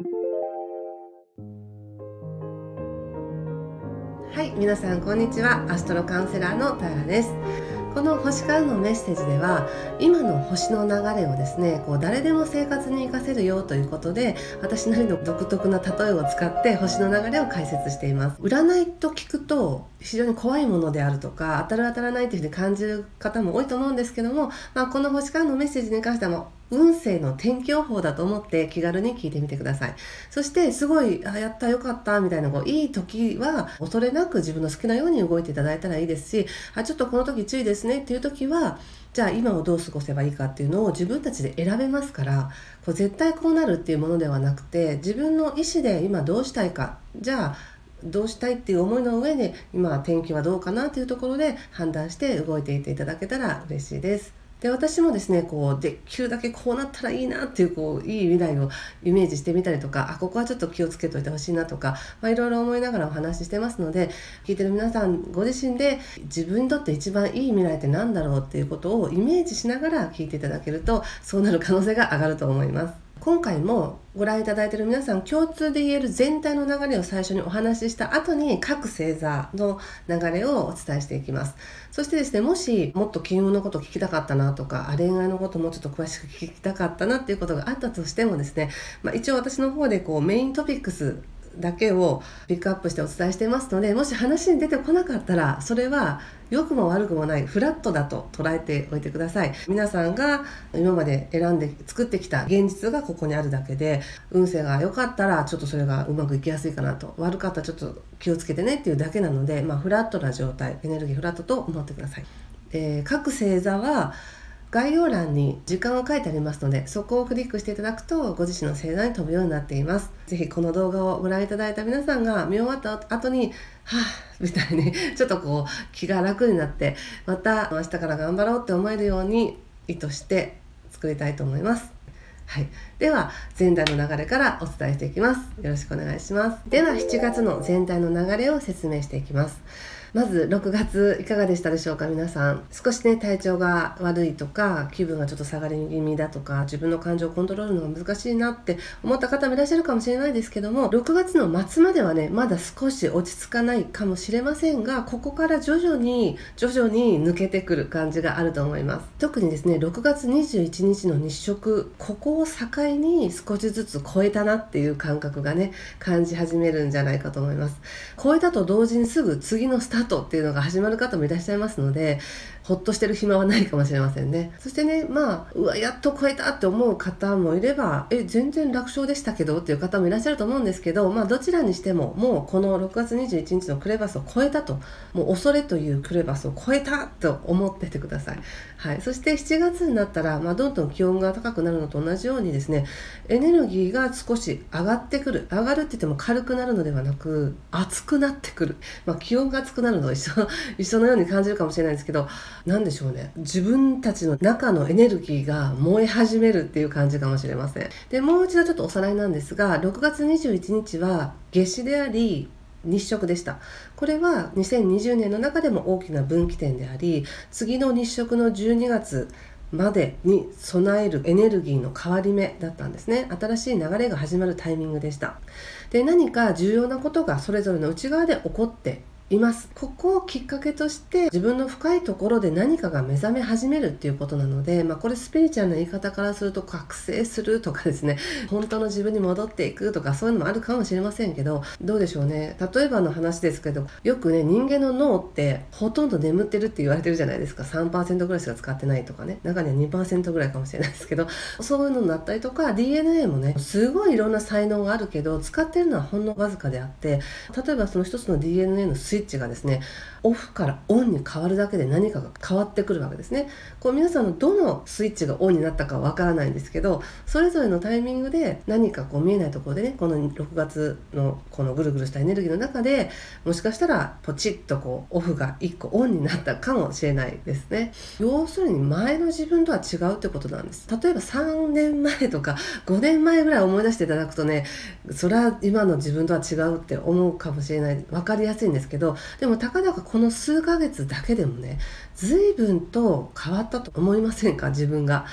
はい、皆さんこんにちは。アストロカウンセラーの平です。この星からのメッセージでは、今の星の流れをですね、誰でも生活に活かせるよということで、私なりの独特な例えを使って星の流れを解説しています。占いと聞くと非常に怖いものであるとか、当たる当たらないというふうに感じる方も多いと思うんですけども、この星からのメッセージに関しては運勢の天気予報だと思って気軽に聞いてみてください。そしてすごいやったよかったみたいないい時は恐れなく自分の好きなように動いていただいたらいいですし、ちょっとこの時注意ですねっていう時は、じゃあ今をどう過ごせばいいかっていうのを自分たちで選べますから、絶対こうなるっていうものではなくて、自分の意思で今どうしたいか、じゃあどうしたいっていう思いの上で今天気はどうかなというところで判断して動いていっていただけたら嬉しいです。で、私もですね、できるだけこうなったらいいなっていう、いい未来をイメージしてみたりとか、ここはちょっと気をつけといてほしいなとか、いろいろ思いながらお話ししてますので、聞いてる皆さんご自身で自分にとって一番いい未来って何だろうっていうことをイメージしながら聞いていただけると、そうなる可能性が上がると思います。今回もご覧いただいている皆さん共通で言える全体の流れを最初にお話しした後に、各星座の流れをお伝えしていきます。そしてですね、もしもっと金運のことを聞きたかったなとか、恋愛のことをもうちょっと詳しく聞きたかったなっていうことがあったとしてもですね、一応私の方でメイントピックスだけをピックアップしてお伝えしていますので、もし話に出てこなかったら、それは良くも悪くもないフラットだと捉えておいてください。皆さんが今まで選んで作ってきた現実がここにあるだけで、運勢が良かったらちょっとそれがうまくいきやすいかなと、悪かったらちょっと気をつけてねっていうだけなので、フラットな状態、エネルギーフラットと思ってください。各星座は概要欄に時間を書いてありますので、そこをクリックしていただくとご自身の星座に飛ぶようになっています。ぜひこの動画をご覧いただいた皆さんが見終わった後にみたいにちょっと気が楽になって、また明日から頑張ろうって思えるように意図して作りたいと思います。では全体の流れからお伝えしていきます。よろしくお願いします。では7月の全体の流れを説明していきます。まず6月いかがでしたでしょうか。皆さん少し体調が悪いとか、気分がちょっと下がり気味だとか、自分の感情をコントロールのが難しいなって思った方もいらっしゃるかもしれないですけども、6月の末まではまだ少し落ち着かないかもしれませんが、ここから徐々に抜けてくる感じがあると思います。特にですね、6月21日の日食、ここを境に少しずつ超えたなっていう感覚が感じ始めるんじゃないかと思います。超えたと同時にすぐ次のスタートっていうのが始まる方もいらっしゃいますので、ほっとしてる暇はないかもしれませんね。そしてうわやっと超えたって思う方もいれば、全然楽勝でしたけどっていう方もいらっしゃると思うんですけど、どちらにしてももうこの6月21日のクレバスを超えたと、もう恐れというクレバスを超えたと思っててください。そして7月になったら、どんどん気温が高くなるのと同じようにですね、エネルギーが少し上がってくる。上がるって言っても軽くなるのではなく、熱くなってくる。気温が熱くなるのと一緒のように感じるかもしれないんですけど、なんでしょうね、自分たちの中のエネルギーが燃え始めるっていう感じかもしれません。で、もう一度ちょっとおさらいなんですが、6月21日は夏至であり日食でした。これは2020年の中でも大きな分岐点であり、次の日食の12月までに備えるエネルギーの変わり目だったんですね。新しい流れが始まるタイミングでした。で、何か重要なことがそれぞれの内側で起こっています。ここをきっかけとして自分の深いところで何かが目覚め始めるっていうことなので、これスピリチュアルな言い方からすると覚醒するとかですね、本当の自分に戻っていくとか、そういうのもあるかもしれませんけど、どうでしょうね。例えばの話ですけど、よく人間の脳ってほとんど眠ってるって言われてるじゃないですか。3% ぐらいしか使ってないとかね、中には 2% ぐらいかもしれないですけど、そういうのになったりとか、 DNA もすごいいろんな才能があるけど使ってるのはほんのわずかであって、例えばその一つの DNA のスイッチがですね、オフからオンに変わるだけで何かが変わってくるわけですね。皆さんのどのスイッチがオンになったかはわからないんですけど、それぞれのタイミングで何か見えないところでこの6月のこのぐるぐるしたエネルギーの中で、もしかしたらポチッとオフが1個オンになったかもしれないですね。要するに前の自分とは違うってことなんです。例えば3年前とか5年前ぐらい思い出していただくとそれは今の自分とは違うって思うかもしれない、分かりやすいんですけど、でもたかだかこの数ヶ月だけでも随分と変わったと思いませんか。自分が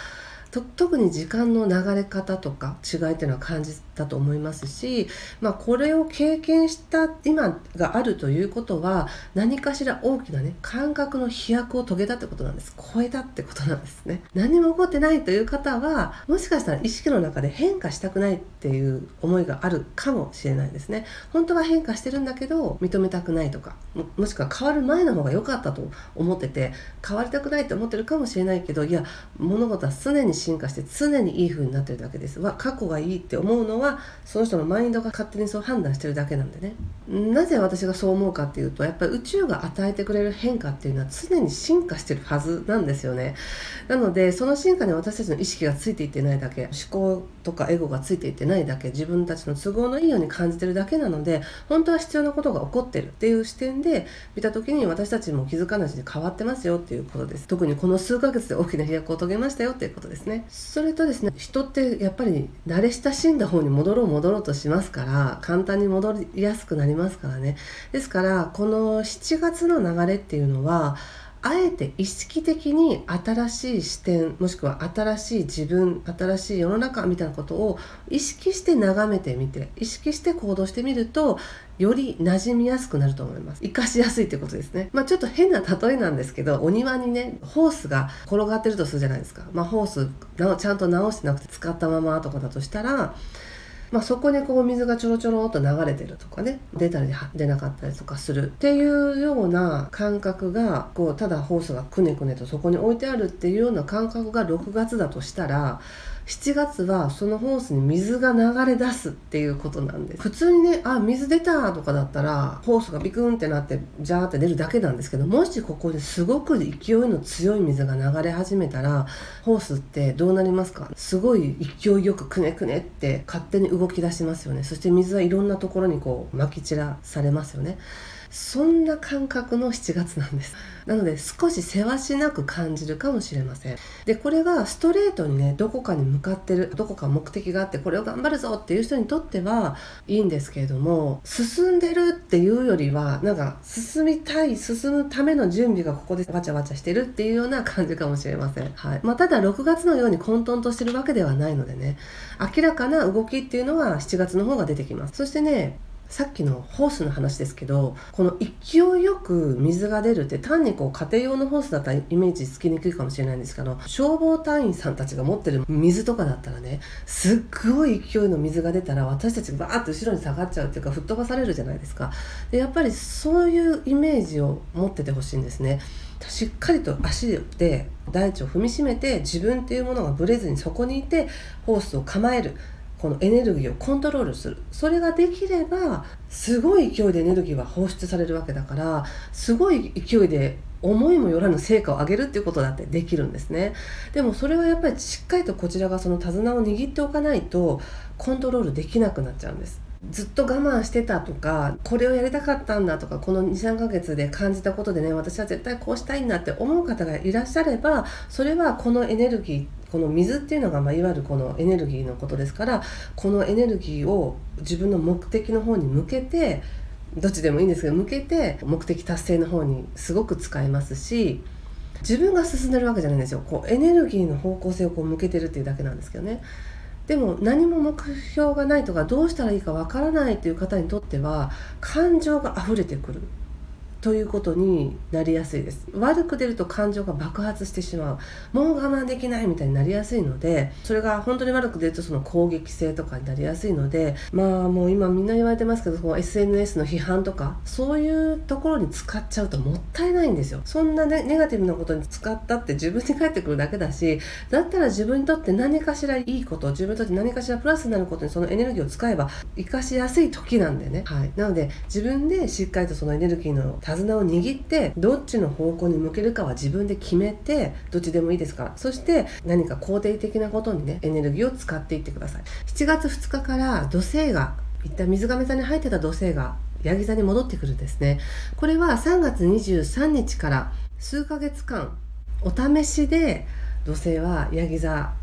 特に時間の流れ方とか違いっていうのは感じたと思いますし、これを経験した今があるということは、何かしら大きなね感覚の飛躍を遂げたってことなんです。超えたってことなんですね。何も起こってないという方は、もしかしたら意識の中で変化したくないっていう思いがあるかもしれないですね。本当は変化してるんだけど認めたくないとか、もしくは変わる前の方が良かったと思ってて変わりたくないと思ってるかもしれないけど、いや物事は常に進化して常にいい風になってるだけです。過去がいいって思うのはその人のマインドが勝手にそう判断してるだけなんでね。なぜ私がそう思うかっていうと、やっぱり宇宙が与えてくれる変化っていうのは常に進化してるはずなんですよね。なのでその進化に私たちの意識がついていってないだけ、思考とかエゴがついていってないだけ、自分たちの都合のいいように感じてるだけなので、本当は必要なことが起こってるっていう視点で見た時に、私たちも気づかないうちに変わってますよっていうことです。特にこの数ヶ月で大きな飛躍を遂げましたよっていうことですね。それとですね、人ってやっぱり慣れ親しんだ方に戻ろうとしますから、簡単に戻りやすくなりますからね。ですからこの7月の流れっていうのは、あえて意識的に新しい視点、もしくは新しい自分、新しい世の中みたいなことを意識して眺めてみて、意識して行動してみると、より馴染みやすくなると思います。活かしやすいということですね。ちょっと変な例えなんですけど、お庭にねホースが転がってるとするじゃないですか。ホースちゃんと直してなくて使ったままとかだとしたら、そこにこう水がちょろちょろっと流れてるとかね、出たり出なかったりとかするっていうような感覚が、ただホースがくねくねとそこに置いてあるっていうような感覚が6月だとしたら、7月はそのホースに水が流れ出すっていうことなんです。普通にね、水出たとかだったらホースがビクンってなってジャーって出るだけなんですけど、もしここですごく勢いの強い水が流れ始めたら、ホースってどうなりますか？すごい勢いよくくねくねって勝手に動き出しますよね。そして水はいろんなところにまき散らされますよね。そんな感覚の7月なんです。なので少しせわしなく感じるかもしれません。でこれがストレートにね、どこかに向かってる、どこか目的があってこれを頑張るぞっていう人にとってはいいんですけれども、進んでるっていうよりは進むための準備がここでわちゃわちゃしてるっていうような感じかもしれません。ただ6月のように混沌としてるわけではないのでね、明らかな動きっていうのは7月の方が出てきます。そしてね、さっきのホースの話ですけど、この勢いよく水が出るって単に家庭用のホースだったらイメージつきにくいかもしれないんですけど、消防隊員さんたちが持ってる水とかだったらね、すっごい勢いの水が出たら私たちがバーッと後ろに下がっちゃうっていうか、吹っ飛ばされるじゃないですか。でやっぱりそういうイメージを持っててほしいんですね。しっかりと足で大地を踏みしめて、自分っていうものがぶれずにそこにいてホースを構える、このエネルギーをコントロールする、それができればすごい勢いでエネルギーは放出されるわけだから、すごい勢いで思いもよらぬ成果を上げるっていうことだってできるんですね。でもそれはやっぱりしっかりとこちらがその手綱を握っておかないとコントロールできなくなっちゃうんです。ずっと我慢してたとか、これをやりたかったんだとか、この 2,3 ヶ月で感じたことでね、私は絶対こうしたいんだって思う方がいらっしゃれば、それはこのエネルギー、この水っていうのがいわゆるこのエネルギーのことですから、このエネルギーを自分の目的の方に向けて、どっちでもいいんですけど向けて目的達成の方にすごく使えますし、自分が進んでるわけじゃないんですよ。エネルギーの方向性を向けてるっていうだけなんですけどね。でも何も目標がないとか、どうしたらいいかわからないという方にとっては、感情が溢れてくるということになりやすいです。悪く出ると感情が爆発してしまう、もう我慢できないみたいになりやすいので、それが本当に悪く出るとその攻撃性とかになりやすいので、もう今みんな言われてますけど、SNS の批判とかそういうところに使っちゃうともったいないんですよ。そんな、ネガティブなことに使ったって自分に返ってくるだけだし、だったら自分にとって何かしらいいこと、自分にとって何かしらプラスになることにそのエネルギーを使えば活かしやすい時なんでね。なので自分でしっかりとそのエネルギーの手綱を握って、どっちの方向に向けるかは自分で決めて、どっちでもいいですから、そして何か肯定的なことにね、エネルギーを使っていってください。7月2日から土星が、一旦水亀座に入ってた土星がヤギ座に戻ってくるんですね。これは3月23日から数ヶ月間お試しで土星はヤギ座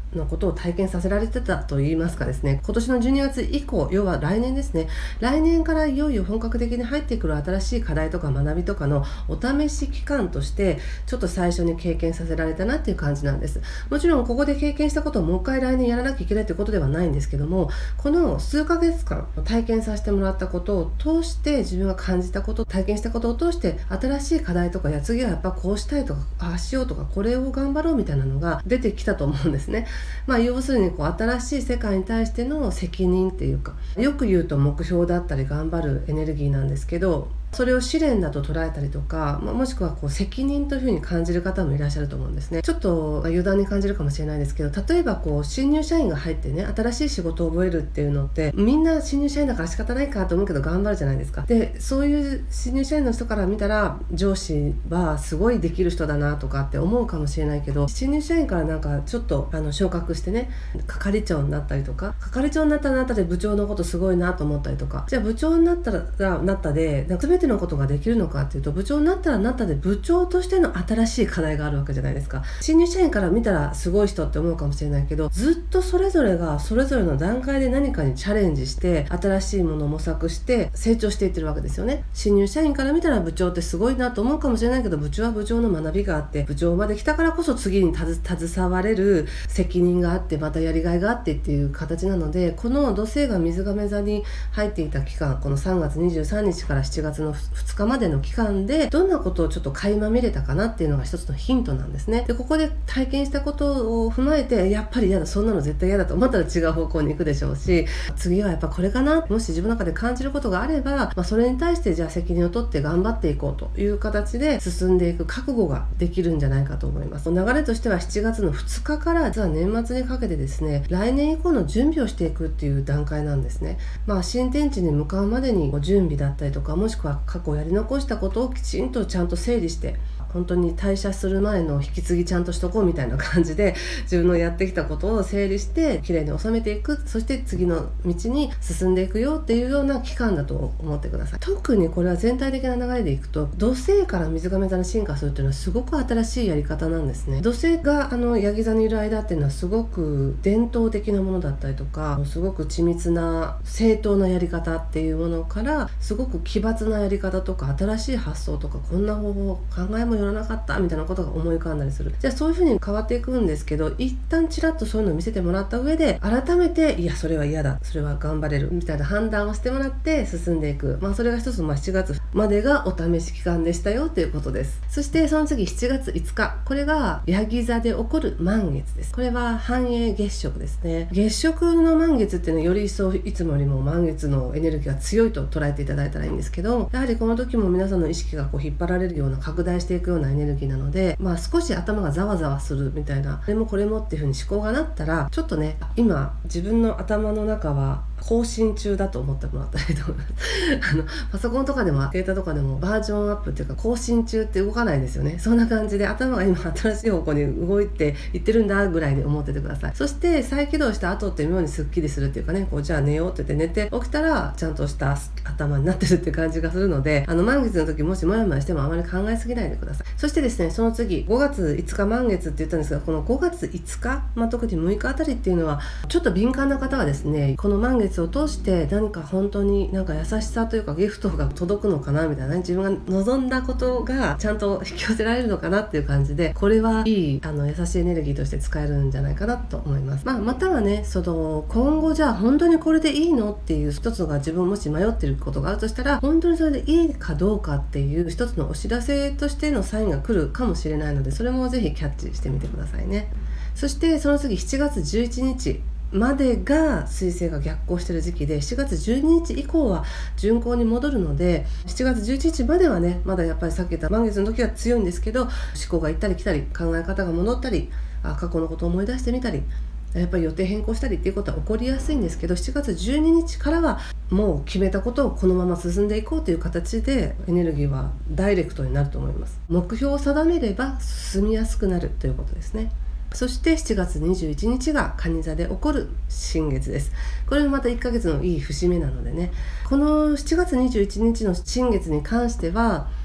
のことを体験させられてたといいますかですね、今年の12月以降、要は来年ですね、来年からいよいよ本格的に入ってくる新しい課題とか学びとかのお試し期間としてちょっと最初に経験させられたなっていう感じなんです。もちろんここで経験したことをもう一回来年やらなきゃいけないということではないんですけども、この数ヶ月間体験させてもらったことを通して自分が感じたこと、体験したことを通して新しい課題とか、次はやっぱこうしたいとか、ああしようとか、これを頑張ろうみたいなのが出てきたと思うんですね。要するに新しい世界に対しての責任っていうか、よく言うと目標だったり頑張るエネルギーなんですけど、それを試練だと捉えたりとか、もしくは責任というふうに感じる方もいらっしゃると思うんですね。ちょっと余談に感じるかもしれないですけど、例えば新入社員が入ってね、新しい仕事を覚えるっていうのって、みんな新入社員だから仕方ないかと思うけど頑張るじゃないですか。で、そういう新入社員の人から見たら、上司はすごいできる人だなとかって思うかもしれないけど、新入社員からちょっと昇格してね、係長になったりとか、係長になったらなったで部長のことすごいなと思ったりとか、じゃあ部長になったらなったで全てのことができるのかっていうと、部長になったらなったで部長としての新しい課題があるわけじゃないですか。新入社員から見たらすごい人って思うかもしれないけど、ずっとそれぞれがそれぞれの段階で何かにチャレンジして、新しいものを模索して成長していってるわけですよね。新入社員から見たら部長ってすごいなと思うかもしれないけど、部長は部長の学びがあって、部長まで来たからこそ次に携われる責任があって、またやりがいがあってっていう形なので、この土星が水亀座に入っていた期間、この3月23日から7月の2日までの期間でどんなことをちょっと垣間見れたかなっていうのが一つのヒントなんですね。で、ここで体験したことを踏まえて、やっぱり嫌だ、そんなの絶対嫌だと思ったら違う方向に行くでしょうし、次はやっぱこれかな、もし自分の中で感じることがあれば、それに対してじゃあ責任を取って頑張っていこうという形で進んでいく覚悟ができるんじゃないかと思います。流れとしては7月の2日から実は年末にかけてですね、来年以降の準備をしていくっていう段階なんですね。新天地に向かうまでに準備だったりとか、もしくは過去やり残したことをきちんとちゃんと整理して、本当に退社する前の引き継ぎちゃんとしとこうみたいな感じで、自分のやってきたことを整理してきれいに収めていく、そして次の道に進んでいくよっていうような期間だと思ってください。特にこれは全体的な流れでいくと、土星から水亀座に進化するっていうのはすごく新しいやり方なんですね。土星がヤギ座にいる間っていうのはすごく伝統的なものだったりとか、すごく緻密な正当なやり方っていうものから、すごく奇抜なやり方とか新しい発想とか、こんな方法考えもよらなかったみたいなことが思い浮かんだりする。じゃあそういう風に変わっていくんですけど、一旦ちらっとそういうのを見せてもらった上で、改めていやそれは嫌だ、それは頑張れるみたいな判断をしてもらって進んでいく、それが一つの7月までがお試し期間でしたよということです。そしてその次7月5日、これがヤギ座で起こる満月です。これは繁栄月食ですね。月食の満月っていうのはより一層いつもよりも満月のエネルギーが強いと捉えていただいたらいいんですけど、やはりこの時も皆さんの意識が引っ張られるような、拡大していくようなエネルギーなので、少し頭がざわざわするみたいな、これもこれもっていう風に思考がなったら、ちょっとね、今自分の頭の中は更新中だと思ってもらったらいいと思いますパソコンとかでもデータとかでもバージョンアップっていうか更新中って動かないですよね。そんな感じで頭が今新しい方向に動いていってるんだぐらいで思っててください。そして再起動した後って妙にスッキリするっていうかね、じゃあ寝ようって言って寝て起きたらちゃんとした頭になってるっていう感じがするので、満月の時もしもやもやしてもあまり考えすぎないでください。そしてですね、その次5月5日満月って言ったんですが、この5月5日、特に6日あたりっていうのはちょっと敏感な方はですね、この満月を通して何か本当に優しさというかギフトが届くのかなみたいな、自分が望んだことがちゃんと引き寄せられるのかなっていう感じで、これはいい優しいエネルギーとして使えるんじゃないかなと思います。またはね、今後じゃあ本当にこれでいいのっていう一つが、自分もし迷ってることがあるとしたら、本当にそれでいいかどうかっていう一つのお知らせとしてのサインが来るかもしれないので、それもぜひキャッチしてみてくださいね。そしてその次7月11日までが水星が逆行している時期で、7月12日以降は順行に戻るので、7月11日まではね、まだやっぱりさっき言った満月の時は強いんですけど、思考が行ったり来たり、考え方が戻ったり、過去のことを思い出してみたり、やっぱり予定変更したりっていうことは起こりやすいんですけど、7月12日からはもう決めたことをこのまま進んでいこうという形で、エネルギーはダイレクトになると思います。目標を定めれば進みやすくなるということですね。そして7月21日が蟹座で起こる新月です。これもまた1ヶ月のいい節目なのでね、この7月21日の新月に関しては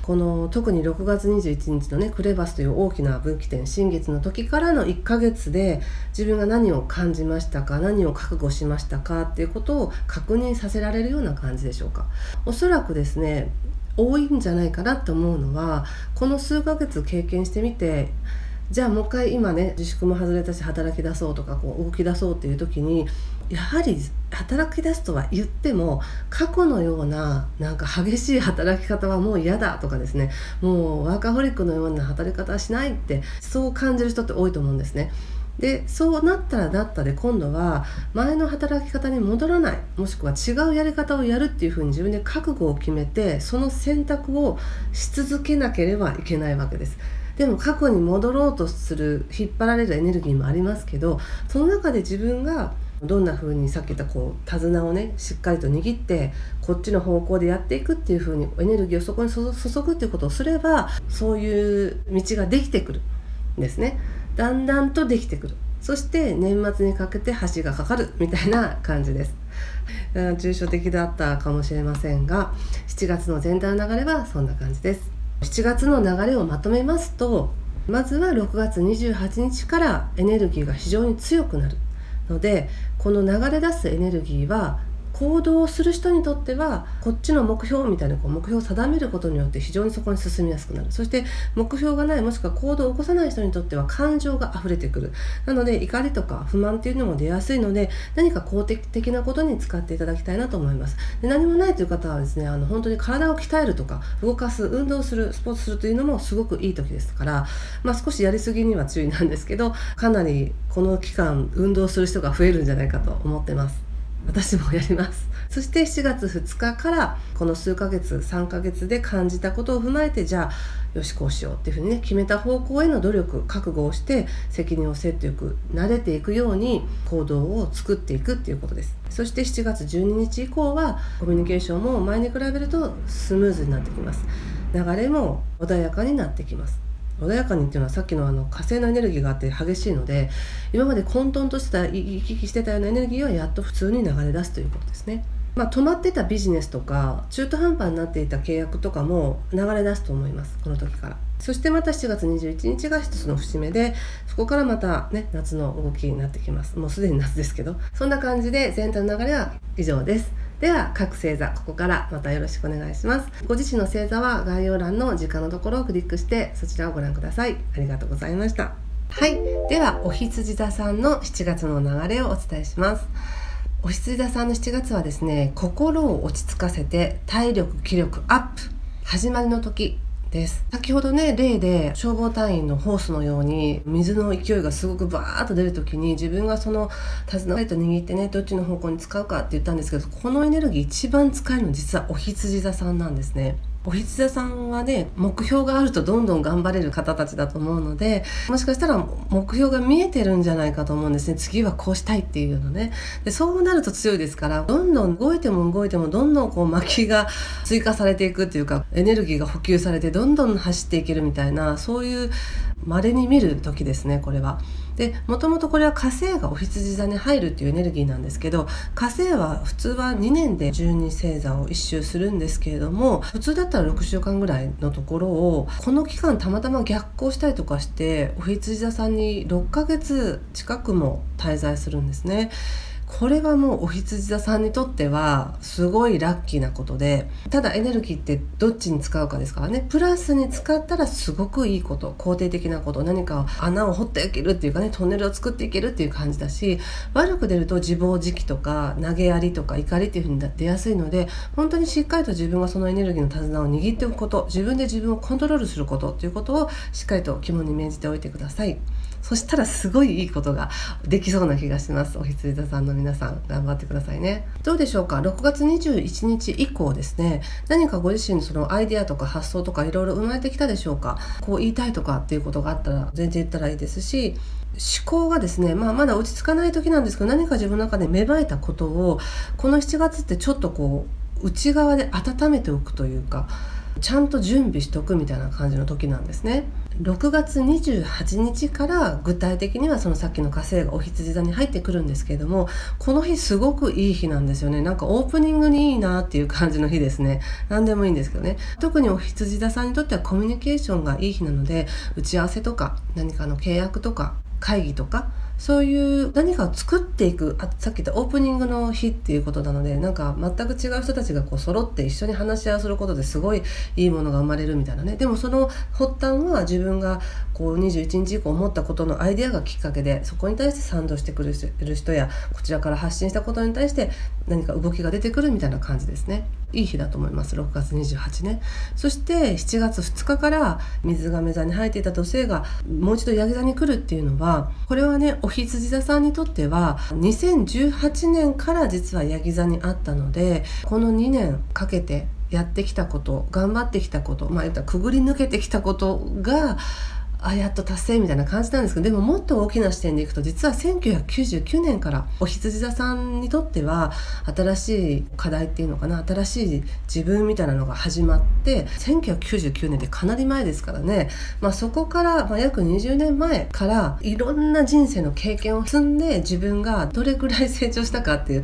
この特に6月21日のねクレバスという大きな分岐点、新月の時からの1ヶ月で自分が何を感じましたか、何を覚悟しましたかっていうことを確認させられるような感じでしょうか。おそらくですね、多いんじゃないかなと思うのは、この数ヶ月経験してみて、じゃあもう一回今ね自粛も外れたし働き出そうとか動き出そうっていう時に、やはり働き出すとは言っても過去のようななんか激しい働き方はもう嫌だとかですね、もうワーカホリックのような働き方はしないって、そう感じる人って多いと思うんですね。でそうなったらなったで、今度は前の働き方に戻らない、もしくは違うやり方をやるっていうふうに自分で覚悟を決めて、その選択をし続けなければいけないわけです。でも過去に戻ろうとする引っ張られるエネルギーもありますけど、その中で自分がどんな風にさっき言った手綱をねしっかりと握ってこっちの方向でやっていくっていう風にエネルギーをそこに注ぐっていうことをすれば、そういう道ができてくるんですね。だんだんとできてくる。そして年末にかけて橋がかかるみたいな感じです。抽象的だったかもしれませんが、7月の全体の流れはそんな感じです。7月の流れをまとめますと、まずは6月28日からエネルギーが非常に強くなるので、この流れ出すエネルギーは行動をする人にとってはこっちの目標みたいな目標を定めることによって非常にそこに進みやすくなる。そして目標がない、もしくは行動を起こさない人にとっては感情が溢れてくる。なので怒りとか不満っていうのも出やすいので、何か肯定的なことに使っていただきたいなと思います。で何もないという方はですね、本当に体を鍛えるとか動かす、運動する、スポーツするというのもすごくいい時ですから、少しやりすぎには注意なんですけど、かなりこの期間運動する人が増えるんじゃないかと思ってます。私もやります。そして7月2日からこの数ヶ月3ヶ月で感じたことを踏まえて、じゃあよしこうしようっていうふうにね決めた方向への努力、覚悟をして責任を背負っていく、慣れていくように行動を作っていくっていうことです。そして7月12日以降はコミュニケーションも前に比べるとスムーズになってきます。流れも穏やかになってきます。穏やかにっていうのはさっきの火星のエネルギーがあって激しいので、今まで混沌とした行き来してたようなエネルギーはやっと普通に流れ出すということですね。止まってたビジネスとか中途半端になっていた契約とかも流れ出すと思います、この時から。そしてまた7月21日が一つの節目で、そこからまたね夏の動きになってきます。もうすでに夏ですけど、そんな感じで全体の流れは以上です。では各星座、ここからまたよろしくお願いします。ご自身の星座は概要欄の時間のところをクリックしてそちらをご覧ください。ありがとうございました。はい、ではお羊座さんの7月の流れをお伝えします。お羊座さんの7月はですね、心を落ち着かせて体力気力アップ、始まりの時です。先ほどね例で消防隊員のホースのように水の勢いがすごくバーッと出る時に、自分がその手綱を握ってねどっちの方向に使うかって言ったんですけど、このエネルギー一番使えるの実はお羊座さんなんですね。お羊座さんはね目標があるとどんどん頑張れる方たちだと思うので、もしかしたら目標が見えてるんじゃないかと思うんですね。次はこうしたいっていうのね。でそうなると強いですから、どんどん動いてもどんどん薪が追加されていくっていうか、エネルギーが補給されてどんどん走っていけるみたいな、そういう稀に見る時ですね、これは。でもともとこれは火星がお羊座に入るっていうエネルギーなんですけど、火星は普通は2年で12星座を一周するんですけれども、普通だったら6週間ぐらいのところをこの期間たまたま逆行したりとかして、お羊座さんに6ヶ月近くも滞在するんですね。これはもうお羊座さんにとってはすごいラッキーなことで、ただエネルギーってどっちに使うかですからね。プラスに使ったらすごくいいこと、肯定的なこと、何か穴を掘っていけるっていうかね、トンネルを作っていけるっていう感じだし、悪く出ると自暴自棄とか投げやりとか怒りっていう風に出やすいので、本当にしっかりと自分がそのエネルギーの手綱を握っておくこと、自分で自分をコントロールすることということをしっかりと肝に銘じておいてください。そしたらすごいいいことができそうな気がします。お羊座さんの皆さん頑張ってくださいね。どうでしょうか。6月21日以降ですね、何かご自身のそのアイデアとか発想とかいろいろ生まれてきたでしょうか。こう言いたいとかっていうことがあったら全然言ったらいいですし、思考がですね、まだ落ち着かない時なんですけど、何か自分の中で芽生えたことをこの7月ってちょっと内側で温めておくというか、 ちゃんと準備しとくみたいな感じの時なんですね。6月28日から具体的にはそのさっきの火星がお羊座に入ってくるんですけれども、この日すごくいい日なんですよね。なんかオープニングにいいなっていう感じの日ですね。何でもいいんですけどね。特にお羊座さんにとってはコミュニケーションがいい日なので、打ち合わせとか何かの契約とか会議とか、そういう何かを作っていく、さっき言ったオープニングの日っていうことなので、なんか全く違う人たちがこう揃って一緒に話し合いをすることですごいいいものが生まれるみたいなね。でもその発端は自分がこう21日以降思ったことのアイデアがきっかけで、そこに対して賛同してくれる人や、こちらから発信したことに対して何か動きが出てくるみたいな感じですね。いい日だと思います。6月28ね。そして7月2日から水亀座に入っていた土星がもう一度ヤギ座に来るっていうのは、これはね、お羊座さんにとっては2018年から実はヤギ座にあったので、この2年かけてやってきたこと、頑張ってきたこと、言ったらくぐり抜けてきたことがやっと達成みたいな感じなんですけど、でももっと大きな視点でいくと、実は1999年からお羊座さんにとっては新しい課題っていうのかな、新しい自分みたいなのが始まって、1999年ってかなり前ですからね。そこから、約20年前からいろんな人生の経験を積んで、自分がどれくらい成長したかっていう、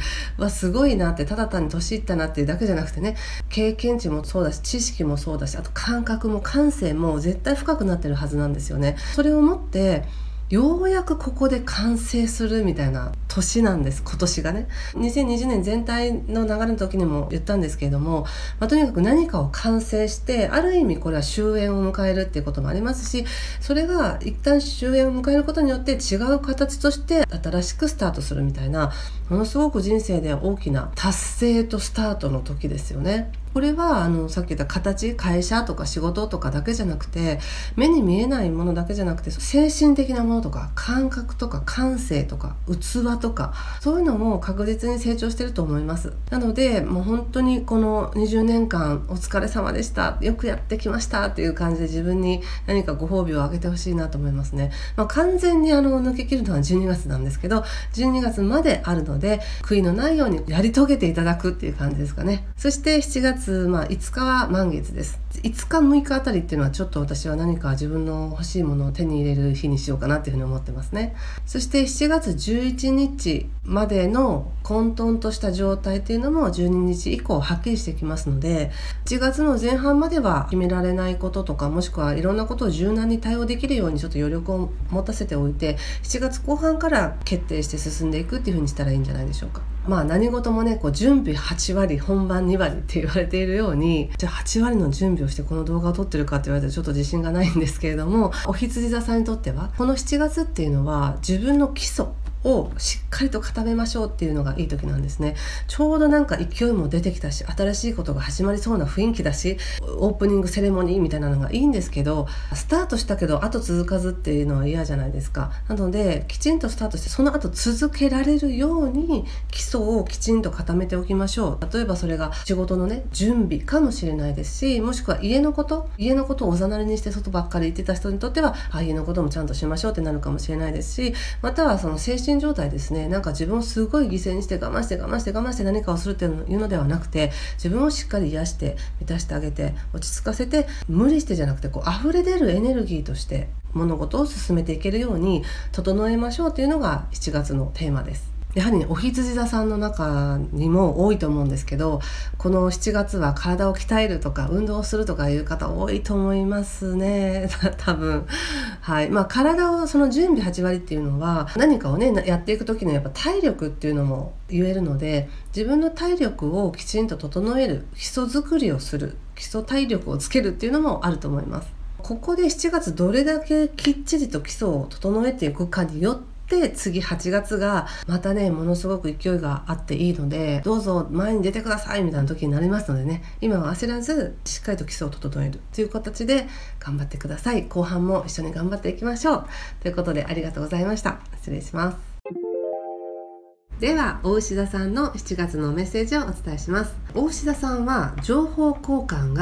すごいなって、ただ単に年いったなっていうだけじゃなくてね、経験値もそうだし、知識もそうだし、あと感覚も感性も絶対深くなってるはずなんですよね。それをもってようやくここで完成するみたいな年なんです、今年がね。2020年全体の流れの時にも言ったんですけれども、とにかく何かを完成して、ある意味これは終焉を迎えるっていうこともありますし、それが一旦終焉を迎えることによって違う形として新しくスタートするみたいな、ものすごく人生で大きな達成とスタートの時ですよね。これはさっき言った形、会社とか仕事とかだけじゃなくて、目に見えないものだけじゃなくて、精神的なものとか感覚とか感性とか器とか、そういうのも確実に成長してると思います。なのでもう本当にこの20年間お疲れ様でした、よくやってきましたっていう感じで、自分に何かご褒美をあげてほしいなと思いますね。完全に抜け切るのは12月なんですけど、12月まであるので、悔いのないようにやり遂げていただくっていう感じですかね。そして7月5日は満月です。5日6日あたりっていうのはちょっと私は何か自分の欲しいものを手に入れる日にしようかなっていうふうに思ってますね。そして7月11日までの混沌とした状態っていうのも12日以降はっきりしてきますので、1月の前半までは決められないこととか、もしくはいろんなことを柔軟に対応できるようにちょっと余力を持たせておいて、7月後半から決定して進んでいくっていうふうにしたらいいんじゃないでしょうか。何事もね、準備8割本番2割って言われているように、じゃあ8割の準備をしてこの動画を撮ってるかって言われたらちょっと自信がないんですけれども、お羊座さんにとってはこの7月っていうのは自分の基礎をしっかりと固めましょうっていうのがいい時なんですね。ちょうどなんか勢いも出てきたし、新しいことが始まりそうな雰囲気だし、オープニングセレモニーみたいなのがいいんですけど、スタートしたけど後続かずっていうのは嫌じゃないですか。なのできちんとスタートして、その後続けられるように基礎をきちんと固めておきましょう。例えばそれが仕事のね、準備かもしれないですし、もしくは家のことをおざなりにして外ばっかり行ってた人にとっては、家のこともちゃんとしましょうってなるかもしれないですし、またはその精神状態ですね。なんか自分をすごい犠牲にして我慢して何かをするっていうのではなくて、自分をしっかり癒して満たしてあげて落ち着かせて、無理してじゃなくて溢れ出るエネルギーとして物事を進めていけるように整えましょうっていうのが7月のテーマです。やはりお羊座さんの中にも多いと思うんですけど、この7月は体を鍛えるとか運動をするとかいう方多いと思いますね多分。はい。体をその準備8割っていうのは、何かをねやっていく時のやっぱ体力っていうのも言えるので、自分の体力をきちんと整える、基礎作りをする、基礎体力をつけるっていうのもあると思います。ここで7月どれだけきっちりと基礎を整えていくかによって、次8月がまたね、ものすごく勢いがあっていいので、どうぞ前に出てくださいみたいな時になりますのでね、今は焦らずしっかりと基礎を整えるという形で頑張ってください。後半も一緒に頑張っていきましょうということで、ありがとうございました。失礼します。では、お牛座さんの7月のメッセージをお伝えします。お牛座さんは情報交換が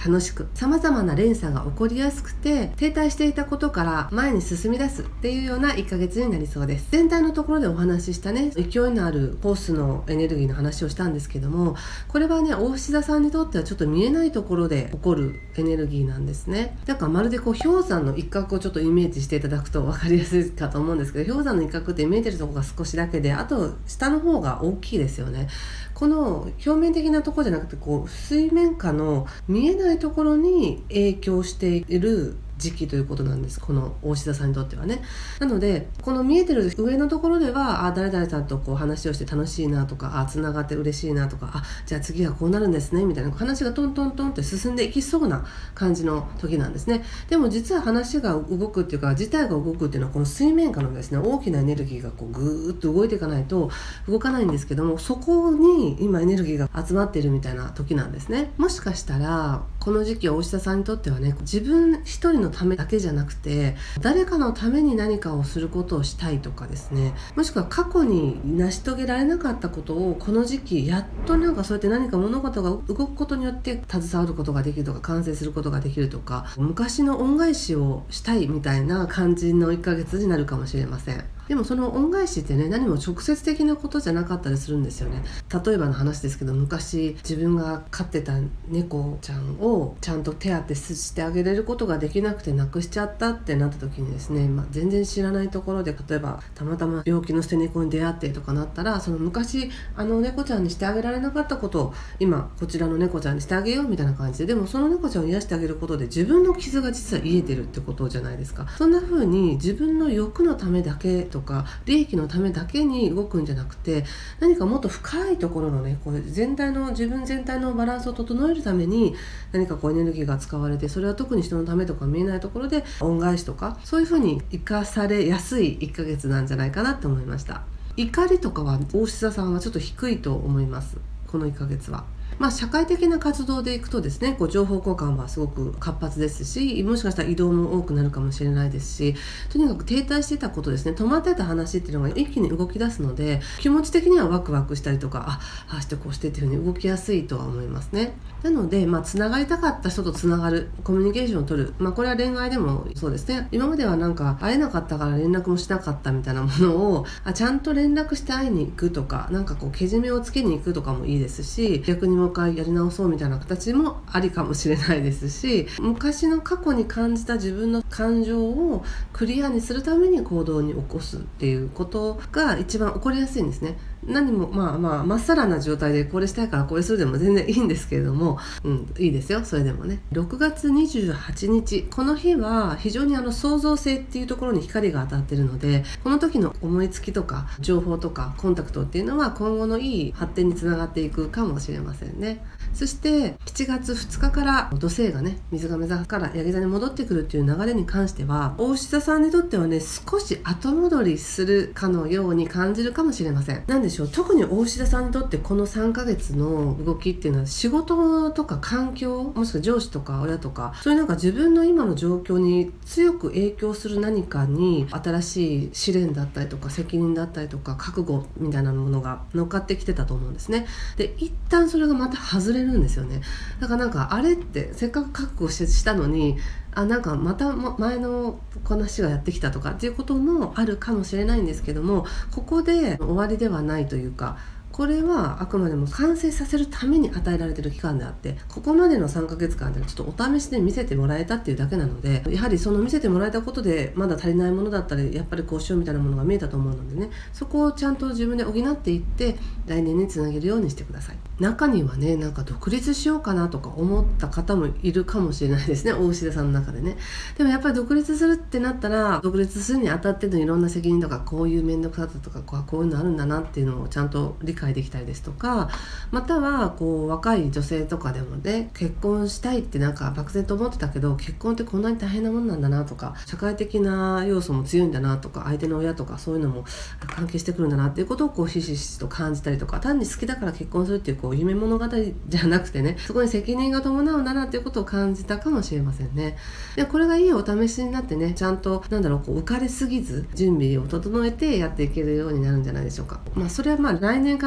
楽しく、様々な連鎖が起こりやすくて、停滞していたことから前に進み出すっていうような1ヶ月になりそうです。全体のところでお話ししたね、勢いのあるフォースのエネルギーの話をしたんですけども、これはね、大志田さんにとってはちょっと見えないところで起こるエネルギーなんですね。だからまるでこう氷山の一角をちょっとイメージしていただくと分かりやすいかと思うんですけど、氷山の一角って見えてるところが少しだけで、あと下の方が大きいですよね。この表面的なところじゃなくて、こう水面下の見えないところに影響している時期ということなんです、この大志田さんにとってはね。なのでこの見えてる上のところでは、誰々さんとこう話をして楽しいなとか、つながって嬉しいなとか、じゃあ次はこうなるんですねみたいな話がトントントンって進んでいきそうな感じの時なんですね。でも実は話が動くっていうか、自体が動くっていうのは、この水面下のですね、大きなエネルギーがこうぐーっと動いていかないと動かないんですけども、そこに今エネルギーが集まっているみたいな時なんですね。もしかしたらこの時期大志田さんにとってはね、自分一人のためだけじゃなくて、誰かのために何かをすることをしたいとかですね、もしくは過去に成し遂げられなかったことをこの時期やっとなんかそうやって何か物事が動くことによって携わることができるとか、完成することができるとか、昔の恩返しをしたいみたいな感じの1ヶ月になるかもしれません。でもその恩返しってね、何も直接的なことじゃなかったりするんですよね。例えばの話ですけど、昔自分が飼ってた猫ちゃんをちゃんと手当てしてあげれることができなくて亡くしちゃったってなった時にですね、全然知らないところで、例えばたまたま病気の捨て猫に出会ってとかなったら、その昔猫ちゃんにしてあげられなかったことを今こちらの猫ちゃんにしてあげようみたいな感じで、でもその猫ちゃんを癒してあげることで自分の傷が実は癒えてるってことじゃないですか。そんな風に自分の欲のためだけとか利益のためだけに動くんじゃなくて、何かもっと深いところのね、こう自分全体のバランスを整えるために何かこうエネルギーが使われて、それは特に人のためとか見えないところで恩返しとか、そういう風に生かされやすい1ヶ月なんじゃないかなと思いました。怒りとかは大志田さんはちょっと低いと思います、この1ヶ月は。社会的な活動でいくとですね、こう情報交換はすごく活発ですし、もしかしたら移動も多くなるかもしれないですし、とにかく停滞してたことですね、止まってた話っていうのが一気に動き出すので、気持ち的にはワクワクしたりとか、ああしてこうしてっていう風に動きやすいとは思いますね。なので、つながりたかった人とつながる、コミュニケーションを取る、これは恋愛でもそうですね。今まではなんか会えなかったから連絡もしなかったみたいなものを、ちゃんと連絡して会いに行くとか、なんかこうけじめをつけに行くとかもいいですし、逆にもう一回やり直そうみたいな形もありかもしれないですし、昔の過去に感じた自分の感情をクリアにするために行動に起こすっていうことが一番起こりやすいんですね。何もまっさらな状態でこれしたいからこれするでも全然いいんですけれども、いいですよ、それでもね。6月28日、この日は非常に創造性っていうところに光が当たってるので、この時の思いつきとか情報とかコンタクトっていうのは今後のいい発展につながっていくかもしれませんね。そして7月2日から土星がね、水亀座からヤギ座に戻ってくるっていう流れに関しては、大志田さんにとってはね、少し後戻りするかのように感じるかもしれません。なんでしょう、特に大志田さんにとってこの3ヶ月の動きっていうのは、仕事とか環境、もしくは上司とか親とか、そういうなんか自分の今の状況に強く影響する何かに、新しい試練だったりとか責任だったりとか覚悟みたいなものが乗っかってきてたと思うんですね。で、一旦それがまた外れるんですよね。だからなんかあれってせっかく覚悟したのに、なんかまた前の話がやってきたとかっていうこともあるかもしれないんですけども、ここで終わりではないというか、これはあくまでも完成させるために与えられている期間であって、ここまでの3ヶ月間でちょっとお試しで見せてもらえたっていうだけなので、やはりその見せてもらえたことでまだ足りないものだったり、やっぱりこうしようみたいなものが見えたと思うのでね、そこをちゃんと自分で補っていって来年につなげるようにしてください。中にはね、なんか独立しようかなとか思った方もいるかもしれないですね、大志田さんの中でね。でもやっぱり独立するってなったら、独立するにあたってのいろんな責任とか、こういう面倒くささとか、こういうのあるんだなっていうのをちゃんと理解できたりですとか、またはこう若い女性とかでもね、結婚したいってなんか漠然と思ってたけど、結婚ってこんなに大変なもんなんだなとか、社会的な要素も強いんだなとか、相手の親とかそういうのも関係してくるんだなっていうことをこうひしひしと感じたりとか、単に好きだから結婚するっていうこう夢物語じゃなくてね、そこに責任が伴うんだなっていうことを感じたかもしれませんね。で、これがいいお試しになってね、ちゃんとこう浮かれすぎず準備を整えてやっていけるようになるんじゃないでしょうか。それは来年か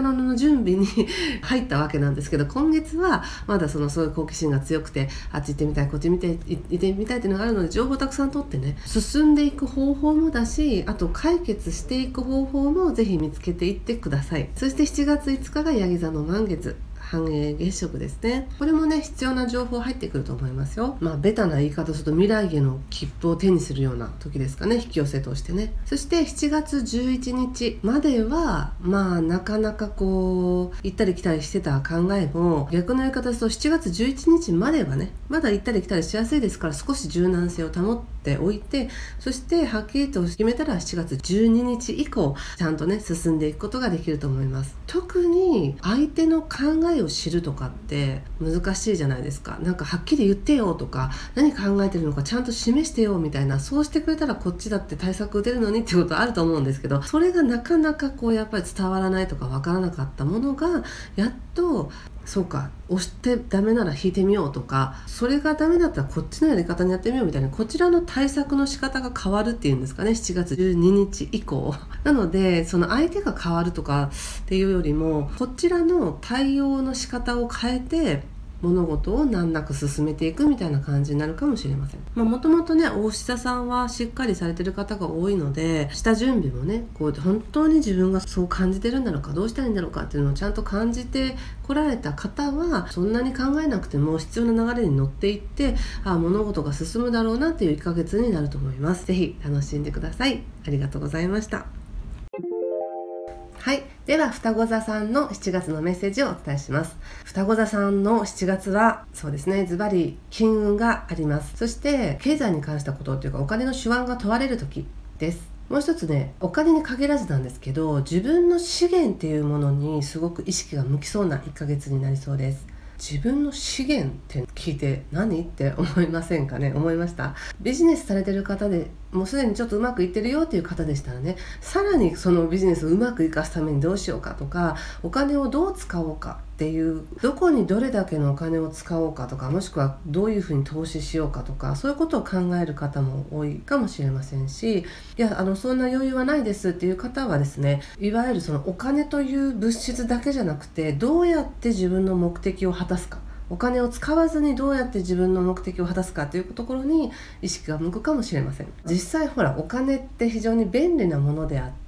物の準備に入ったわけなんですけど、今月はまだそういう好奇心が強くて、あっち行ってみたいこっち行ってみたいっていうのがあるので、情報をたくさん取ってね、進んでいく方法もだし、あと解決していく方法もぜひ見つけていってください。そして7月5日がヤギ座の満月、繁栄月食ですね。これもね、必要な情報入ってくると思いますよ。ベタな言い方すると未来への切符を手にするような時ですかね、引き寄せとしてね。そして7月11日まではなかなか行ったり来たりしてた考えも、逆の言い方すると7月11日まではね、まだ行ったり来たりしやすいですから、少し柔軟性を保っておいて、そしてはっきりと決めたら7月12日以降ちゃんとね進んでいくことができると思います。特に相手の考えを知るとかって難しいじゃないですか。はっきり言ってよとか、何考えてるのかちゃんと示してよみたいな、そうしてくれたらこっちだって対策打てるのにっていうことあると思うんですけど、それがなかなかやっぱり伝わらないとか分からなかったものが、やっとそうか、押してダメなら引いてみようとか、それがダメだったらこっちのやり方にやってみようみたいな、こちらの対策の仕方が変わるっていうんですかね、7月12日以降なので、その相手が変わるとかっていうよりも、こちらの対応の仕方を変えて物事を難なく進めていくみたいな感じになるかもしれません。もともとね、大志田さんはしっかりされてる方が多いので、下準備もね、本当に自分がそう感じてるんだろうか、どうしたらいいんだろうかっていうのをちゃんと感じて来られた方は、そんなに考えなくても必要な流れに乗っていって、物事が進むだろうなっていう1ヶ月になると思います。ぜひ楽しんでください。ありがとうございました。はい、では双子座さんの7月のメッセージをお伝えします。双子座さんの7月はそうですね、ズバリ金運があります。そして経済に関したことというか、お金の手腕が問われる時です。もう一つね、お金に限らずなんですけど、自分の資源っていうものにすごく意識が向きそうな1ヶ月になりそうです。自分の資源って聞いて何って思いませんかね。思いました。ビジネスされてる方でもうすでにちょっとうまくいってるよっていう方でしたらね、さらにそのビジネスをうまくいかすためにどうしようかとか、お金をどう使おうかっていう、どこにどれだけのお金を使おうかとか、もしくはどういうふうに投資しようかとか、そういうことを考える方も多いかもしれませんし、いやそんな余裕はないですっていう方はですね、いわゆるそのお金という物質だけじゃなくて、どうやって自分の目的を果たすか、お金を使わずにどうやって自分の目的を果たすかというところに意識が向くかもしれません。実際お金って非常に便利なものであって、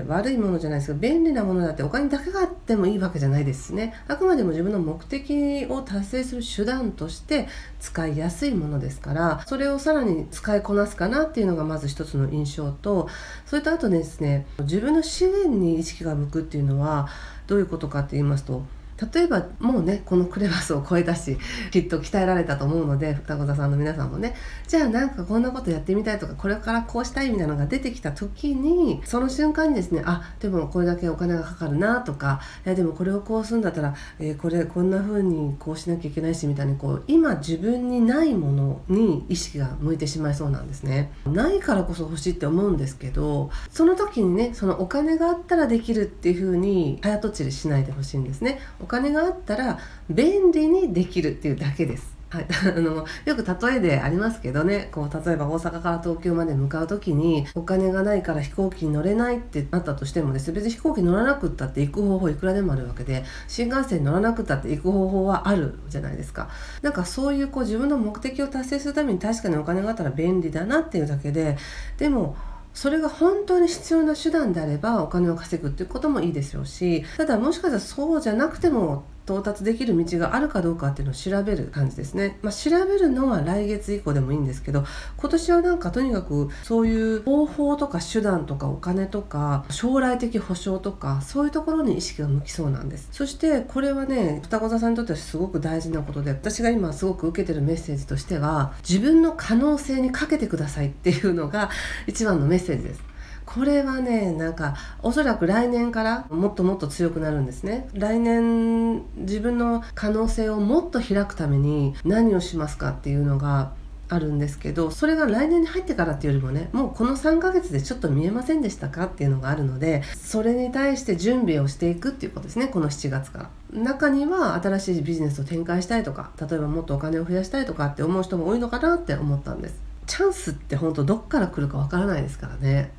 悪いものじゃないですけど、便利なものだってお金だけがあってもいいわけじゃないですしね。あくまでも自分の目的を達成する手段として使いやすいものですから、それをさらに使いこなすかなっていうのがまず一つの印象と、それとあとですね、自分の資源に意識が向くっていうのはどういうことかって言いますと、例えばもうね、このクレバスを超えたし、きっと鍛えられたと思うので、双子座さんの皆さんもね、じゃあこんなことやってみたいとか、これからこうしたいみたいなのが出てきた時に、その瞬間にですね、でもこれだけお金がかかるなとか、でもこれをこうするんだったら、こんな風にこうしなきゃいけないしみたいに、今自分にないものに意識が向いてしまいそうなんですね。ないからこそ欲しいって思うんですけど、その時にね、そのお金があったらできるっていう風に早とちりしないでほしいんですね。お金があったら便利にできるっていうだけです。はい、よく例えでありますけどね、例えば大阪から東京まで向かう時に、お金がないから飛行機に乗れないってなったとしてもですね、別に飛行機乗らなくったって行く方法いくらでもあるわけで、新幹線に乗らなくったって行く方法はあるじゃないですか。そういう自分の目的を達成するために確かにお金があったら便利だなっていうだけで、でもそれが本当に必要な手段であればお金を稼ぐっていうこともいいですよし、ただもしかしたらそうじゃなくても到達できる道があるかどうかっていうのを調べる感じですね。調べるのは来月以降でもいいんですけど、今年はとにかくそういう方法とか手段とかお金とか将来的保証とか、そういうところに意識が向きそうなんです。そしてこれはね、双子座さんにとってはすごく大事なことで、私が今すごく受けてるメッセージとしては、自分の可能性にかけてくださいっていうのが一番のメッセージです。これはね、おそらく来年からもっともっと強くなるんですね。来年自分の可能性をもっと開くために何をしますかっていうのがあるんですけど、それが来年に入ってからっていうよりもね、もうこの3ヶ月でちょっと見えませんでしたかっていうのがあるので、それに対して準備をしていくっていうことですね。この7月から中には新しいビジネスを展開したいとか、例えばもっとお金を増やしたいとかって思う人も多いのかなって思ったんです。チャンスって本当どっから来るかわからないですからね。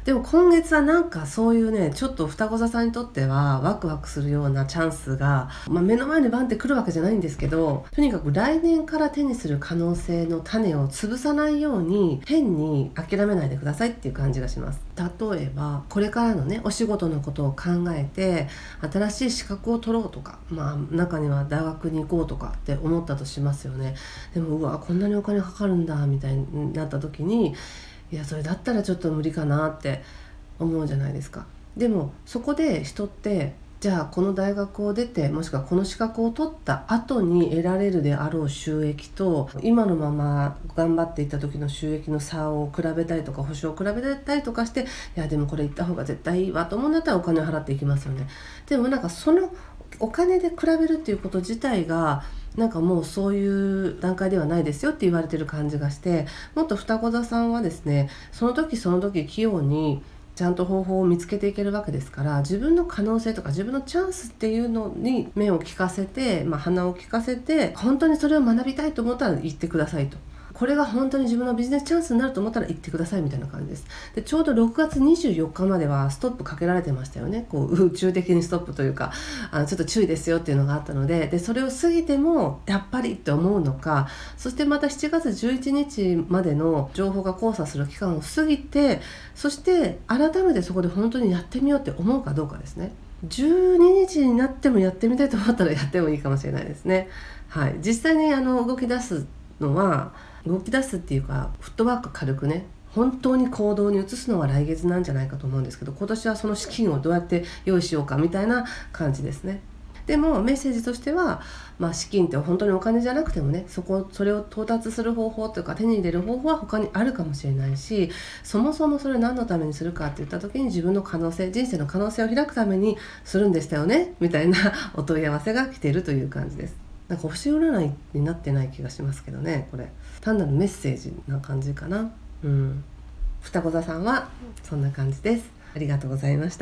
でも今月はなんかそういうね、ちょっと双子座さんにとってはワクワクするようなチャンスが、目の前にバンって来るわけじゃないんですけど、とにかく来年から手にする可能性の種を潰さないように変に諦めないでくださいっていう感じがします。例えばこれからのねお仕事のことを考えて新しい資格を取ろうとか、中には大学に行こうとかって思ったとしますよね。でもこんなにお金かかるんだみたいになった時に、いやそれだったらちょっと無理かなって思うじゃないですか。でもそこで人ってじゃあこの大学を出て、もしくはこの資格を取った後に得られるであろう収益と今のまま頑張っていった時の収益の差を比べたりとか、保証を比べたりとかして、いやでもこれ行った方が絶対いいわと思うんだったらお金を払っていきますよね。でもなんかそのお金で比べるっていうこと自体がなんかもうそういう段階ではないですよって言われてる感じがして、もっと双子座さんはですね、その時その時器用にちゃんと方法を見つけていけるわけですから、自分の可能性とか自分のチャンスっていうのに目を利かせて、鼻を利かせて、本当にそれを学びたいと思ったら言ってくださいと。これが本当に自分のビジネスチャンスになると思ったら言ってくださいみたいな感じです。でちょうど6月24日まではストップかけられてましたよね。宇宙的にストップというか、ちょっと注意ですよっていうのがあったので、それを過ぎてもやっぱりって思うのか、そしてまた7月11日までの情報が交差する期間を過ぎて、そして改めてそこで本当にやってみようって思うかどうかですね。12日になってもやってみたいと思ったらやってもいいかもしれないですね。実際に動き出すっていうか、フットワーク軽くね、本当に行動に移すのは来月なんじゃないかと思うんですけど、今年はその資金をどうやって用意しようかみたいな感じですね。でもメッセージとしては、資金って本当にお金じゃなくてもね、それを到達する方法というか手に入れる方法は他にあるかもしれないし、そもそもそれ何のためにするかって言った時に自分の可能性、人生の可能性を開くためにするんでしたよねみたいなお問い合わせが来ているという感じです。なんか星占いになってない気がしますけどね。これ単なるメッセージな感じかな。双子座さんはそんな感じです。ありがとうございました。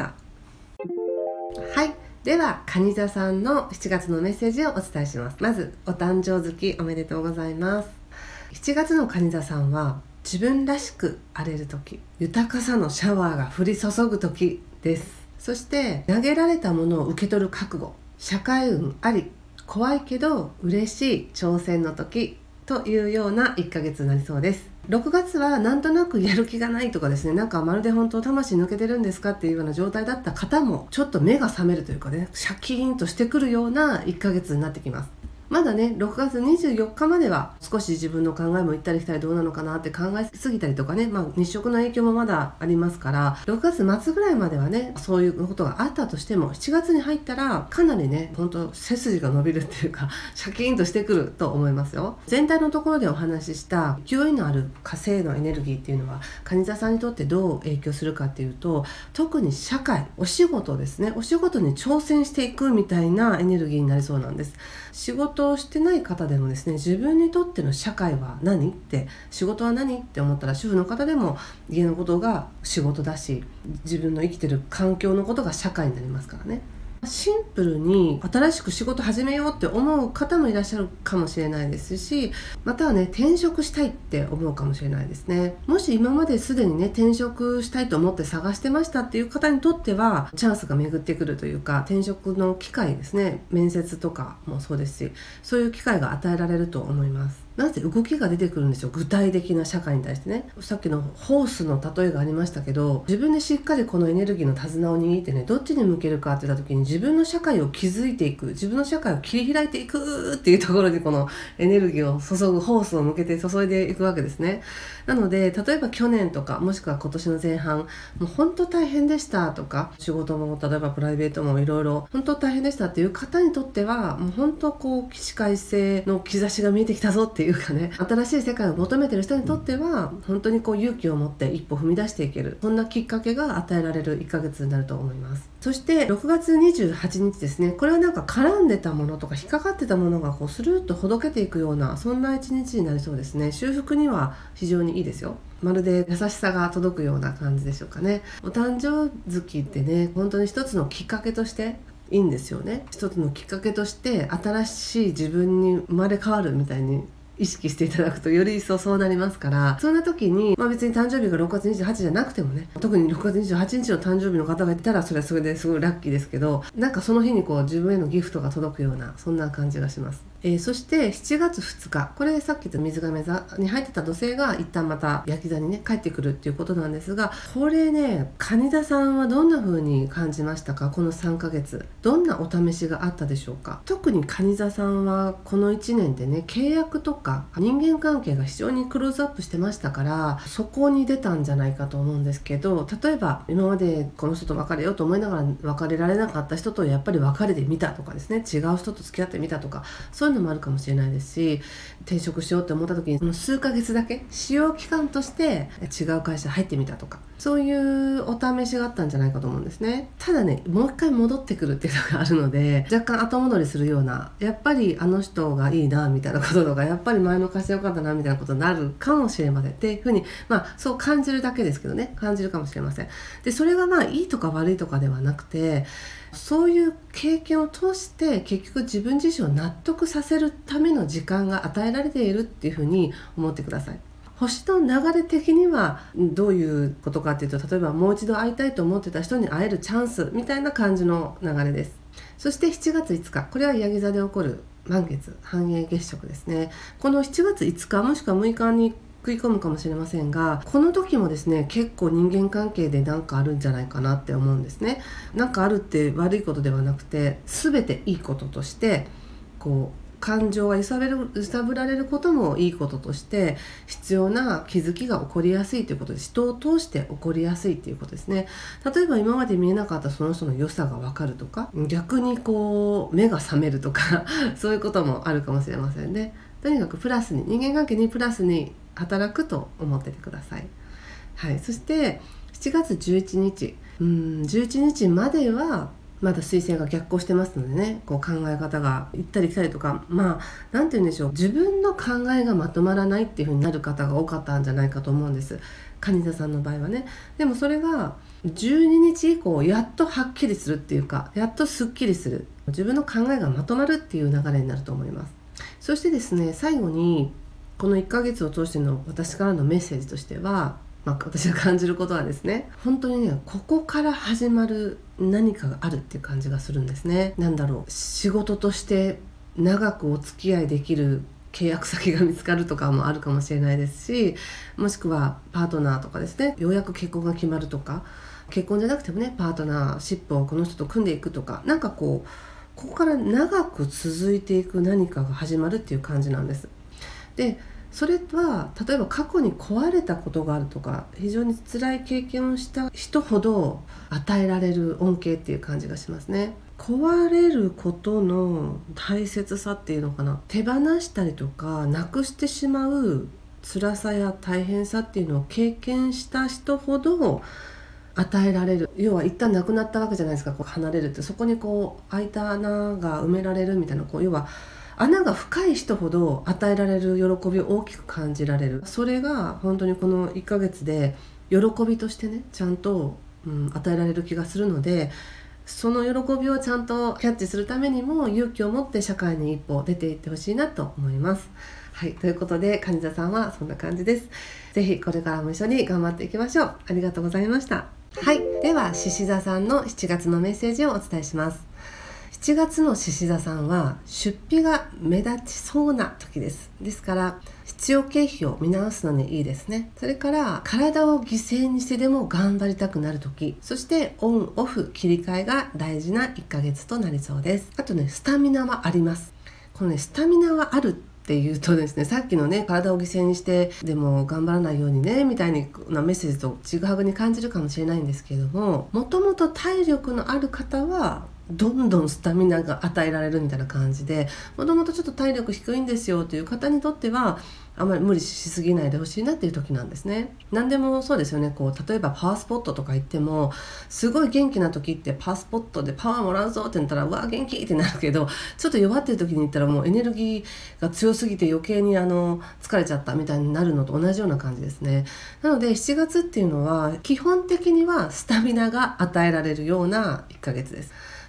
では蟹座さんの7月のメッセージをお伝えします。まずお誕生月おめでとうございます。7月の蟹座さんは自分らしく荒れる時、豊かさのシャワーが降り注ぐ時です。そして投げられたものを受け取る覚悟、社会運あり、怖いけど嬉しい挑戦の時というような1ヶ月になりそうです。6月はなんとなくやる気がないとかですね、なんかまるで本当魂抜けてるんですかっていうような状態だった方もちょっと目が覚めるというかね、シャキーンとしてくるような1ヶ月になってきます。まだね6月24日までは少し自分の考えも行ったり来たりどうなのかなって考えすぎたりとかね、日食の影響もまだありますから、6月末ぐらいまではねそういうことがあったとしても、7月に入ったらかなりね本当背筋が伸びるっていうかシャキーンとしてくると思いますよ。全体のところでお話しした勢いのある火星のエネルギーっていうのは蟹座さんにとってどう影響するかっていうと、特に社会、お仕事ですね、お仕事に挑戦していくみたいなエネルギーになりそうなんです。仕事をしてない方でもですね、自分にとっての社会は何って、仕事は何って思ったら、主婦の方でも家のことが仕事だし、自分の生きてる環境のことが社会になりますからね。シンプルに新しく仕事始めようって思う方もいらっしゃるかもしれないですし、またはね転職したいって思うかもしれないですね。もし今まですでにね転職したいと思って探してましたっていう方にとってはチャンスが巡ってくるというか、転職の機会ですね、面接とかもそうですし、そういう機会が与えられると思います。なぜ動きが出てくるんですよ、具体的な社会に対してね。さっきのホースの例えがありましたけど、自分でしっかりこのエネルギーの手綱を握ってね、どっちに向けるかって言った時に自分の社会を築いていく、自分の社会を切り開いていくっていうところにこのエネルギーを注ぐホースを向けて注いでいくわけですね。なので例えば去年とかもしくは今年の前半、もう本当大変でしたとか、仕事も例えばプライベートもいろいろ本当大変でしたっていう方にとっては、もう本当起死回生の兆しが見えてきたぞっていうかね、新しい世界を求めている人にとっては本当に勇気を持って一歩踏み出していける、そんなきっかけが与えられる1ヶ月になると思います。そして6月28日ですね、これはなんか絡んでたものとか引っかかってたものがスルーッとほどけていくような、そんな一日になりそうですね。修復には非常にいいですよ。まるで優しさが届くような感じでしょうかね。お誕生月ってね、本当に一つのきっかけとしていいんですよね。一つのきっかけとして新しい自分に生まれ変わるみたいに意識していただくとより一層そうなりますから、そんな時に、別に誕生日が6月28日じゃなくてもね、特に6月28日の誕生日の方がいたらそれはそれですごいラッキーですけど、なんかその日に自分へのギフトが届くような、そんな感じがします。そして7月2日、これさっき言った水亀座に入ってた土星が一旦また焼き座にね帰ってくるっていうことなんですが、これね、蟹座さんはどんな風に感じましたか？この3ヶ月どんなお試しがあったでしょうか？特に蟹座さんはこの1年でね、契約とか人間関係が非常にクローズアップしてましたから、そこに出たんじゃないかと思うんですけど、例えば今までこの人と別れようと思いながら別れられなかった人とやっぱり別れてみたとかですね、違う人と付き合ってみたとか、そういうのもあるかもしれないですし、転職しようって思った時にこの数ヶ月だけ使用期間として違う会社入ってみたとか、そういうお試しがあったんじゃないかと思うんですね。ただね、もう一回戻ってくるっていうのがあるので、若干後戻りするような、やっぱりあの人がいいなみたいなこととか、やっぱり前の会社良かったなみたいなことになるかもしれませんっていうふうに、そう感じるだけですけどね、感じるかもしれません。でそれがいいとか悪いとかではなくて、そういう経験を通して結局自分自身を納得させるための時間が与えられているっていうふうに思ってください。星の流れ的にはどういうことかっていうと、例えばもう一度会いたいと思ってた人に会えるチャンスみたいな感じの流れです。そして7月5日、これはヤギ座で起こる満月反映月食ですね。この7月5日もしくは6日に食い込むかもしれませんが、この時もですね、結構人間関係で何かあるんじゃないかなって思うんですね。なんかあるって悪いことではなくて、全ていいこととして感情が揺さぶられることもいいこととして必要な気づきが起こりやすいということです。人を通して起こりやすいということですね。例えば今まで見えなかったその人の良さが分かるとか、逆に目が覚めるとかそういうこともあるかもしれませんね。とにかくプラスに、人間関係にプラスに働くと思っててください。はい、そして7月11日、11日まではまだ水星が逆行してますのでね、考え方が行ったり来たりとか、なんて言うんでしょう、自分の考えがまとまらないっていう風になる方が多かったんじゃないかと思うんです、蟹座さんの場合はね。でもそれが12日以降やっとはっきりするっていうか、やっとすっきりする、自分の考えがまとまるっていう流れになると思います。そしてですね、最後にこの1ヶ月を通しての私からのメッセージとしては、私が感じることはですね、本当にね、ここから始まる何かがあるっていう感じがするんですね。仕事として長くお付き合いできる契約先が見つかるとかもあるかもしれないですし、もしくはパートナーとかですね、ようやく結婚が決まるとか、結婚じゃなくてもね、パートナーシップをこの人と組んでいくとか、ここから長く続いていく何かが始まるっていう感じなんです。でそれは例えば過去に壊れたことがあるとか、非常に辛い経験をした人ほど与えられる恩恵っていう感じがしますね。壊れることの大切さっていうのかな、手放したりとかなくしてしまう辛さや大変さっていうのを経験した人ほど与えられる、要は一旦なくなったわけじゃないですか、離れるって、そこに開いた穴が埋められるみたいな、要は穴が深い人ほど与えられる喜びを大きく感じられる。それが本当にこの1ヶ月で喜びとしてね、ちゃんと、与えられる気がするので、その喜びをちゃんとキャッチするためにも勇気を持って社会に一歩出ていってほしいなと思います。はい、ということで蟹座さんはそんな感じです。ぜひこれからも一緒に頑張っていきましょう。ありがとうございました。はい、では獅子座さんの7月のメッセージをお伝えします。7月の獅子座さんは出費が目立ちそうな時です。ですから必要経費を見直すのにいいですね。それから体を犠牲にしてでも頑張りたくなる時、そしてオンオフ切り替えが大事な1ヶ月となりそうです。あとね、スタミナはあります。このね、スタミナはあるっていうとですね、さっきのね、体を犠牲にしてでも頑張らないようにねみたいなメッセージとちぐはぐに感じるかもしれないんですけれども、もともと体力のある方はどんどんスタミナが与えられるみたいな感じで、もともとちょっと体力低いんですよという方にとってはあまり無理しすぎないでほしいなっていう時なんですね。何でもそうですよね。例えばパワースポットとか行っても、すごい元気な時ってパワースポットでパワーもらうぞって言ったら、うわ元気ってなるけど、ちょっと弱ってる時に行ったらもうエネルギーが強すぎて余計に疲れちゃったみたいになるのと同じような感じですね。なので7月っていうのは基本的にはスタミナが与えられるような1ヶ月です。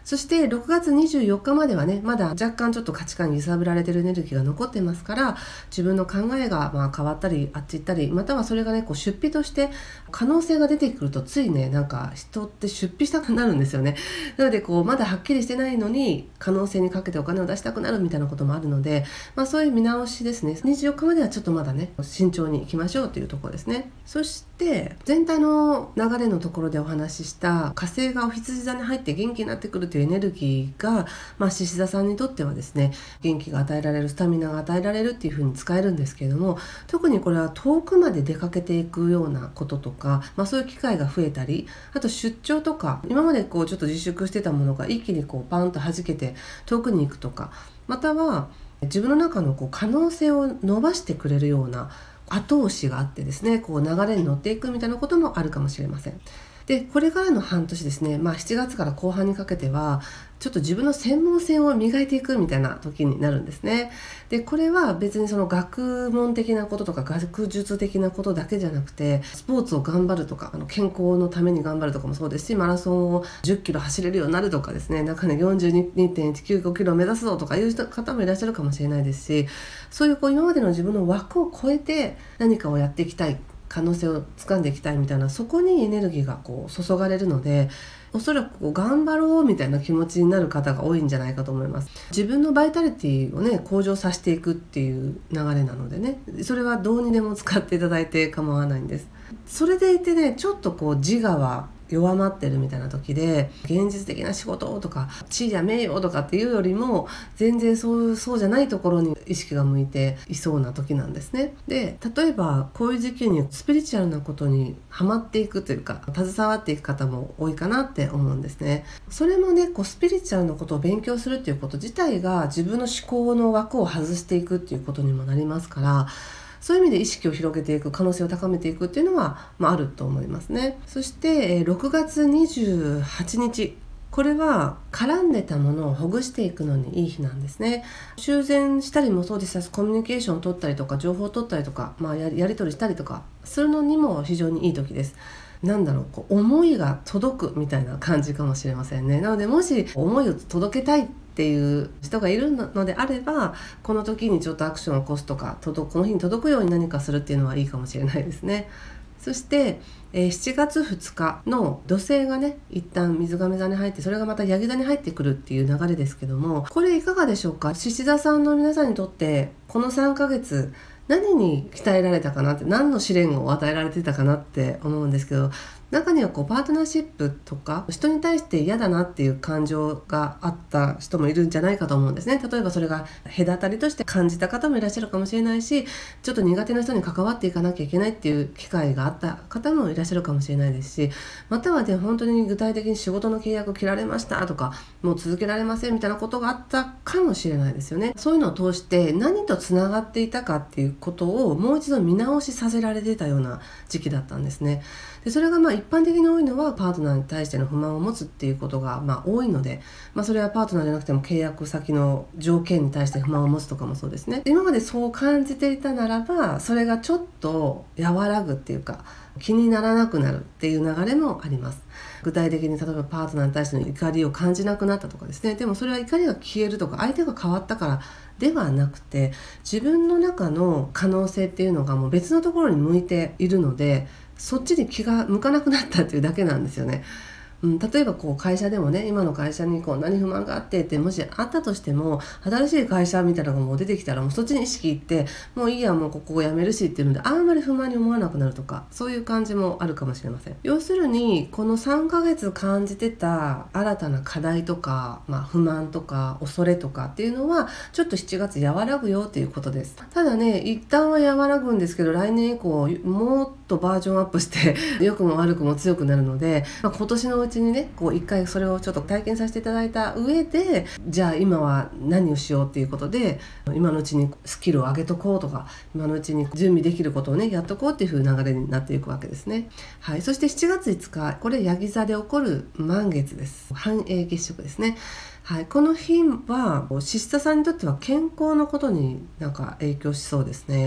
そして6月24日まではね、まだ若干ちょっと価値観に揺さぶられてるエネルギーが残ってますから、自分の考えが変わったりあっち行ったり、またはそれがねこう出費として可能性が出てくると、ついねなんか人って出費したくなるんですよね。なのでこうまだはっきりしてないのに可能性にかけてお金を出したくなるみたいなこともあるので、そういう見直しですね。24日まではちょっとまだね慎重にいきましょうというところですね。そして全体の流れのところでお話しした火星がお羊座に入って元気になってくるというエネルギーが、獅子座さんにとってはですね、元気が与えられる、スタミナが与えられるっていう風に使えるんですけれども、特にこれは遠くまで出かけていくようなこととか、そういう機会が増えたり、あと出張とか、今までこうちょっと自粛してたものが一気にこうパンと弾けて遠くに行くとか、または自分の中のこう可能性を伸ばしてくれるような後押しがあってですね、こう流れに乗っていくみたいなこともあるかもしれません。でこれからの半年ですね、7月から後半にかけてはちょっと自分の専門性を磨いていくみたいな時になるんですね。でこれは別にその学問的なこととか学術的なことだけじゃなくて、スポーツを頑張るとか健康のために頑張るとかもそうですし、マラソンを10キロ走れるようになるとかですね、中に42.195キロを目指すぞとかいう方もいらっしゃるかもしれないですし、そういう今までの自分の枠を超えて何かをやっていきたい、可能性を掴んでいきたいみたいな、そこにエネルギーがこう注がれるので、おそらく頑張ろうみたいな気持ちになる方が多いんじゃないかと思います。自分のバイタリティをね向上させていくっていう流れなのでね、それはどうにでも使っていただいて構わないんです。それでいてね、ちょっとこう自我は弱まってるみたいな時で、現実的な仕事とか地位や名誉とかっていうよりも全然そうじゃないところに意識が向いていそうな時なんですね。で例えばこういう時期にスピリチュアルなことにハマっていくというか携わっていく方も多いかなって思うんですね。それもねスピリチュアルなことを勉強するっていうこと自体が自分の思考の枠を外していくっていうことにもなりますから、そういう意味で意識を広げていく、可能性を高めていくっていうのは、あると思いますね。そして6月28日、これは絡んでたものをほぐしていくのにいい日なんですね。修繕したりもそうですし、コミュニケーションを取ったりとか情報を取ったりとか、やり取りしたりとかするのにも非常にいい時です。思いが届くみたいな感じかもしれませんね。なのでもし思いを届けたいっていう人がいるのであれば、この時にちょっとアクションを起こすとか、この日に届くように何かするっていうのはいいかもしれないですね。そして7月2日の土星がね一旦水亀座に入って、それがまたヤギ座に入ってくるっていう流れですけども、これいかがでしょうか。獅子座さんの皆さんにとってこの3ヶ月何に鍛えられたかなって、何の試練を与えられてたかなって思うんですけど、中にはパートナーシップとか人に対して嫌だなっていう感情があった人もいるんじゃないかと思うんですね。例えばそれが隔たりとして感じた方もいらっしゃるかもしれないし、ちょっと苦手な人に関わっていかなきゃいけないっていう機会があった方もいらっしゃるかもしれないですし、またはね本当に具体的に仕事の契約切られましたとか、もう続けられませんみたいなことがあったかもしれないですよね。そういうのを通して何とつながっていたかっていうことをもう一度見直しさせられてたような時期だったんですね。でそれが一般的に多いのはパートナーに対しての不満を持つっていうことが多いので、それはパートナーじゃなくても契約先の条件に対して不満を持つとかもそうですね。今までそう感じていたならば、それがちょっと和らぐっていうか気にならなくなるっていう流れもあります。具体的に例えばパートナーに対しての怒りを感じなくなったとかですね。でもそれは怒りが消えるとか相手が変わったからではなくて、自分の中の可能性っていうのがもう別のところに向いているので、そっちに気が向かなくなったっていうだけなんですよね。例えば会社でもね、今の会社に何不満があってってもしあったとしても、新しい会社みたいなのがもう出てきたらもうそっちに意識いって、もういいや、もうここを辞めるしっていうのであんまり不満に思わなくなるとか、そういう感じもあるかもしれません。要するにこの3ヶ月感じてた新たな課題とか、不満とか恐れとかっていうのはちょっと7月和らぐよっていうことです。ただね、一旦は和らぐんですけど、来年以降もっとバージョンアップして良くも悪くも強くなるので、今年のうちにね一回それをちょっと体験させていただいた上で、じゃあ今は何をしようっていうことで、今のうちにスキルを上げとこうとか、今のうちに準備できることをねやっとこうっていう風な流れになっていくわけですね。はい。そして7月5日、これヤギ座で起こる満月です。半影月食ですね。はい、この日は獅子座さんにとっては健康のことに影響しそうですね。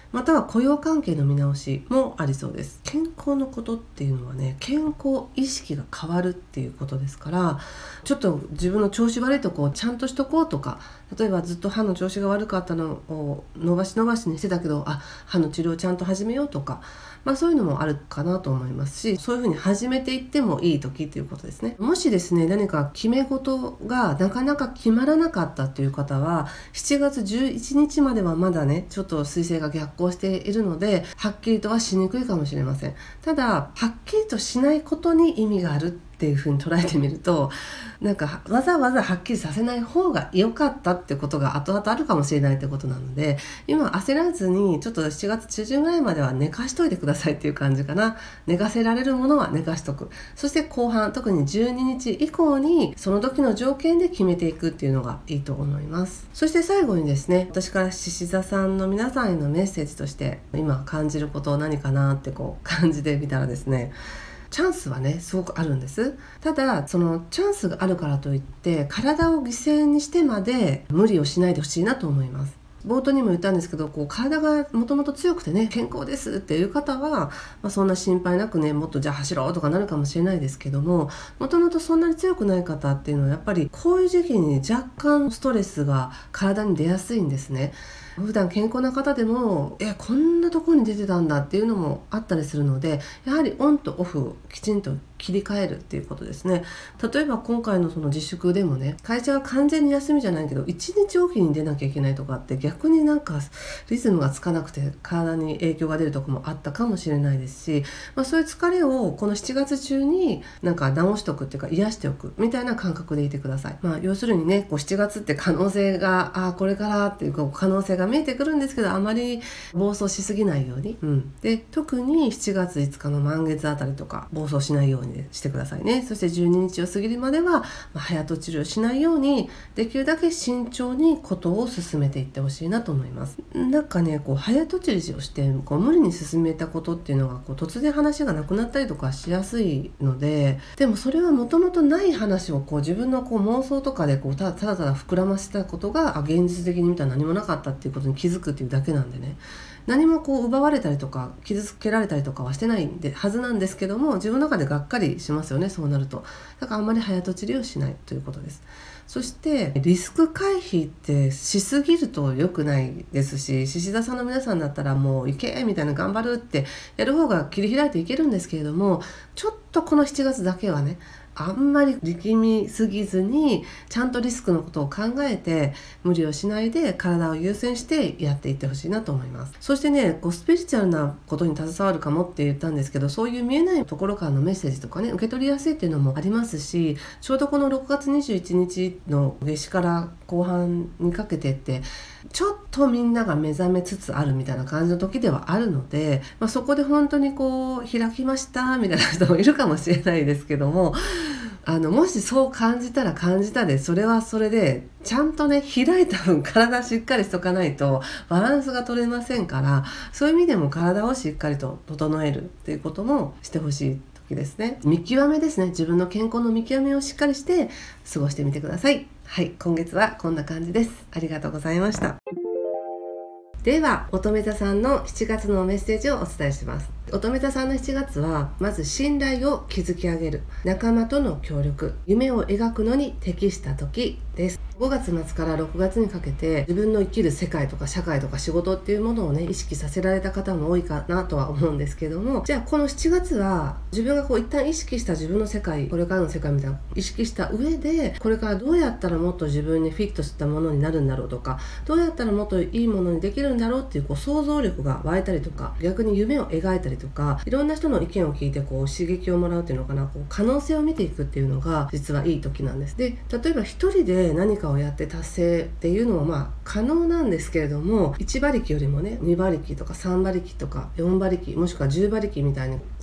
または雇用関係の見直しもありそうです。健康のことっていうのはね、健康意識が変わるっていうことですから、ちょっと自分の調子悪いとこをちゃんとしとこうとか、例えばずっと歯の調子が悪かったのを伸ばしにしてたけど、歯の治療をちゃんと始めようとか、そういうのもあるかなと思いますし、そういうふうに始めていってもいい時ということですね。もしですね、何か決め事がなかなか決まらなかったという方は、7月11日まではまだね、ちょっと彗星が逆行しているので、はっきりとはしにくいかもしれません。ただ、はっきりとしないことに意味があるっていうふうに捉えてみると、なんかわざわざはっきりさせない方が良かったってことが後々あるかもしれないってことなので、今焦らずにちょっと7月中旬ぐらいまでは寝かしといてくださいっていう感じかな。寝かせられるものは寝かしとく。そして後半、特に12日以降にその時の条件で決めていくっていうのがいいと思います。そして最後にですね、私から獅子座さんの皆さんへのメッセージとして今感じることを何かなって感じてみたらですね、チャンスはねすごくあるんです。ただそのチャンスがあるからといって体を犠牲にしてまで無理をしないでほしいなと思います。冒頭にも言ったんですけど、体がもともと強くてね、健康ですっていう方は、そんな心配なくね、もっとじゃあ走ろうとかなるかもしれないですけども、もともとそんなに強くない方っていうのはやっぱりこういう時期に若干ストレスが体に出やすいんですね。普段健康な方でもこんなところに出てたんだっていうのもあったりするので、やはりオンとオフをきちんと切り替えるっていうことですね。例えば今回のその自粛でもね、会社が完全に休みじゃないけど1日おきに出なきゃいけないとかって逆になんかリズムがつかなくて体に影響が出るところもあったかもしれないですし、そういう疲れをこの7月中になんか直しておくっていうか癒しておくみたいな感覚でいてください。要するにね、7月って可能性がこれからっていう可能性が見えてくるんですけど、あまり暴走しすぎないように、で特に7月5日の満月あたりとか暴走しないようにしてくださいね。そして12日を過ぎるまでは、早とちりをしないようにできるだけ慎重にことを進めていってほしいなと思います。なんかね、早とちりをして無理に進めたことっていうのが突然話がなくなったりとかしやすいので、でもそれはもともとない話を自分の妄想とかでただただ膨らませたことが現実的に見たら何もなかったっていうことに気づくっていうだけなんでね、何も奪われたりとか傷つけられたりとかはしてないはずなんですけども、自分の中でがっかりしますよね、そうなると。だからあんまり早とちりをしないということです。そしてリスク回避ってしすぎると良くないですし、獅子座さんの皆さんだったらもういけみたいな、頑張るってやる方が切り開いていけるんですけれども、ちょっとこの7月だけはね、あんまり力みすぎずにちゃんとリスクのことを考えて無理をしないで体を優先してやっていってほしいなと思います。そしてね、スピリチュアルなことに携わるかもって言ったんですけど、そういう見えないところからのメッセージとかね、受け取りやすいっていうのもありますし、ちょうどこの6月21日の夏至から後半にかけてってちょっとみんなが目覚めつつあるみたいな感じの時ではあるので、そこで本当に開きましたみたいな人もいるかもしれないですけども、もしそう感じたら感じたで、それはそれでちゃんとね、開いた分体しっかりしとかないとバランスが取れませんから、そういう意味でも体をしっかりと整えるっていうこともしてほしい時ですね。見極めですね。自分の健康の見極めをしっかりして過ごしてみてください。はい、今月はこんな感じです。ありがとうございました。では乙女座さんの7月のメッセージをお伝えします。乙女座さんの7月は、まず信頼を築き上げる、仲間との協力、夢を描くのに適した時です。5月末から6月にかけて自分の生きる世界とか社会とか仕事っていうものをね、意識させられた方も多いかなとは思うんですけども、じゃあこの7月は自分が一旦意識した自分の世界、これからの世界みたいな意識した上で、これからどうやったらもっと自分にフィットしたものになるんだろうとか、どうやったらもっといいものにできるんだろうっていう想像力が湧いたりとか、逆に夢を描いたりとか、いろんな人の意見を聞いて刺激をもらうっていうのかな、可能性を見ていくっていうのが実はいい時なんです。で、例えば一人で何かをやって達成っていうのは可能なんですけれども、1馬力よりもね、2馬力とか3馬力とか4馬力もしくは10馬力みたいに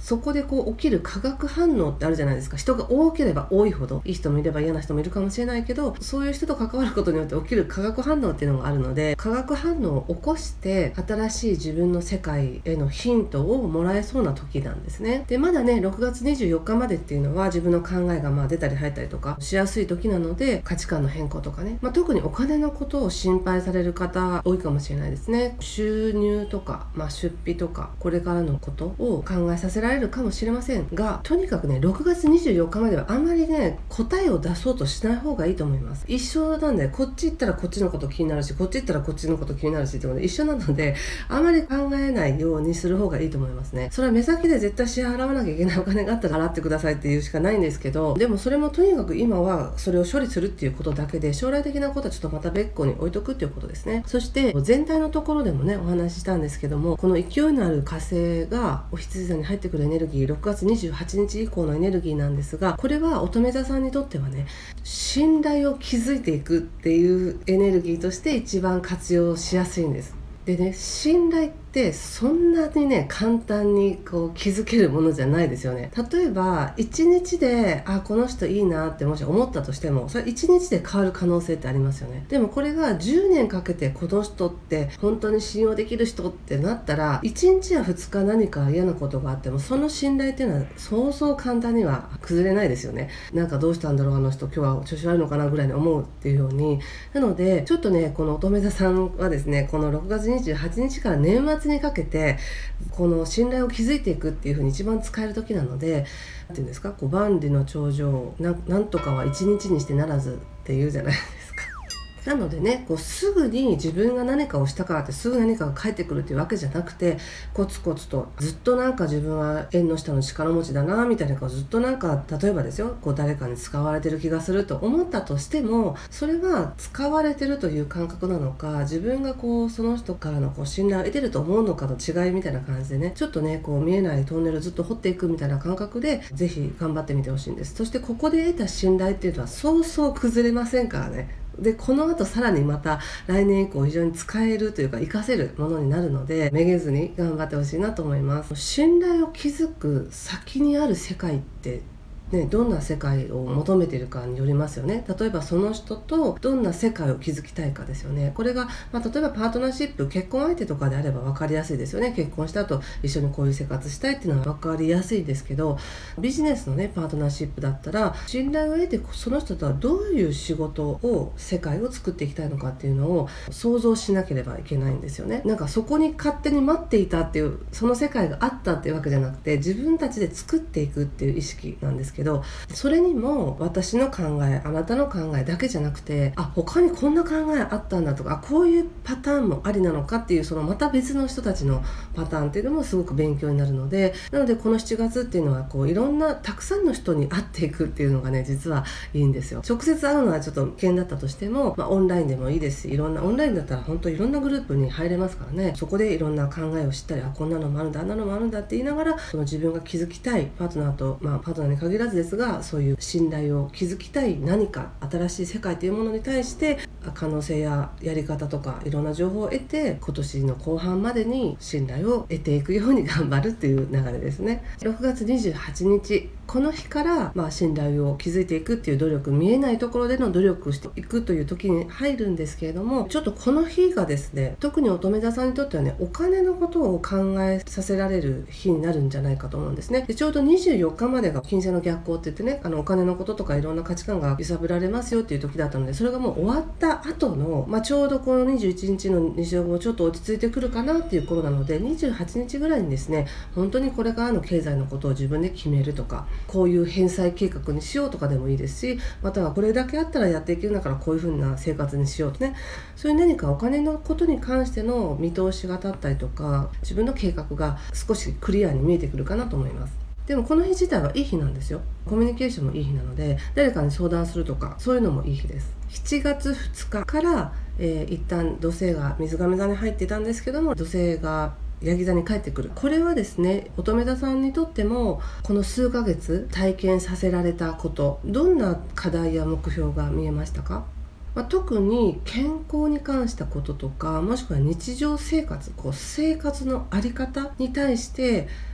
そこで起きる化学反応ってあるじゃないですか。人が多ければ多いほどいい人もいれば嫌な人もいるかもしれないけど、そういう人と関わることによって起きる化学反応っていうのがあるので、化学反応を起こして新しい自分の世界へのヒントをもらえそうな時なんですね。でまだね6月24日までっていうのは自分の考えが出たり入ったりとかしやすい時なので、価値観の変更とかね、特にお金のことを心配される方多いかもしれないですね。収入とか、出費とかこれからのことを考えさせられるかもしれませんが、とにかくね6月24日まではあんまりね答えを出そうとしない方がいいと思います。一緒なんで、こっち行ったらこっちのこと気になるし、こっち行ったらこっちのこと気になるしってことで一緒なので、あまり考えないようにする方がいいと思いますね。それは目先で絶対支払わなきゃいけないお金があったら払ってくださいっていうしかないんですけど、でもそれもとにかく今はそれを処理するっていうことだけで、将来的なことはちょっとまた別個に置いとくっていうことですね。そして全体のところでもねお話ししたんですけども、この勢いのある火星がお羊座に入ってくるエネルギー、6月28日以降のエネルギーなんですが、これは乙女座さんにとってはね、信頼を築いていくっていうエネルギーとして一番活用しやすいんです。でね、信頼ってそんなにね簡単に築けるものじゃないですよね。例えば1日でこの人いいなってもし思ったとしても、それ1日で変わる可能性ってありますよね。でもこれが10年かけてこの人って本当に信用できる人ってなったら、1日や2日何か嫌なことがあってもその信頼っていうのはそうそう簡単には崩れないですよね。なんかどうしたんだろうあの人、今日は調子悪いのかなぐらいに思うっていうように。なのでちょっとねこの乙女座さんはですね、この6月28日から年末にかけてこの信頼を築いていくっていう風に一番使える時なので、なんていうんですか、万里の長城なんとかは一日にしてならずっていうじゃないですか。なのでね、すぐに自分が何かをしたからってすぐ何かが返ってくるっていうわけじゃなくて、コツコツとずっとなんか自分は縁の下の力持ちだなみたいな、ずっとなんか例えばですよ、誰かに使われてる気がすると思ったとしても、それは使われてるという感覚なのか、自分がその人からの信頼を得てると思うのかの違いみたいな感じでね、ちょっとね見えないトンネルをずっと掘っていくみたいな感覚でぜひ頑張ってみてほしいんです。そしてここで得た信頼っていうのはそうそう崩れませんからね。でこの後さらにまた来年以降非常に使えるというか活かせるものになるので、めげずに頑張ってほしいなと思います。信頼を築く先にある世界ってどんな世界を求めているかによりますよね。例えばその人とどんな世界を築きたいかですよね。これが、例えばパートナーシップ、結婚相手とかであれば分かりやすいですよね。結婚した後一緒にこういう生活したいっていうのは分かりやすいですけど、ビジネスのパートナーシップだったら信頼を得てその人とはどういう仕事を世界を作っていきたいのかっていうのを想像しなければいけないんですよね。なんかそこに勝手に待っていたっていう、その世界があったっていうわけじゃなくて、自分たちで作っていくっていう意識なんですけど、それにも私の考え、あなたの考えだけじゃなくて、他にこんな考えあったんだとか、こういうパターンもありなのかっていう、そのまた別の人たちのパターンっていうのもすごく勉強になるので、なのでこの7月っていうのはいろんなたくさんの人に会っていくっていうのがね実はいいんですよ。直接会うのはちょっと危険だったとしても、オンラインでもいいですし、いろんなオンラインだったら本当いろんなグループに入れますからね。そこでいろんな考えを知ったり、こんなのもあるんだ、あんなのもあるんだって言いながら、その自分が築きたいパートナーと、パートナーに限らずですが、そういう信頼を築きたい何か新しい世界というものに対して可能性ややり方とかいろんな情報を得て、今年の後半までに信頼を得ていくように頑張るっていう流れですね。6月28日この日から、信頼を築いていくっていう努力、見えないところでの努力をしていくという時に入るんですけれども、ちょっとこの日がですね、特に乙女座さんにとってはね、お金のことを考えさせられる日になるんじゃないかと思うんですね。でちょうど24日までが金星の逆行って言ってね、お金のこととかいろんな価値観が揺さぶられますよっていう時だったので、それがもう終わった後の、ちょうどこの21日の日曜日もちょっと落ち着いてくるかなっていう頃なので、28日ぐらいにですね、本当にこれからの経済のことを自分で決めるとか、こういう返済計画にしようとかでもいいですし、またはこれだけあったらやっていけるんだからこういう風な生活にしようとね、そういう何かお金のことに関しての見通しが立ったりとか、自分の計画が少しクリアに見えてくるかなと思います。でもこの日自体はいい日なんですよ。コミュニケーションもいい日なので、誰かに相談するとかそういうのもいい日です。7月2日から、一旦土星が水亀座に入っていたんですけども、土星がヤギ座に帰ってくる。これはですね、乙女座さんにとってもこの数ヶ月体験させられたこと、どんな課題や目標が見えましたか？特に健康に関したこととか、もしくは日常生活、生活のあり方に対して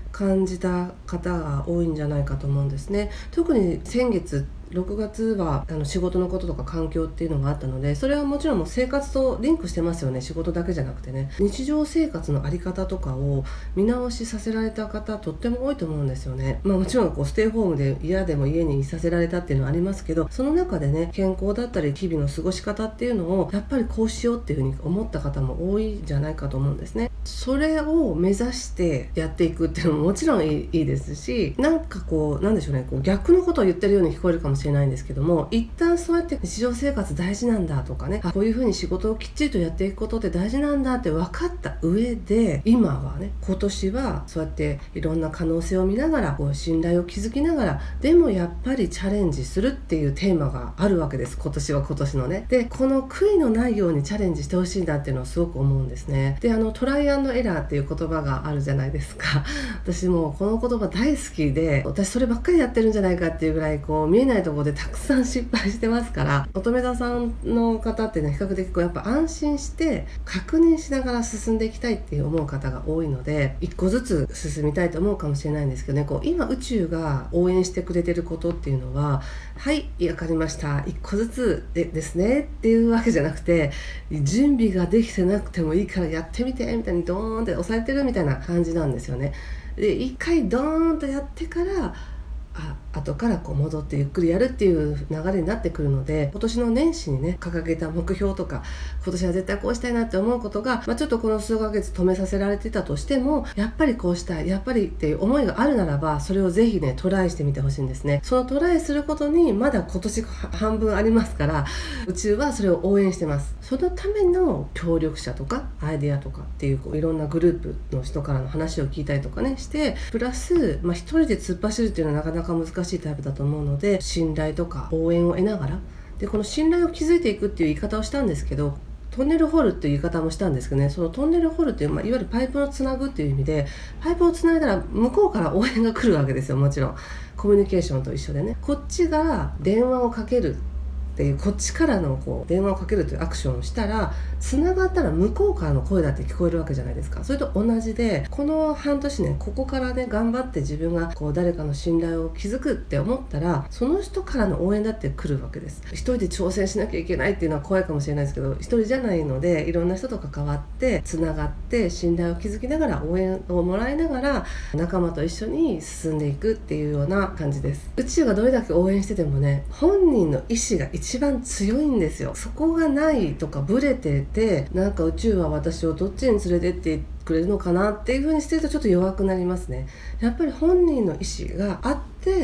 感じた方が多いんじゃないかと思うんですね。特に先月6月は仕事のこととか環境っていうのがあったので、それはもちろんもう生活とリンクしてますよね。仕事だけじゃなくてね、日常生活の在り方とかを見直しさせられた方とっても多いと思うんですよね。もちろんステイホームで嫌でも家にいさせられたっていうのはありますけど、その中でね、健康だったり日々の過ごし方っていうのをやっぱりこうしようっていうふうに思った方も多いんじゃないかと思うんですね。それを目指してやっていくっていうのももちろんいいですし、なんでしょうね、逆のことを言ってるように聞こえるかもしれないんですけども、一旦そうやって日常生活大事なんだとかね、こういうふうに仕事をきっちりとやっていくことって大事なんだって分かった上で、今今年はそうやっていろんな可能性を見ながら信頼を築きながら、でもやっぱりチャレンジするっていうテーマがあるわけです。今年は今年のね。で、この悔いのないようにチャレンジしてほしいんだっていうのはすごく思うんですね。で、トライアンドエラーっていう言葉があるじゃないですか。私もこの言葉大好きで、私そればっかりやってるんじゃないかっていうぐらい見えないところでたくさん失敗してますから、乙女座さんの方ってね、比較的やっぱ安心して確認しながら進んでいきたいって思う方が多いので、一個ずつ進みたいと思うかもしれないんですけどね、今宇宙が応援してくれてることっていうのは、はい、わかりました、一個ずつですねっていうわけじゃなくて、準備ができてなくてもいいからやってみてみたいにドーンって押されてるみたいな感じなんですよね。で、一回ドーンとやってから後から戻ってゆっくりやるっていう流れになってくるので、今年の年始にね掲げた目標とか、今年は絶対こうしたいなって思うことが、ちょっとこの数ヶ月止めさせられてたとしても、やっぱりこうしたい、やっぱりっていう思いがあるならば、それをぜひねトライしてみてほしいんですね。そのトライすることにまだ今年半分ありますから、宇宙はそれを応援してます。そのための協力者とかアイデアとかっていう、いろんなグループの人からの話を聞いたりとかねして、プラス、一人で突っ走るっていうのはなかなか難しいタイプだと思うので、信頼とか応援を得ながら、でこの信頼を築いていくっていう言い方をしたんですけど、トンネル掘るっていう言い方もしたんですけどね、そのトンネル掘るっていう、いわゆるパイプをつなぐっていう意味で、パイプをつないだら向こうから応援が来るわけですよ。もちろんコミュニケーションと一緒でね、こっちが電話をかけるっていう、こっちからの電話をかけるというアクションをしたら、つながったら向こうからの声だって聞こえるわけじゃないですか。それと同じで、この半年ね、ここからね頑張って自分が誰かの信頼を築くって思ったら、その人からの応援だって来るわけです。一人で挑戦しなきゃいけないっていうのは怖いかもしれないですけど、一人じゃないので、いろんな人と関わってつながって信頼を築きながら、応援をもらいながら仲間と一緒に進んでいくっていうような感じです。宇宙がどれだけ応援しててもね、本人の意志が一番強いんですよ。そこがないとかブレてて、なんか宇宙は私をどっちに連れてってくれるのかなっていう風にしてると、ちょっと弱くなりますね。やっぱり本人の意思があって、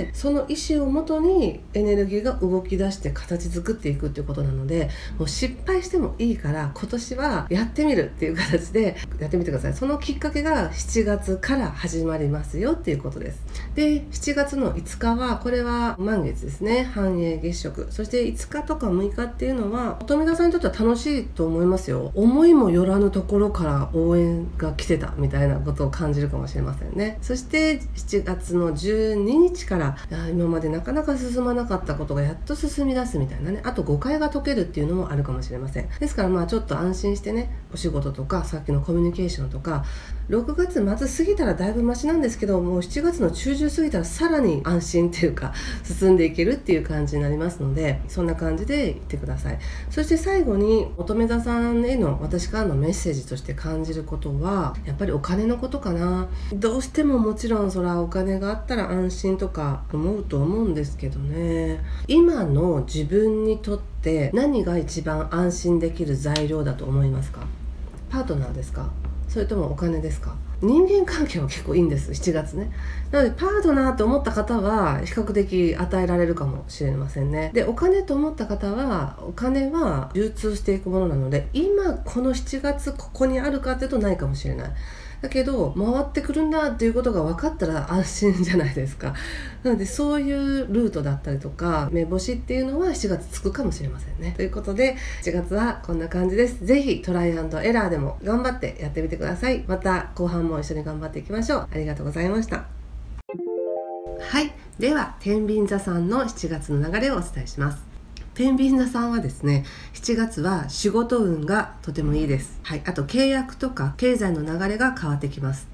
その意思をもとにエネルギーが動き出して形作っていくっていうことなので、もう失敗してもいいから今年はやってみるっていう形でやってみてください。そのきっかけが7月から始まりますよっていうことです。で、7月の5日は、これは満月ですね、繁栄月食。そして5日とか6日っていうのは、乙女座さんにとっては楽しいと思いますよ。思いもよらぬところから応援が来てたみたいなことを感じるかもしれませんね。そして7月の12日から今までなかなか進まなかったことがやっと進み出すみたいなね、あと誤解が解けるっていうのもあるかもしれません。ですからちょっと安心してね、お仕事とかさっきのコミュニケーションとか、6月末過ぎたらだいぶマシなんですけど、もう7月の中旬過ぎたらさらに安心っていうか進んでいけるっていう感じになりますので、そんな感じで言ってください。そして最後に、乙女座さんへの私からのメッセージとして感じることは、やっぱりお金のことかな。どうしてももちろんそらお金があったら安心とか思うと思うんですけどね、今の自分にとって何が一番安心できる材料だと思いますか？パートナーですか？それともお金ですか？人間関係は結構いいんです、7月ね。なのでパートナーと思った方は比較的与えられるかもしれませんね。で、お金と思った方は、お金は流通していくものなので、今この7月ここにあるかっていうとないかもしれない。だけど回ってくるんだっていうことが分かったら安心じゃないですか。なのでそういうルートだったりとか、目星っていうのは7月つくかもしれませんね。ということで7月はこんな感じです。ぜひトライアンドエラーでも頑張ってやってみてください。また後半も一緒に頑張っていきましょう。ありがとうございました。はい、では天秤座さんの7月の流れをお伝えします。天秤座さんはですね、7月は仕事運がとてもいいです。はい、あと契約とか経済の流れが変わってきます。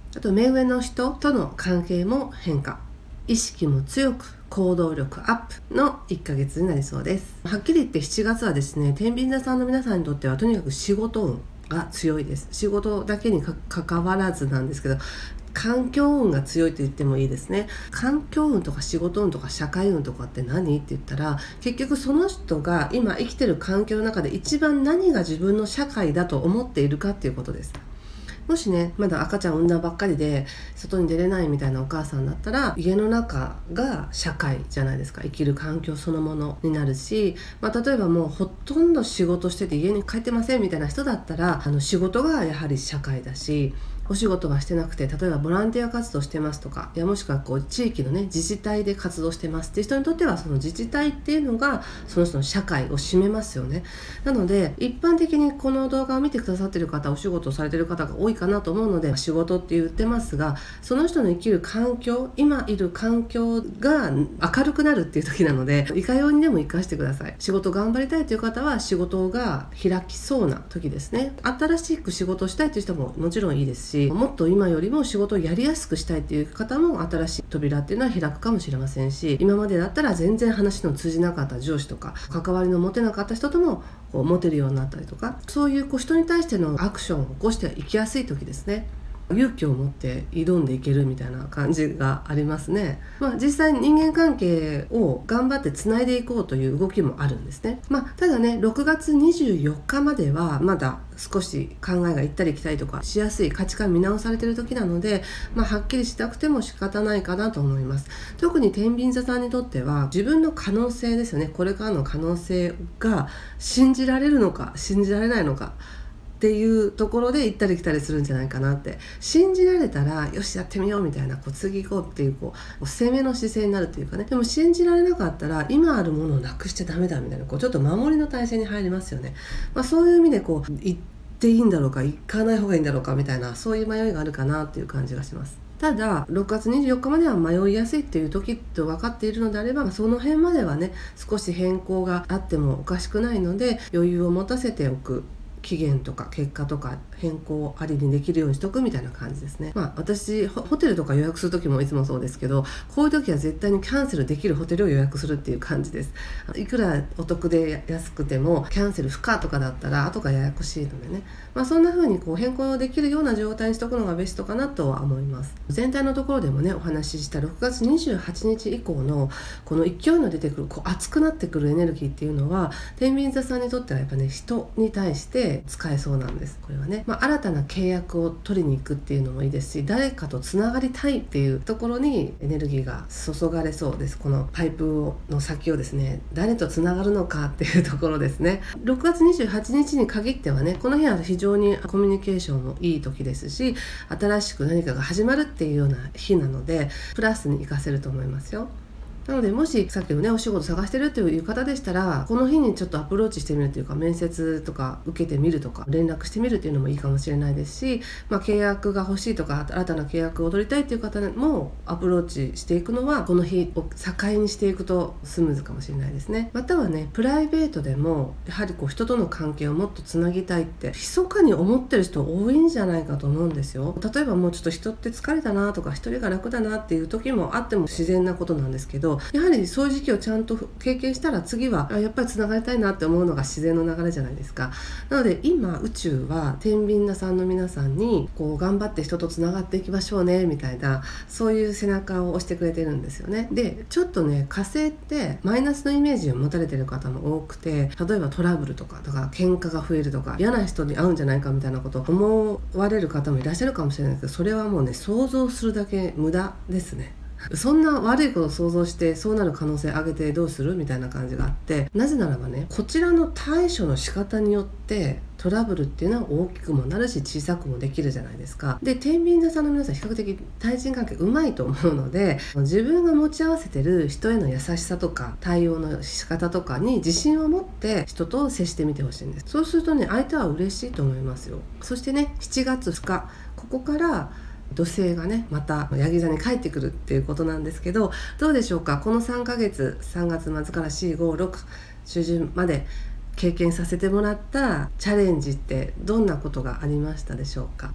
あと目上の人との関係も変化、意識も強く行動力アップの1ヶ月になりそうです。はっきり言って7月はですね、天秤座さんの皆さんにとってはとにかく仕事運が強いです。仕事だけに関わらずなんですけど、環境運が強いと言ってもいいですね。環境運とか仕事運とか社会運とかって何って言ったら、結局その人が今生きてる環境の中で一番何が自分の社会だと思っているかっていうことです。もしね、まだ赤ちゃん産んだばっかりで外に出れないみたいなお母さんだったら、家の中が社会じゃないですか。生きる環境そのものになるし、例えばもうほとんど仕事してて家に帰ってませんみたいな人だったら、仕事がやはり社会だし、お仕事はしてなくて例えばボランティア活動してますとか、もしくは地域のね自治体で活動してますっていう人にとっては、その自治体っていうのがその人の社会を占めますよね。なので一般的にこの動画を見てくださっている方、お仕事をされている方が多いかなと思うので、仕事って言ってますが、その人の生きる環境、今いる環境が明るくなるっていう時なので、いかようにでも生かしてください。仕事頑張りたいという方は仕事が開きそうな時ですね。新しく仕事をしたいという人ももちろんいいですし、もっと今よりも仕事をやりやすくしたいという方も新しい扉っていうのは開くかもしれませんし、今までだったら全然話の通じなかった上司とか、関わりの持てなかった人とも持てるようになったりとか、そういう人に対してのアクションを起こしていきやすい時ですね。勇気を持って挑んでいけるみたいな感じがありますね。実際人間関係を頑張ってつないでいこうという動きもあるんですね。ただね、6月24日まではまだ少し考えが行ったり来たりとかしやすい、価値観見直されている時なので、はっきりしなくても仕方ないかなと思います。特に天秤座さんにとっては自分の可能性ですよね。これからの可能性が信じられるのか信じられないのかっていうところで行ったり来たりするんじゃないかなって。信じられたらよしやってみようみたいな、次行こうっていう攻めの姿勢になるというかね。でも信じられなかったら今あるものをなくしちゃダメだみたいな、ちょっと守りの体制に入りますよね。そういう意味で行っていいんだろうか行かない方がいいんだろうかみたいな、そういう迷いがあるかなっていう感じがします。ただ6月24日までは迷いやすいっていう時と分かっているのであれば、その辺まではね少し変更があってもおかしくないので、余裕を持たせておく。期限とか結果とか変更ありにできるようにしとくみたいな感じですね。私ホテルとか予約する時もいつもそうですけど、こういう時は絶対にキャンセルできるホテルを予約するっていう感じです。いくらお得で安くてもキャンセル不可とかだったら後がややこしいのでね、そんな風に変更できるような状態にしとくのがベストかなとは思います。全体のところでもねお話しした6月28日以降のこの勢いの出てくる熱くなってくるエネルギーっていうのは、天秤座さんにとってはやっぱね人に対して使えそうなんです。これはね、新たな契約を取りに行くっていうのもいいですし、誰かとつながりたいっていうところにエネルギーが注がれそうです。このパイプの先をですね、誰とつながるのかっていうところですね。6月28日に限ってはね、この日は非常にコミュニケーションもいい時ですし、新しく何かが始まるっていうような日なので、プラスに活かせると思いますよ。なのでもしさっきのねお仕事探してるという方でしたら、この日にちょっとアプローチしてみるというか、面接とか受けてみるとか連絡してみるっていうのもいいかもしれないですし、契約が欲しいとか新たな契約を取りたいという方もアプローチしていくのはこの日を境にしていくとスムーズかもしれないですね。またはねプライベートでもやはり人との関係をもっとつなぎたいって密かに思ってる人多いんじゃないかと思うんですよ。例えばもうちょっと人って疲れたなとか一人が楽だなっていう時もあっても自然なことなんですけど、やはりそういう時期をちゃんと経験したら次はやっぱりつながりたいなって思うのが自然の流れじゃないですか。なので今宇宙は天秤座さんの皆さんに頑張って人とつながっていきましょうねみたいな、そういう背中を押してくれてるんですよね。でちょっとね火星ってマイナスのイメージを持たれてる方も多くて、例えばトラブルとか喧嘩が増えるとか嫌な人に会うんじゃないかみたいなことを思われる方もいらっしゃるかもしれないけど、それはもうね想像するだけ無駄ですね。そんな悪いことを想像してそうなる可能性上げてどうするみたいな感じがあって、なぜならばねこちらの対処の仕方によってトラブルっていうのは大きくもなるし小さくもできるじゃないですか。で天秤座さんの皆さん比較的対人関係うまいと思うので、自分が持ち合わせてる人への優しさとか対応の仕方とかに自信を持って人と接してみてほしいんです。そうするとね相手は嬉しいと思いますよ。そしてね7月2日ここから土星がねまたヤギ座に帰ってくるっていうことなんですけど、どうでしょうか。この3ヶ月3月末から4、5、6中旬まで経験させてもらったチャレンジってどんなことがありましたでしょうか。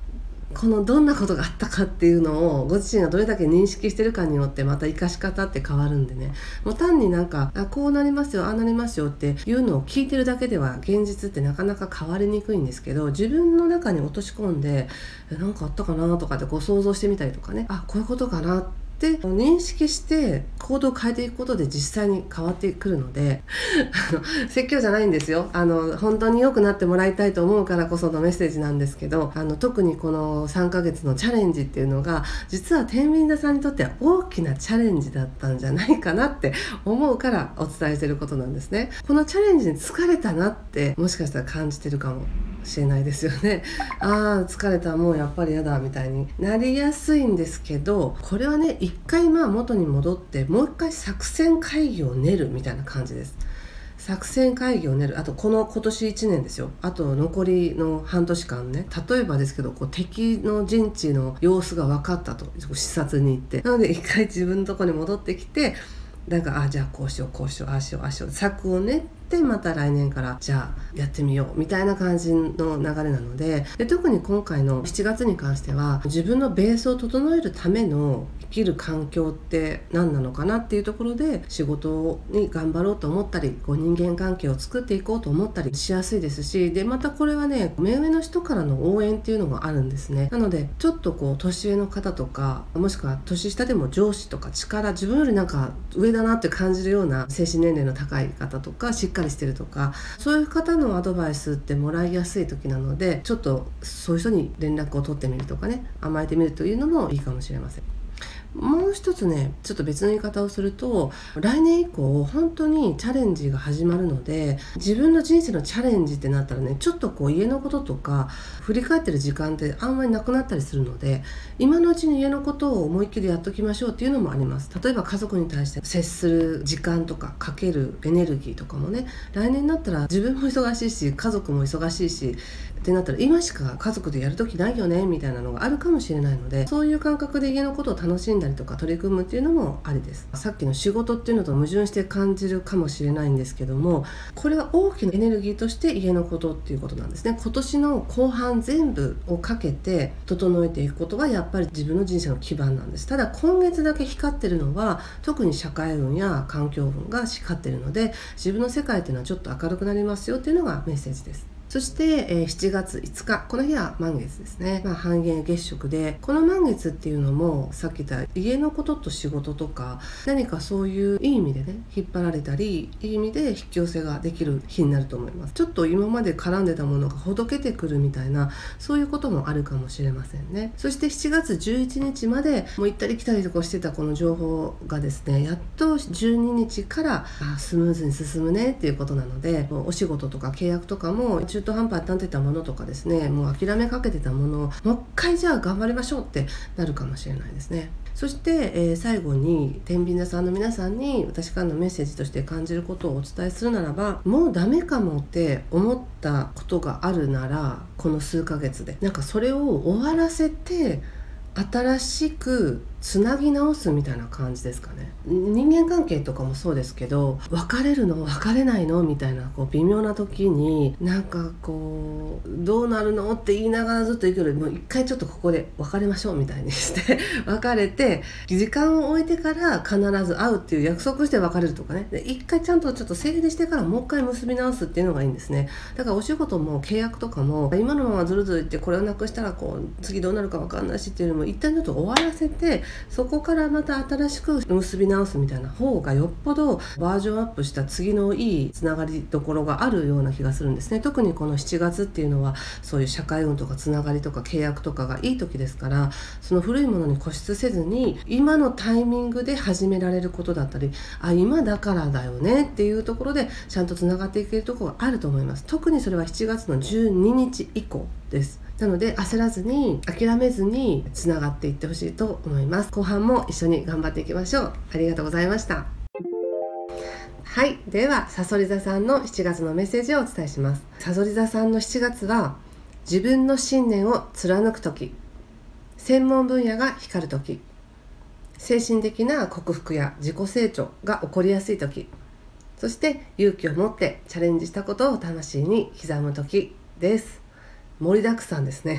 このどんなことがあったかっていうのをご自身がどれだけ認識してるかによってまた生かし方って変わるんでね、もう単にこうなりますよああなりますよっていうのを聞いてるだけでは現実ってなかなか変わりにくいんですけど、自分の中に落とし込んで何かあったかなとかって想像してみたりとかね、こういうことかなって認識して行動を変えていくことで実際に変わってくるので説教じゃないんですよ。本当に良くなってもらいたいと思うからこそのメッセージなんですけど、特にこの3ヶ月のチャレンジっていうのが実は天秤座さんにとっては大きなチャレンジだったんじゃないかなって思うからお伝えしてることなんですね。このチャレンジに疲れたなってもしかしたら感じてるかもしれないですよね。疲れた、もうやっぱりやだみたいになりやすいんですけど、これはね一回元に戻ってもう一回作戦会議を練るみたいな感じです。作戦会議を練る。あと今年1年ですよ。あと残りの半年間ね、例えばですけど敵の陣地の様子が分かったと、視察に行って、なので一回自分のとこに戻ってきて、じゃあこうしようああしよう策を練って、また来年からじゃあやってみようみたいな感じの流れなので、特に今回の7月に関しては自分のベースを整えるための生きる環境って何なのかなっていうところで仕事に頑張ろうと思ったり、人間関係を作っていこうと思ったりしやすいですし、でまたこれはね目上の人からの応援っていうのもあるんですね。なのでちょっと年上の方とか、もしくは年下でも上司とか自分より上だなって感じるような精神年齢の高い方とか、しっかりしてるとか、そういう方のアドバイスってもらいやすい時なので、ちょっとそういう人に連絡を取ってみるとかね、甘えてみるというのもいいかもしれません。もう一つね、ちょっと別の言い方をすると、来年以降本当にチャレンジが始まるので、自分の人生のチャレンジってなったらね、ちょっと家のこととか振り返ってる時間ってあんまりなくなったりするので、今のうちに家のことを思いっきりやっときましょうっていうのもあります。例えば家族に対して接する時間とかかけるエネルギーとかもね、来年になったら自分も忙しいし家族も忙しいしってなったら、今しか家族でやるときないよねみたいなのがあるかもしれないので、そういう感覚で家のことを楽しんだりとか取り組むっていうのもありです。さっきの仕事っていうのと矛盾して感じるかもしれないんですけども、これは大きなエネルギーとして家のことっていうことなんですね。今年の後半全部をかけて整えていくことがやっぱり自分の人生の基盤なんです。ただ今月だけ光ってるのは特に社会運や環境運が光ってるので、自分の世界っていうのはちょっと明るくなりますよっていうのがメッセージです。そして、7月5日、この日は満月ですね。半減月食で、この満月っていうのもさっき言った家のことと仕事とか、何かそういういい意味でね引っ張られたり、いい意味で引き寄せができる日になると思います。ちょっと今まで絡んでたものがほどけてくるみたいな、そういうこともあるかもしれませんね。そして7月11日までもう行ったり来たりとかしてたこの情報がですね、やっと12日からスムーズに進むねっていうことなので、お仕事とか契約とかも中途半端になってたものとかですね、もう諦めかけてたものをもう一回じゃあ頑張りましょうってなるかもしれないですね。そして、最後に天秤座さんの皆さんに私からのメッセージとして感じることをお伝えするならば、もうダメかもって思ったことがあるなら、この数ヶ月でそれを終わらせて新しくつなぎ直すみたいな感じですかね。人間関係とかもそうですけど、別れるの別れないのみたいな微妙な時にどうなるのって言いながらずっと言うけど、もう一回ちょっとここで別れましょうみたいにして別れて時間を置いてから必ず会うっていう約束して別れるとかね、で一回ちゃんと整理してからもう一回結び直すっていうのがいいんですね。だからお仕事も契約とかも今のままずるずるいってこれをなくしたら次どうなるか分かんないしっていうのも一旦ちょっと終わらせて、そこからまた新しく結び直すみたいな方がよっぽどバージョンアップした次のいいつながりどころがあるような気がするんですね。特にこの7月っていうのはそういう社会運とかつながりとか契約とかがいい時ですから、その古いものに固執せずに今のタイミングで始められることだったり、今だからだよねっていうところでちゃんとつながっていけるところがあると思います。特にそれは7月の12日以降です。なので焦らずに諦めずにつながっていってほしいと思います。後半も一緒に頑張っていきましょう。ありがとうございました。はい、ではさそり座さんの7月のメッセージをお伝えします。さそり座さんの7月は自分の信念を貫く時、専門分野が光る時、精神的な克服や自己成長が起こりやすい時、そして勇気を持ってチャレンジしたことを魂に刻む時です。盛りだくさんですね。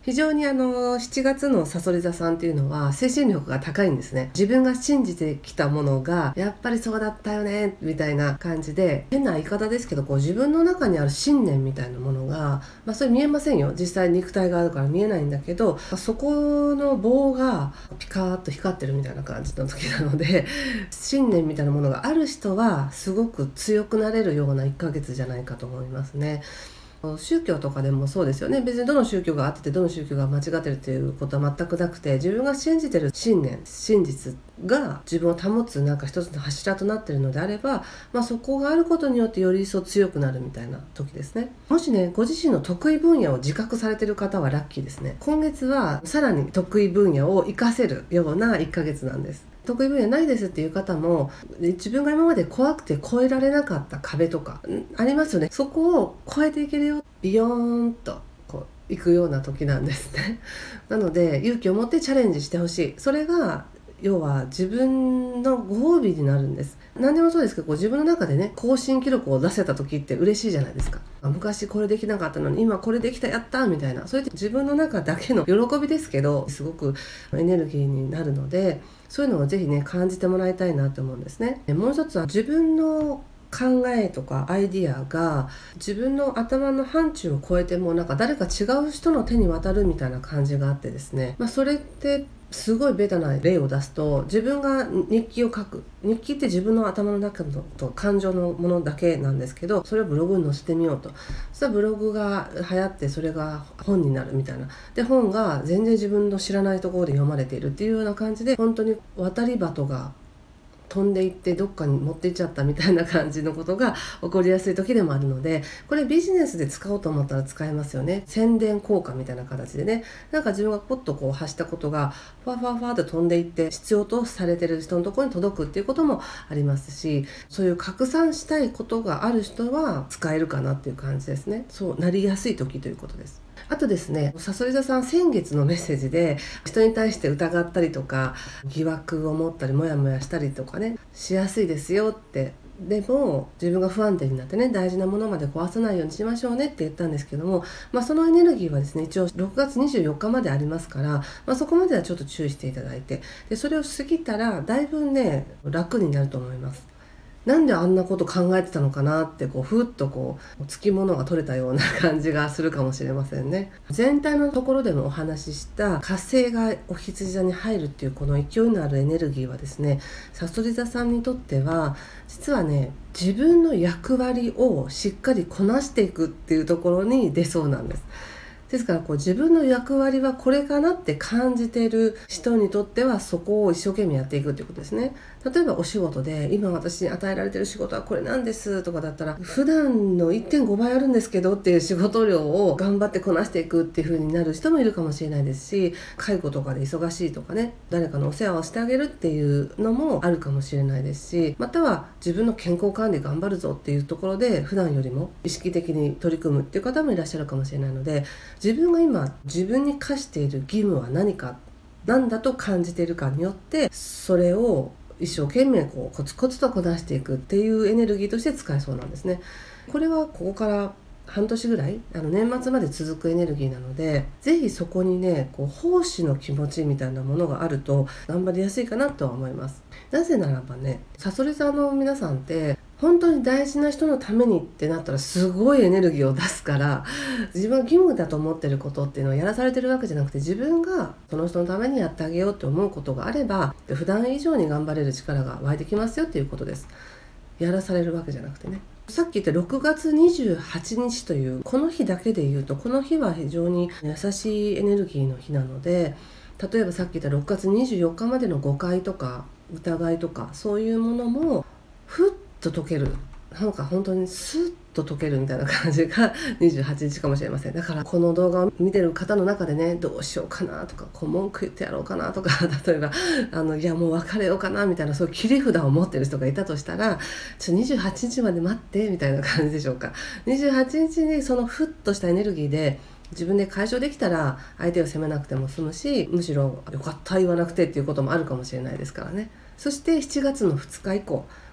非常に7月のさそり座さんっていうのは精神力が高いんですね。自分が信じてきたものがやっぱりそうだったよねみたいな感じで、変な言い方ですけど自分の中にある信念みたいなものが、それ見えませんよ、実際肉体があるから見えないんだけど、そこの棒がピカーッと光ってるみたいな感じの時なので信念みたいなものがある人はすごく強くなれるような1ヶ月じゃないかと思いますね。宗教とかでもそうですよね。別にどの宗教があっててどの宗教が間違ってるっていうことは全くなくて、自分が信じてる信念真実が自分を保つ一つの柱となっているのであれば、そこがあることによってより一層強くなるみたいな時ですね。もしね、ご自身の得意分野を自覚されている方はラッキーですね。今月はさらに得意分野を活かせるような1ヶ月なんです。得意分野ないですっていう方も、自分が今まで怖くて越えられなかった壁とかありますよね。そこを越えていけるよ、ビヨーンと行くような時なんですね。なので勇気を持ってチャレンジしてほしい。それが要は自分のご褒美になるんです。何でもそうですけど、自分の中でね、更新記録を出せた時って嬉しいじゃないですか。昔これできなかったのに今これできた、やったみたいな、それって自分の中だけの喜びですけど、すごくエネルギーになるので、そういうのをぜひね感じてもらいたいなと思うんですね。もう一つは、自分の考えとかアイディアが自分の頭の範疇を超えても誰か違う人の手に渡るみたいな感じがあってですね、それってすごいベタな例を出すと、自分が日記を書く。日記って自分の頭の中の感情のものだけなんですけど、それをブログに載せてみようと。そしたらブログが流行って、それが本になるみたいな。で、本が全然自分の知らないところで読まれているっていうような感じで、本当に渡り鳩が飛んでいってどっかに持っていっちゃったみたいな感じのことが起こりやすい時でもあるので、これビジネスで使おうと思ったら使えますよね。宣伝効果みたいな形でね、自分がポッと発したことがファファファと飛んでいって必要とされてる人のところに届くっていうこともありますし、そういう拡散したいことがある人は使えるかなっていう感じですね。そうなりやすい時ということです。あとですね、さそり座さん、先月のメッセージで人に対して疑ったりとか疑惑を持ったりモヤモヤしたりとかねしやすいですよって。でも自分が不安定になってね、大事なものまで壊さないようにしましょうねって言ったんですけども、そのエネルギーはですね、一応6月24日までありますから、そこまではちょっと注意していただいて、でそれを過ぎたらだいぶね楽になると思います。なんであんなこと考えてたのかなってふっとつきものが取れたような感じがするかもしれませんね。全体のところでもお話しした火星がお羊座に入るっていうこの勢いのあるエネルギーはですね、さそり座さんにとっては実はね、自分の役割をしっかりこなしていくっていうところに出そうなんです。ですから自分の役割はこれかなって感じている人にとっては、そこを一生懸命やっていくということですね。例えばお仕事で、今私に与えられている仕事はこれなんですとかだったら、普段の 1.5 倍あるんですけどっていう仕事量を頑張ってこなしていくっていう風になる人もいるかもしれないですし、介護とかで忙しいとかね、誰かのお世話をしてあげるっていうのもあるかもしれないですし、または自分の健康管理頑張るぞっていうところで普段よりも意識的に取り組むっていう方もいらっしゃるかもしれないので、自分が今自分に課している義務は何だと感じているかによって、それを一生懸命コツコツとこなしていくっていうエネルギーとして使えそうなんですね。これはここから半年ぐらい年末まで続くエネルギーなので、ぜひそこにね奉仕の気持ちみたいなものがあると頑張りやすいかなとは思います。なぜならばね、さそり座の皆さんって本当に大事な人のためにってなったらすごいエネルギーを出すから、自分が義務だと思ってることっていうのをやらされてるわけじゃなくて、自分がその人のためにやってあげようって思うことがあれば、普段以上に頑張れる力が湧いてきますよっていうことです。やらされるわけじゃなくてね。さっき言った6月28日というこの日だけで言うと、この日は非常に優しいエネルギーの日なので、例えばさっき言った6月24日までの誤解とか疑いとかそういうものもふっと解ける、本当にスッと解けるみたいな感じが28日かもしれません。だからこの動画を見てる方の中でね、どうしようかなとか文句言ってやろうかなとか例えばいやもう別れようかなみたいな、そういう切り札を持ってる人がいたとしたら、28日まで待ってみたいな感じでしょうか。28日にそのふっとしたエネルギーで自分で解消できたら、相手を責めなくても済むし、むしろよかった言わなくてっていうこともあるかもしれないですからね。そして7月の2日以降、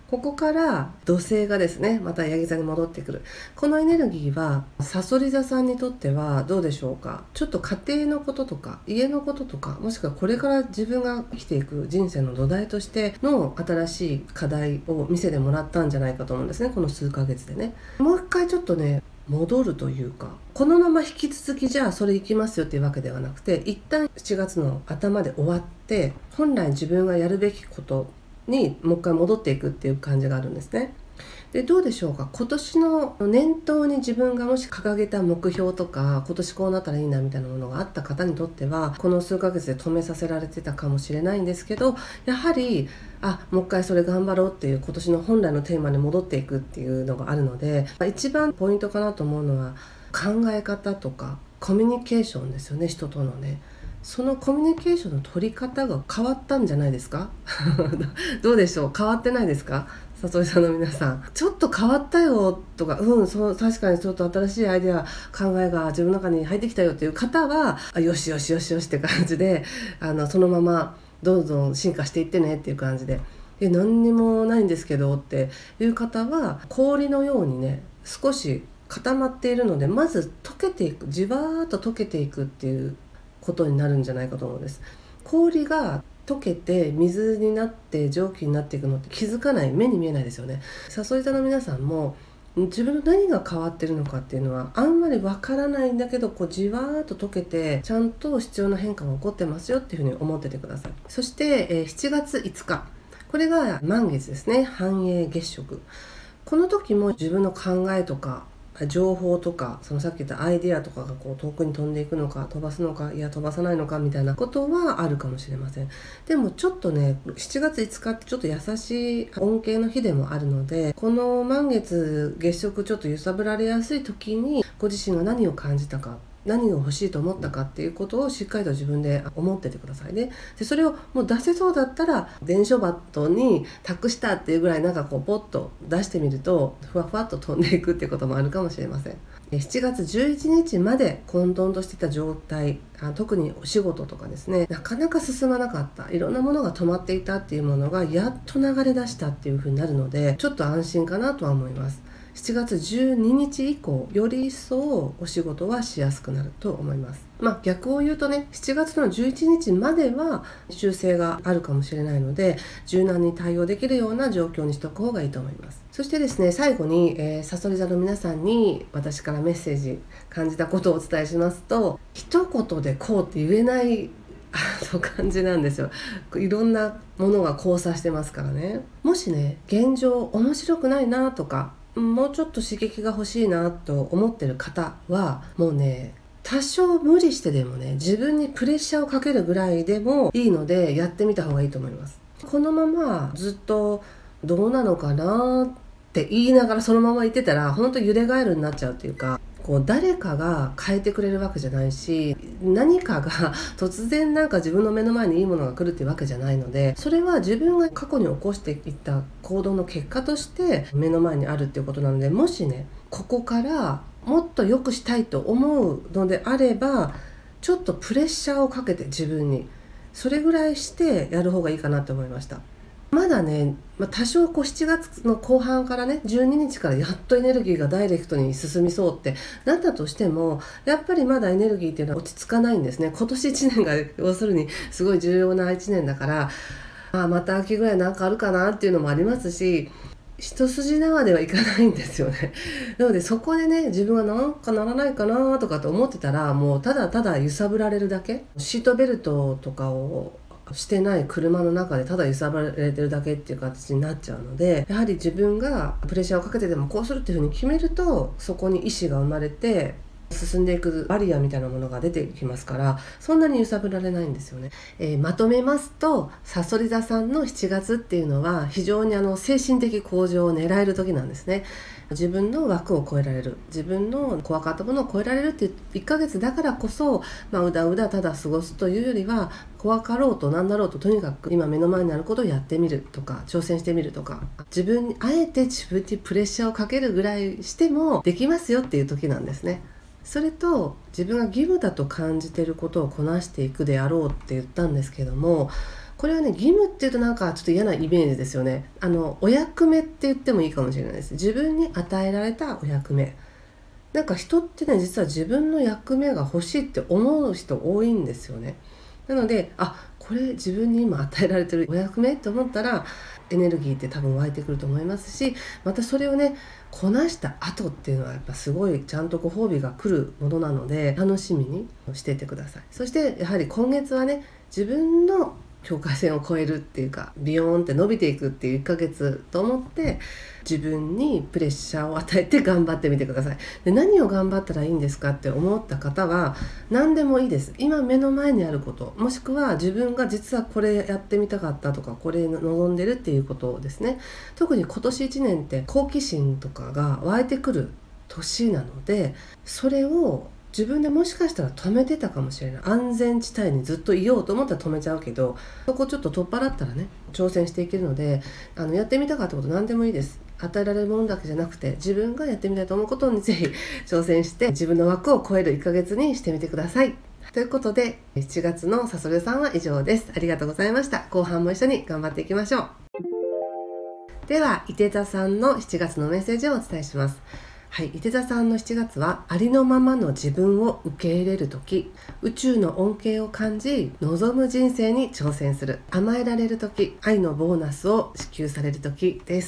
ここから土星がですねまたヤギ座に戻ってくる。このエネルギーはさそり座さんにとってはどうでしょうか。ちょっと家庭のこととか家のこととか、もしくはこれから自分が生きていく人生の土台としての新しい課題を見せてもらったんじゃないかと思うんですね、この数ヶ月でね。もう一回ちょっとね戻るというか、このまま引き続きじゃあそれ行きますよっていうわけではなくて、一旦7月の頭で終わって本来自分がやるべきことにもう一回戻っていくっていう感じがあるんですね。でどうでしょうか。今年の念頭に自分がもし掲げた目標とか、今年こうなったらいいなみたいなものがあった方にとっては、この数ヶ月で止めさせられてたかもしれないんですけど、やはりもう一回それ頑張ろうっていう今年の本来のテーマに戻っていくっていうのがあるので、一番ポイントかなと思うのは考え方とかコミュニケーションですよね、人とのね。そのコミュニケーションの取り方が変わったんじゃないですかどうでしょう。変わってないですか。さとりさんの皆さん、ちょっと変わったよとか、そう確かにちょっと新しいアイデア考えが自分の中に入ってきたよっていう方はよしよしよしよしって感じでそのままどんどん進化していってねっていう感じで、何にもないんですけどっていう方は氷のようにね少し固まっているので、まず溶けていく、じわーっと溶けていくっていうことになるんじゃないかと思うんです。氷が溶けて水になって蒸気になっていくのって気づかない、目に見えないですよね。さそり座の皆さんも自分の何が変わってるのかっていうのはあんまりわからないんだけど、じわーっと溶けてちゃんと必要な変化が起こってますよっていうふうに思っててください。そして、7月5日、これが満月ですね。繁栄月食。この時も自分の考えとか情報とか、そのさっき言ったアイデアとかが遠くに飛んでいくのか、飛ばすのか、いや飛ばさないのかみたいなことはあるかもしれません。でもちょっとね、7月5日ってちょっと優しい恩恵の日でもあるので、この満月月食ちょっと揺さぶられやすい時にご自身が何を感じたか、何を欲しいと思ったかっていうことをしっかりと自分で思っててくださいね。でそれをもう出せそうだったら伝書バットに託したっていうぐらいポッと出してみるとふわふわっと飛んでいくっていうこともあるかもしれません。7月11日まで混沌としていた状態、特にお仕事とかですね、なかなか進まなかった、いろんなものが止まっていたっていうものがやっと流れ出したっていう風になるので、ちょっと安心かなとは思います。7月12日以降より一層お仕事はしやすくなると思います。逆を言うとね、7月の11日までは修正があるかもしれないので、柔軟に対応できるような状況にしておく方がいいと思います。そしてですね、最後に、さそり座の皆さんに私からメッセージ、感じたことをお伝えしますと、一言でこうって言えない感じなんですよ。いろんなものが交差してますからね。もしね、現状面白くないなとか、もうちょっと刺激が欲しいなと思ってる方は、もうね、多少無理してでもね、自分にプレッシャーをかけるぐらいでもいいのでやってみた方がいいと思います。このままずっとどうなのかなって言いながらそのまま言ってたら本当揺れガエルになっちゃうっていうか、誰かが変えてくれるわけじゃないし、何かが突然自分の目の前にいいものが来るっていうわけじゃないので、それは自分が過去に起こしていった行動の結果として目の前にあるっていうことなので、もしね、ここからもっと良くしたいと思うのであれば、ちょっとプレッシャーをかけて自分にそれぐらいしてやる方がいいかなと思いました。まだね、多少7月の後半からね、12日からやっとエネルギーがダイレクトに進みそうってなったとしても、やっぱりまだエネルギーっていうのは落ち着かないんですね。今年1年が要するにすごい重要な1年だから、また秋ぐらいなんかあるかなっていうのもありますし、一筋縄ではいかないんですよね。なのでそこでね、自分はなんかならないかなとかと思ってたら、もうただただ揺さぶられるだけ。シートベルトとかをしてない車の中でただ揺さぶられてるだけっていう形になっちゃうので、やはり自分がプレッシャーをかけてでもこうするっていうふうに決めると、そこに意志が生まれて進んでいくバリアみたいなものが出てきますから、そんなに揺さぶられないんですよね。まとめますと、さそり座さんの7月っていうのは非常に精神的向上を狙える時なんですね。自分の枠を超えられる、自分の怖かったものを超えられるっていう1ヶ月だからこそ、うだうだただ過ごすというよりは、怖かろうと何だろうととにかく今目の前にあることをやってみるとか、挑戦してみるとか、自分にあえて自分にプレッシャーをかけるぐらいしてもできますよっていう時なんですね。それと、自分が義務だと感じていることをこなしていくであろうって言ったんですけども、 これはね、義務っていうとなんかちょっと嫌なイメージですよね。お役目って言ってもいいかもしれないです。自分に与えられたお役目。なんか人ってね、実は自分の役目が欲しいって思う人多いんですよね。なので、これ自分に今与えられてるお役目って思ったらエネルギーって多分湧いてくると思いますし、またそれをねこなした後っていうのはやっぱすごいちゃんとご褒美が来るものなので、楽しみにしていってください。そしてやはり今月はね、自分の境界線を越えるっていうか、ビヨーンって伸びていくっていう1ヶ月と思って自分にプレッシャーを与えて頑張ってみてください。で、何を頑張ったらいいんですかって思った方は何でもいいです。今目の前にあること、もしくは自分が実はこれやってみたかったとか、これ望んでるっていうことですね。特に今年1年って好奇心とかが湧いてくる年なので、それを自分でもしかしたら止めてたかもしれない。安全地帯にずっといようと思ったら止めちゃうけど、そこちょっと取っ払ったらね、挑戦していけるので、やってみたかったこと何でもいいです。与えられるものだけじゃなくて、自分がやってみたいと思うことにぜひ挑戦して、自分の枠を超える1ヶ月にしてみてください。ということで、7月のさそりさんは以上です。ありがとうございました。後半も一緒に頑張っていきましょう。では、いて座さんの7月のメッセージをお伝えします。はい、いて座さんの7月は、ありのままの自分を受け入れる時、宇宙の恩恵を感じ望む人生に挑戦する、甘えられる時、愛のボーナスを支給される時です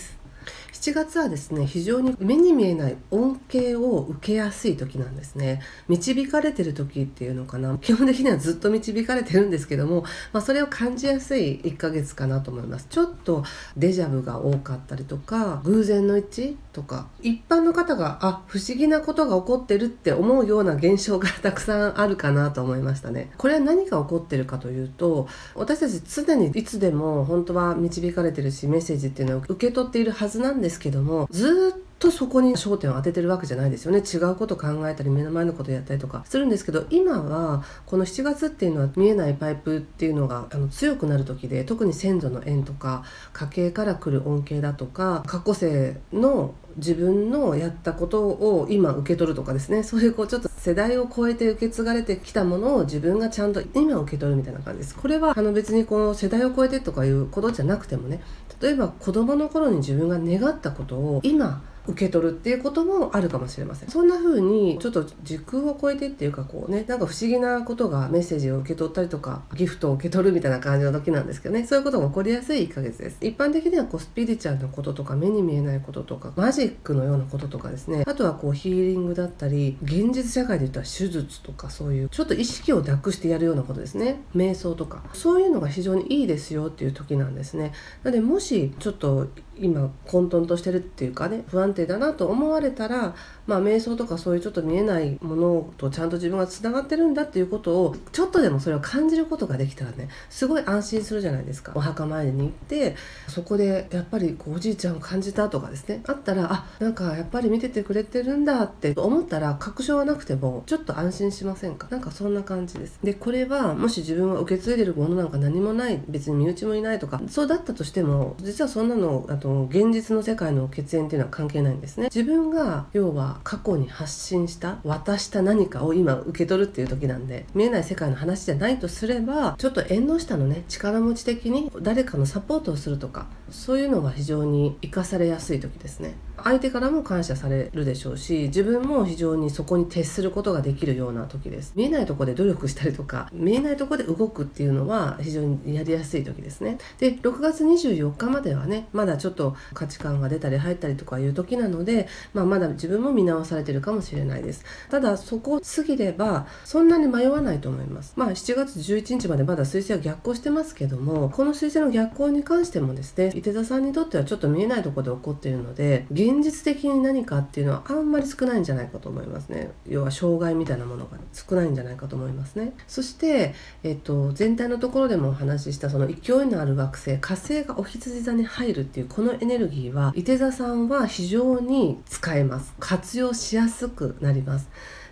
。7月はですね、非常に目に見えない恩恵を受けやすい時なんですね。導かれてる時っていうのかな。基本的にはずっと導かれてるんですけども、それを感じやすい1ヶ月かなと思います。ちょっとデジャブが多かったりとか、偶然の一致とか、一般の方が不思議なことが起こってるって思うような現象がたくさんあるかなと思いましたね。これは何が起こってるかというと、私たち常にいつでも本当は導かれてるし、メッセージっていうのを受け取っているはずなんですけども、ずっとそこに焦点を当ててるわけじゃないですよね。違うことを考えたり、目の前のことをやったりとかするんですけど、今はこの7月っていうのは見えないパイプっていうのが強くなる時で、特に先祖の縁とか家系から来る恩恵だとか、過去世の自分のやったことを今受け取るとかですね、そういうちょっと世代を超えて受け継がれてきたものを自分がちゃんと今受け取るみたいな感じです。これは別に世代を超えてとかいうことじゃなくてもね、例えば子供の頃に自分が願ったことを今受け取るっていうこともあるかもしれません。そんな風にちょっと時空を超えてっていうかなんか不思議なことが、メッセージを受け取ったりとかギフトを受け取るみたいな感じの時なんですけどね、そういうことが起こりやすい1ヶ月です。一般的にはスピリチュアルなこととか、目に見えないこととか、マジックのようなこととかですね、あとはヒーリングだったり、現実社会で言ったら手術とか、そういうちょっと意識をなくしてやるようなことですね、瞑想とか、そういうのが非常にいいですよっていう時なんですね。なので、もしちょっと今混沌としてるっていうかね、不安定だなと思われたら、瞑想とかそういうちょっと見えないものとちゃんと自分がつながってるんだっていうことをちょっとでもそれを感じることができたらね、すごい安心するじゃないですか。お墓参りに行ってそこでやっぱりおじいちゃんを感じたとかですね、あったらなんかやっぱり見ててくれてるんだって思ったら、確証はなくてもちょっと安心しませんか？なんかそんな感じです。で、これはもし自分は受け継いでるものなんか何もない、別に身内もいないとかそうだったとしても、実はそんなの現実の世界の血縁っていうのは関係ないんですね。自分が要は過去に発信した渡した何かを今受け取るっていう時なんで、見えない世界の話じゃないとすれば、ちょっと縁の下のね、力持ち的に誰かのサポートをするとか、そういうのが非常に生かされやすい時ですね。相手からも感謝されるでしょうし、自分も非常にそこに徹することができるような時です。見えないところで努力したりとか、見えないところで動くっていうのは非常にやりやすい時ですね。で、6月24日まではね、まだちょっと価値観が出たり入ったりとかいう時なので、まだ自分も見直されてるかもしれないです。ただそこを過ぎればそんなに迷わないと思います。7月11日までまだ彗星は逆行してますけども、この彗星の逆行に関してもですね、いて座さんにとってはちょっと見えないところで起こっているので、現実的に何かっていうのはあんまり少ないんじゃないかと思いますね。要は障害みたいなものが少ないんじゃないかと思いますね。そして、全体のところでもお話ししたその勢いのある惑星火星がお羊座に入るっていうこのエネルギーは、いて座さんは非常に使えます。活用しやすくなります。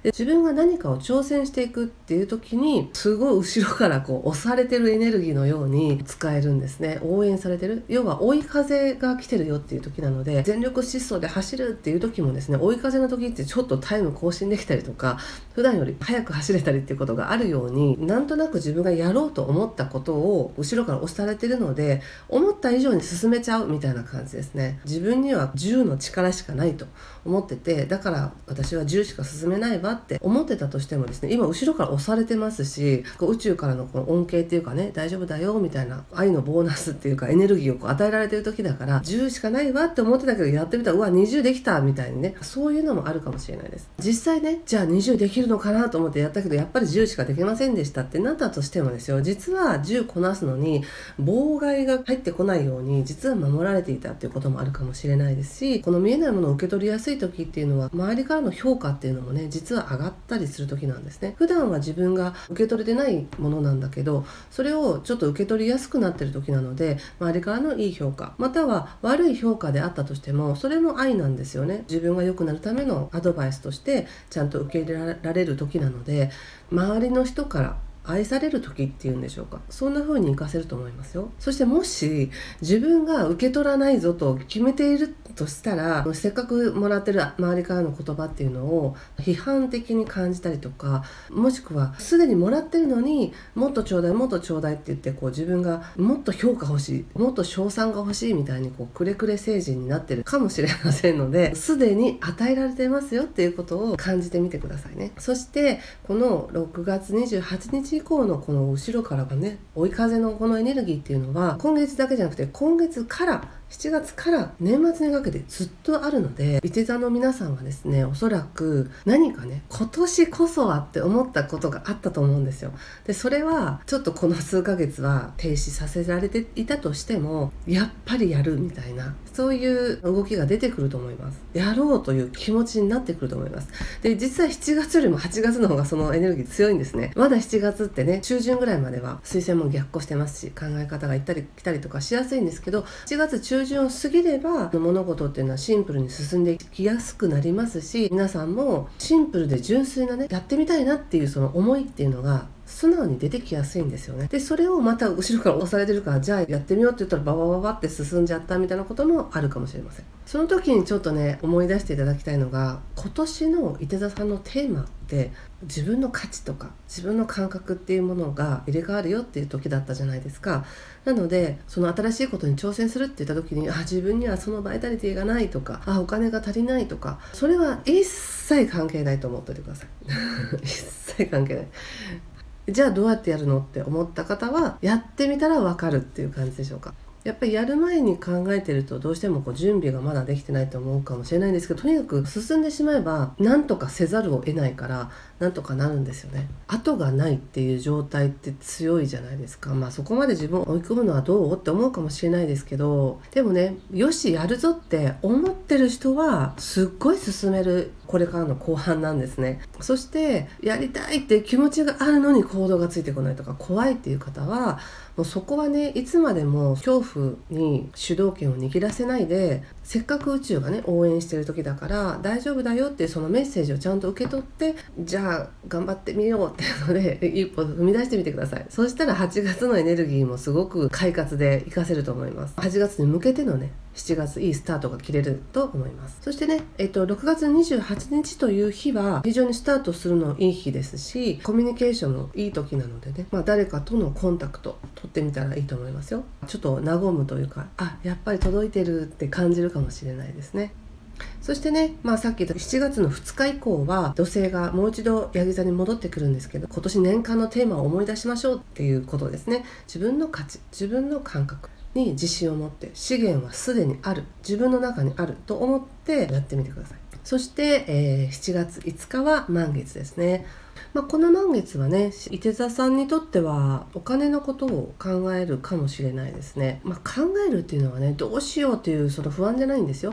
で自分が何かを挑戦していくっていう時にすごい後ろから押されてるエネルギーのように使えるんですね。応援されてる、要は追い風が来てるよっていう時なので、全力疾走で走るっていう時もですね、追い風の時ってちょっとタイム更新できたりとか、普段より速く走れたりっていうことがあるように、なんとなく自分がやろうと思ったことを後ろから押されてるので、思った以上に進めちゃうみたいな感じですね。自分には10の力しかないと思ってて、だから私は10しか進めないわって思ってたとしてもですね、今後ろから押されてますし、宇宙からのこの恩恵っていうかね、大丈夫だよみたいな愛のボーナスっていうかエネルギーを与えられてる時だから、10しかないわって思ってたけど、やってみたらうわ20できたみたいにね、そういうのもあるかもしれないです。実際ね、じゃあ20できるのかなと思ってやったけど、やっぱり10しかできませんでしたってなったとしてもですよ、実は10こなすのに妨害が入ってこないように実は守られていたっていうこともあるかもしれないですし、この見えないものを受け取りやすい時っていうのは、周りからの評価っていうのもね、実は上がったりする時なんですね。普段は自分が受け取れてないものなんだけど、それをちょっと受け取りやすくなってる時なので、周りからのいい評価または悪い評価であったとしても、それも愛なんですよね。自分が良くなるためのアドバイスとしてちゃんと受け入れられる時なので、周りの人から愛される時っていうんでしょうか、そんな風に活かせると思いますよ。そしてもし自分が受け取らないぞと決めているとしたら、せっかくもらってる周りからの言葉っていうのを批判的に感じたりとか、もしくはすでにもらってるのにもっとちょうだいもっとちょうだいって言って、自分がもっと評価欲しい、もっと称賛が欲しいみたいにくれくれ成人になってるかもしれませんので、すでに与えられてますよっていうことを感じてみてくださいね。そしてこの6月28日以降のこの後ろからがね、追い風のこのエネルギーっていうのは、今月だけじゃなくて今月から7月から年末にかけてずっとあるので、いて座の皆さんはですね、おそらく何かね、今年こそはって思ったことがあったと思うんですよ。でそれはちょっとこの数ヶ月は停止させられていたとしても、やっぱりやるみたいな、そういう動きが出てくると思います。やろうという気持ちになってくると思います。で実は7月よりも8月の方がそのエネルギー強いんですね。まだ7月ってね、中旬ぐらいまでは水星も逆行してますし、考え方が行ったり来たりとかしやすいんですけど、7月中旬を過ぎれば物事っていうのはシンプルに進んでいきやすくなりますし、皆さんもシンプルで純粋なね、やってみたいなっていうその思いっていうのが素直に出てきやすいんですよね。でそれをまた後ろから押されてるから、じゃあやってみようって言ったらババババって進んじゃったみたいなこともあるかもしれません。その時にちょっとね、思い出していただきたいのが、今年のいて座さんのテーマって自分の価値とか自分の感覚っていうものが入れ替わるよっていう時だったじゃないですか。なのでその新しいことに挑戦するって言った時に、自分にはそのバイタリティがないとか、お金が足りないとか、それは一切関係ないと思っておいてください一切関係ない。じゃあどうやってやるのって思った方は、やってみたら分かるっていう感じでしょうか。やっぱりやる前に考えてると、どうしても準備がまだできてないと思うかもしれないんですけど、とにかく進んでしまえばなんとかせざるを得ないから、なんとかなるんですよね。後がないっていう状態って強いじゃないですか。そこまで自分を追い込むのはどうって思うかもしれないですけど、でもね、よしやるぞって思ってる人はすっごい進める、これからの後半なんですね。そしてやりたいっていう気持ちがあるのに行動がついてこないとか、怖いっていう方はもうそこはね、いつまでも恐怖に主導権を握らせないで、せっかく宇宙がね応援してる時だから大丈夫だよっていうそのメッセージをちゃんと受け取って、じゃあ頑張ってみようっていうので一歩踏み出してみてください。そうしたら8月のエネルギーもすごく快活で活かせると思います。8月に向けてのね、7月いいスタートが切れると思います。そしてね、6月28日という日は非常にスタートするのいい日ですし、コミュニケーションもいい時なのでね、誰かとのコンタクト取ってみたらいいと思いますよ。ちょっと和むというか、やっぱり届いてるって感じるかもしれないですね。そしてね、さっき言った7月の2日以降は土星がもう一度ヤギ座に戻ってくるんですけど、今年年間のテーマを思い出しましょうっていうことですね。自分の価値、自分の感覚に自信を持って、資源はすでにある、自分の中にあると思ってやってみてください。そして、7月5日は満月ですね。この満月はね、いて座さんにとってはお金のことを考えるかもしれないですね。考えるっていうのはね、どうしようっていうその不安じゃないんですよ。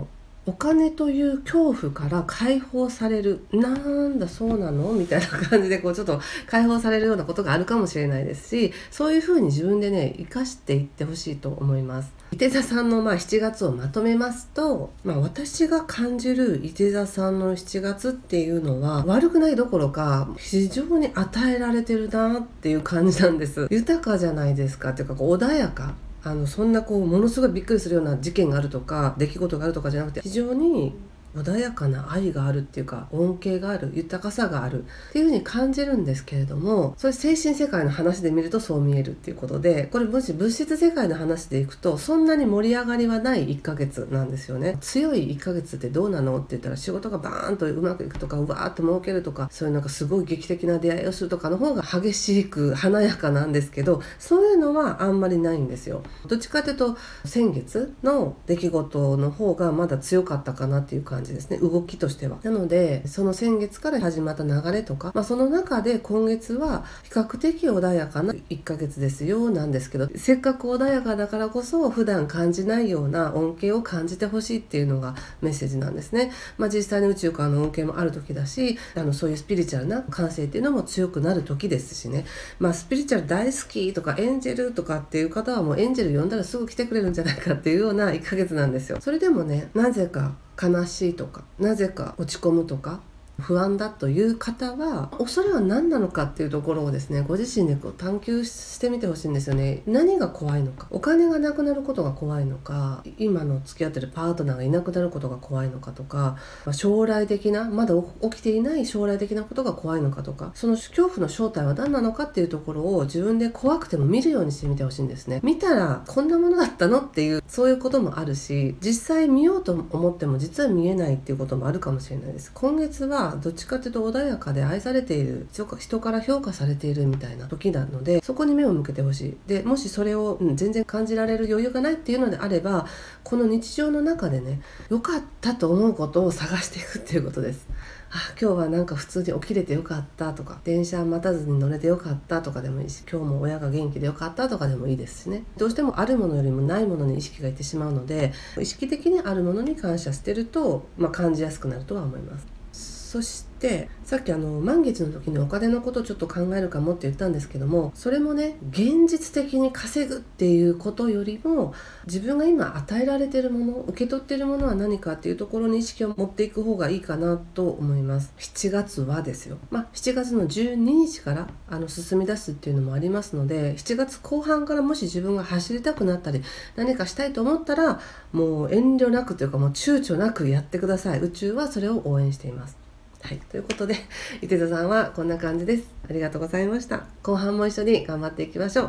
お金という恐怖から解放される、なんだそうなのみたいな感じでちょっと解放されるようなことがあるかもしれないですし、そういうふうに自分でね生かしていってほしいと思います。いて座さんの7月をまとめますと、私が感じるいて座さんの7月っていうのは悪くないどころか非常に与えられてるなっていう感じなんです。豊かじゃないですかっていうか穏やか、そんなものすごいびっくりするような事件があるとか出来事があるとかじゃなくて、非常に穏やかな愛があるっていうか、恩恵がある、豊かさがあるっていう風に感じるんですけれども、それ精神世界の話で見るとそう見えるっていうことで、これもし物質世界の話でいくとそんなに盛り上がりはない1ヶ月なんですよね。強い1ヶ月ってどうなのって言ったら、仕事がバーンとうまくいくとか、うわーっと儲けるとか、そういうすごい劇的な出会いをするとかの方が激しく華やかなんですけど、そういうのはあんまりないんですよ。どっちかというと先月の出来事の方がまだ強かったかなっていう感じですね、動きとしては。なのでその先月から始まった流れとか、その中で今月は比較的穏やかな1ヶ月ですよなんですけど、せっかく穏やかだからこそ普段感じないような恩恵を感じてほしいっていうのがメッセージなんですね。実際に宇宙からの恩恵もある時だし、そういうスピリチュアルな感性っていうのも強くなる時ですしね。スピリチュアル大好きとかエンジェルとかっていう方はもうエンジェル呼んだらすぐ来てくれるんじゃないかっていうような1ヶ月なんですよ。それでもね、なぜか悲しいとか、なぜか落ち込むとか不安だという方は、それは何なのかっていうところをですね、ご自身で探求してみてほしいんですよね。何が怖いのか、お金がなくなることが怖いのか、今の付き合ってるパートナーがいなくなることが怖いのかとか、将来的な、まだ起きていない将来的なことが怖いのかとか、その恐怖の正体は何なのかっていうところを自分で怖くても見るようにしてみてほしいんですね。見たらこんなものだったのっていう、そういうこともあるし、実際見ようと思っても実は見えないっていうこともあるかもしれないです。今月はどっちかというと穏やかで愛されている、人から評価されているみたいな時なので、そこに目を向けてほしい。でもしそれを、全然感じられる余裕がないっていうのであれば、この日常の中でね、良かったと思うことを探していくっていうことです。今日は普通に起きれてよかったとか、電車待たずに乗れてよかったとかでもいいし、今日も親が元気でよかったとかでもいいですしね。どうしてもあるものよりもないものに意識がいってしまうので、意識的にあるものに感謝してると、感じやすくなるとは思います。そしてさっき満月の時にお金のことをちょっと考えるかもって言ったんですけども、それもね、現実的に稼ぐっていうことよりも、自分が今与えられているもの、受け取っているものは何かっていうところに意識を持っていく方がいいかなと思います。7月はですよ、7月の12日から進み出すっていうのもありますので、7月後半からもし自分が走りたくなったり何かしたいと思ったら、もう遠慮なくというか、もう躊躇なくやってください。宇宙はそれを応援しています。ということで、いて座さんはこんな感じです。ありがとうございました。後半も一緒に頑張っていきましょう。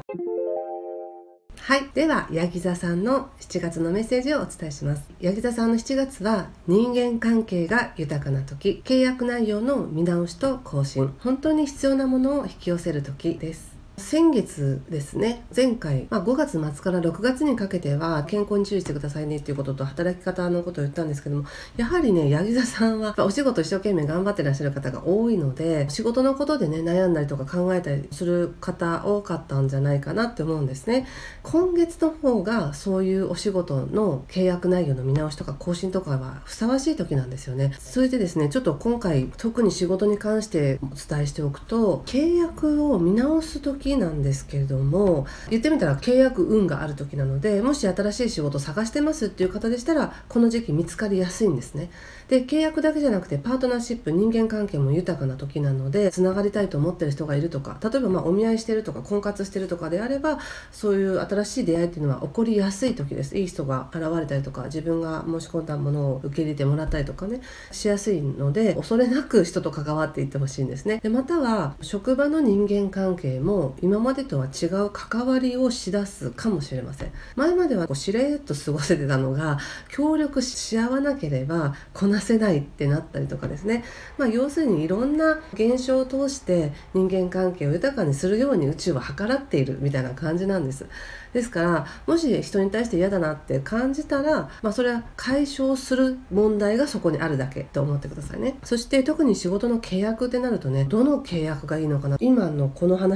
ではヤギ座さんの7月のメッセージをお伝えします。ヤギ座さんの7月は、人間関係が豊かな時、契約内容の見直しと更新、本当に必要なものを引き寄せる時です。先月ですね、前回、5月末から6月にかけては健康に注意してくださいねっていうことと、働き方のことを言ったんですけども、やはりね、ヤギ座さんはお仕事一生懸命頑張ってらっしゃる方が多いので、仕事のことでね、悩んだりとか考えたりする方多かったんじゃないかなって思うんですね。今月の方がそういうお仕事の契約内容の見直しとか更新とかはふさわしい時なんですよね。それでですね、ちょっと今回特に仕事に関してお伝えしておくと、契約を見直す時なんですけれども、言ってみたら契約運がある時なので、もし新しい仕事を探してますっていう方でしたら、この時期見つかりやすいんですね。で、契約だけじゃなくてパートナーシップ、人間関係も豊かな時なので、つながりたいと思ってる人がいるとか、例えばお見合いしてるとか婚活してるとかであれば、そういう新しい出会いっていうのは起こりやすい時です。いい人が現れたりとか、自分が申し込んだものを受け入れてもらったりとかね、しやすいので、恐れなく人と関わっていってほしいんですね。で、または職場の人間関係も今までとは違う関わりをしだすかもしれません。前まではしれっと過ごせてたのが、協力し合わなければこなせないってなったりとかですね。要するにいろんな現象を通して人間関係を豊かにするように宇宙は計らっているみたいな感じなんです。ですから、もし人に対して嫌だなって感じたら、それは解消する問題がそこにあるだけと思ってくださいね。そして特に仕事の契約ってなるとね、どの契約がいいのかな、今のこの話を言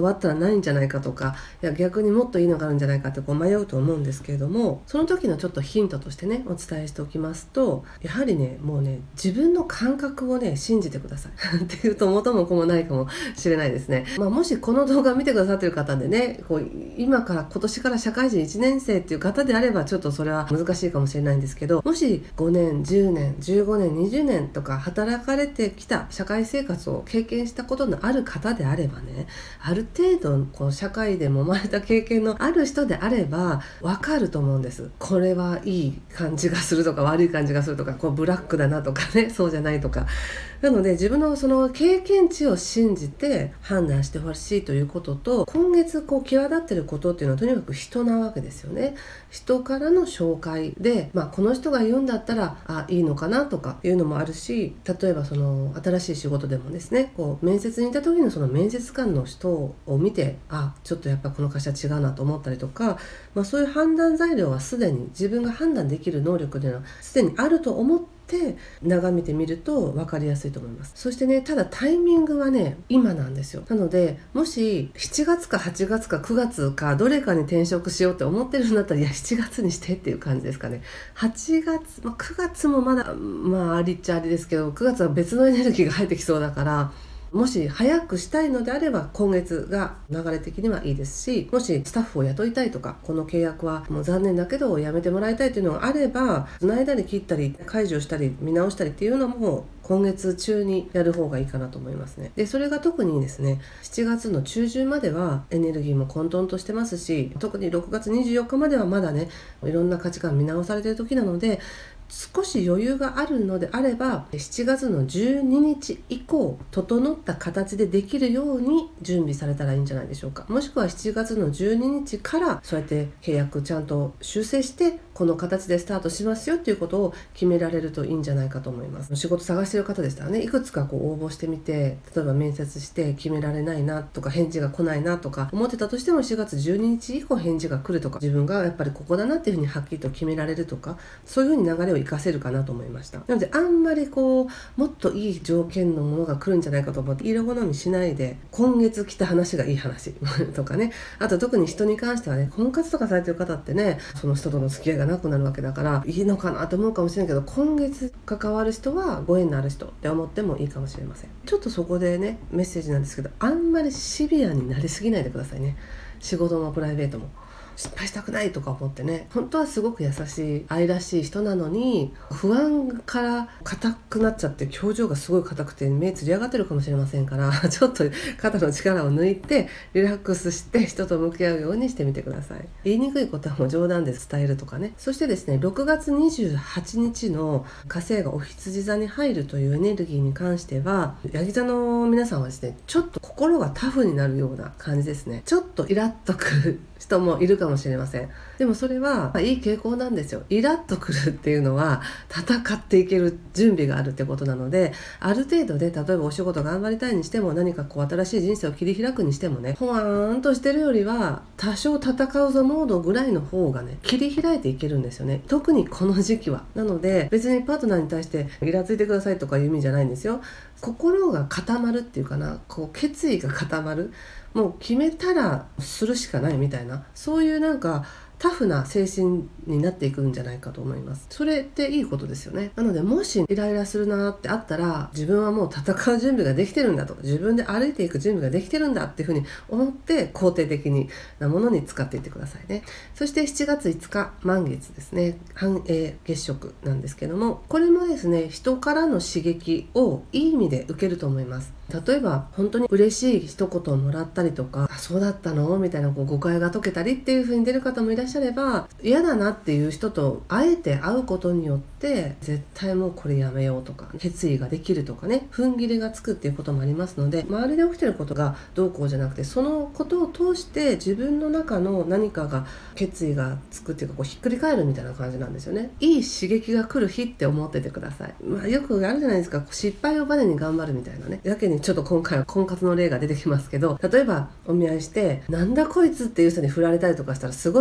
断ったらないんじゃないかとか、いや逆にもっといいのがあるんじゃないかって迷うと思うんですけれども、その時のちょっとヒントとしてねお伝えしておきますと、やはりねもうね自分の感覚をね信じてくださいっていうと元も子もないかもしれないですね。もしこの動画を見てくださっている方でね今年から社会人1年生っていう方であればちょっとそれは難しいかもしれないんですけど、もし5年10年15年20年とか働かれてきた社会生活を経験したことのある方であればね、ある程度社会で揉まれた経験のある人であれば分かると思うんです。これはいい感じがするとか悪い感じがするとか、ブラックだなとかね、そうじゃないとか。なので自分のその経験値を信じて判断してほしいということと、今月際立っていることっていうのはとにかく人なわけですよね。人からの紹介で、この人が言うんだったらいいのかなとかいうのもあるし、例えば新しい仕事でもですね、面接に行った時のその面接官の人を見てちょっとやっぱこの会社違うなと思ったりとか、そういう判断材料はすでに自分が判断できる能力ではすでにあると思って眺めてみると分かりやすいと思います。そしてね、ただタイミングはね今なんですよ。なのでもし7月か8月か9月かどれかに転職しようって思ってるんだったら、いや7月にしてっていう感じですかね。8月、9月もまだありっちゃありですけど、9月は別のエネルギーが入ってきそうだから、もし早くしたいのであれば今月が流れ的にはいいですし、もしスタッフを雇いたいとか、この契約はもう残念だけどやめてもらいたいというのがあれば、つないだり切ったり解除したり見直したりっていうのも今月中にやる方がいいかなと思いますね。でそれが特にですね、7月の中旬まではエネルギーも混沌としてますし、特に6月24日まではまだねいろんな価値観見直されている時なので、少し余裕があるのであれば7月の12日以降整った形でできるように準備されたらいいんじゃないでしょうか。もしくは7月の12日からそうやって契約ちゃんと修正してこの形でスタートしますよっていうことを決められるといいんじゃないかと思います。仕事探している方でしたらね、いくつか応募してみて、例えば面接して決められないなとか返事が来ないなとか思ってたとしても、4月12日以降返事が来るとか、自分がやっぱりここだなっていうふうにはっきりと決められるとか、そういうふうに流れを活かせるかなと思いました。なのであんまりもっといい条件のものが来るんじゃないかと思って色好みしないで、今月来た話がいい話とかね、あと特に人に関してはね、婚活とかされてる方ってね、その人との付き合いがなくなるわけだからいいのかなと思うかもしれないけど、今月関わる人はご縁のある人って思ってもいいかもしれません。ちょっとそこでねメッセージなんですけど、あんまりシビアになりすぎないでくださいね。仕事もプライベートも失敗したくないとか思ってね、本当はすごく優しい愛らしい人なのに不安から硬くなっちゃって、表情がすごい硬くて目つり上がってるかもしれませんからちょっと肩の力を抜いてリラックスして人と向き合うようにしてみてください。言いにくいことはもう冗談で伝えるとかね。そしてですね、6月28日の火星がお羊座に入るというエネルギーに関しては、ヤギ座の皆さんはですね、ちょっと心がタフになるような感じですね。ちょっとイラッとくる人もいるかもしれません。でもそれはいい傾向なんですよ。イラッとくるっていうのは戦っていける準備があるってことなので、ある程度で例えばお仕事頑張りたいにしても、何か新しい人生を切り開くにしてもね、ほわーんとしてるよりは多少戦うぞモードぐらいの方がね切り開いていけるんですよね。特にこの時期は。なので別にパートナーに対してイラついてくださいとかいう意味じゃないんですよ。心が固まるっていうかな、決意が固まる、もう決めたらするしかないみたいな、そういうタフな精神になっていくんじゃないかと思います。それっていいことですよね。なのでもしイライラするなってあったら、自分はもう戦う準備ができてるんだとか、自分で歩いていく準備ができてるんだっていうふうに思って肯定的なものに使っていってくださいね。そして7月5日満月ですね、半影月食なんですけども、これもですね人からの刺激をいい意味で受けると思います。例えば本当に嬉しい一言をもらったりとか、そうだったのみたいな誤解が解けたりっていう風に出る方もいらっしゃれば、嫌だなっていう人とあえて会うことによって絶対もうこれやめようとか決意ができるとかね、踏ん切りがつくっていうこともありますので、周りで起きてることがどうこうじゃなくて、そのことを通して自分の中の何かが決意がつくっていうか、ひっくり返るみたいな感じなんですよね。いい刺激が来る日って思っててください。よくあるじゃないですか、失敗をバネに頑張るみたいなね。やけにちょっと今回は婚活の例が出てきますけど、例えばお見合いしてなんだこいつっていう人に振られたりとかしたらすごい腹が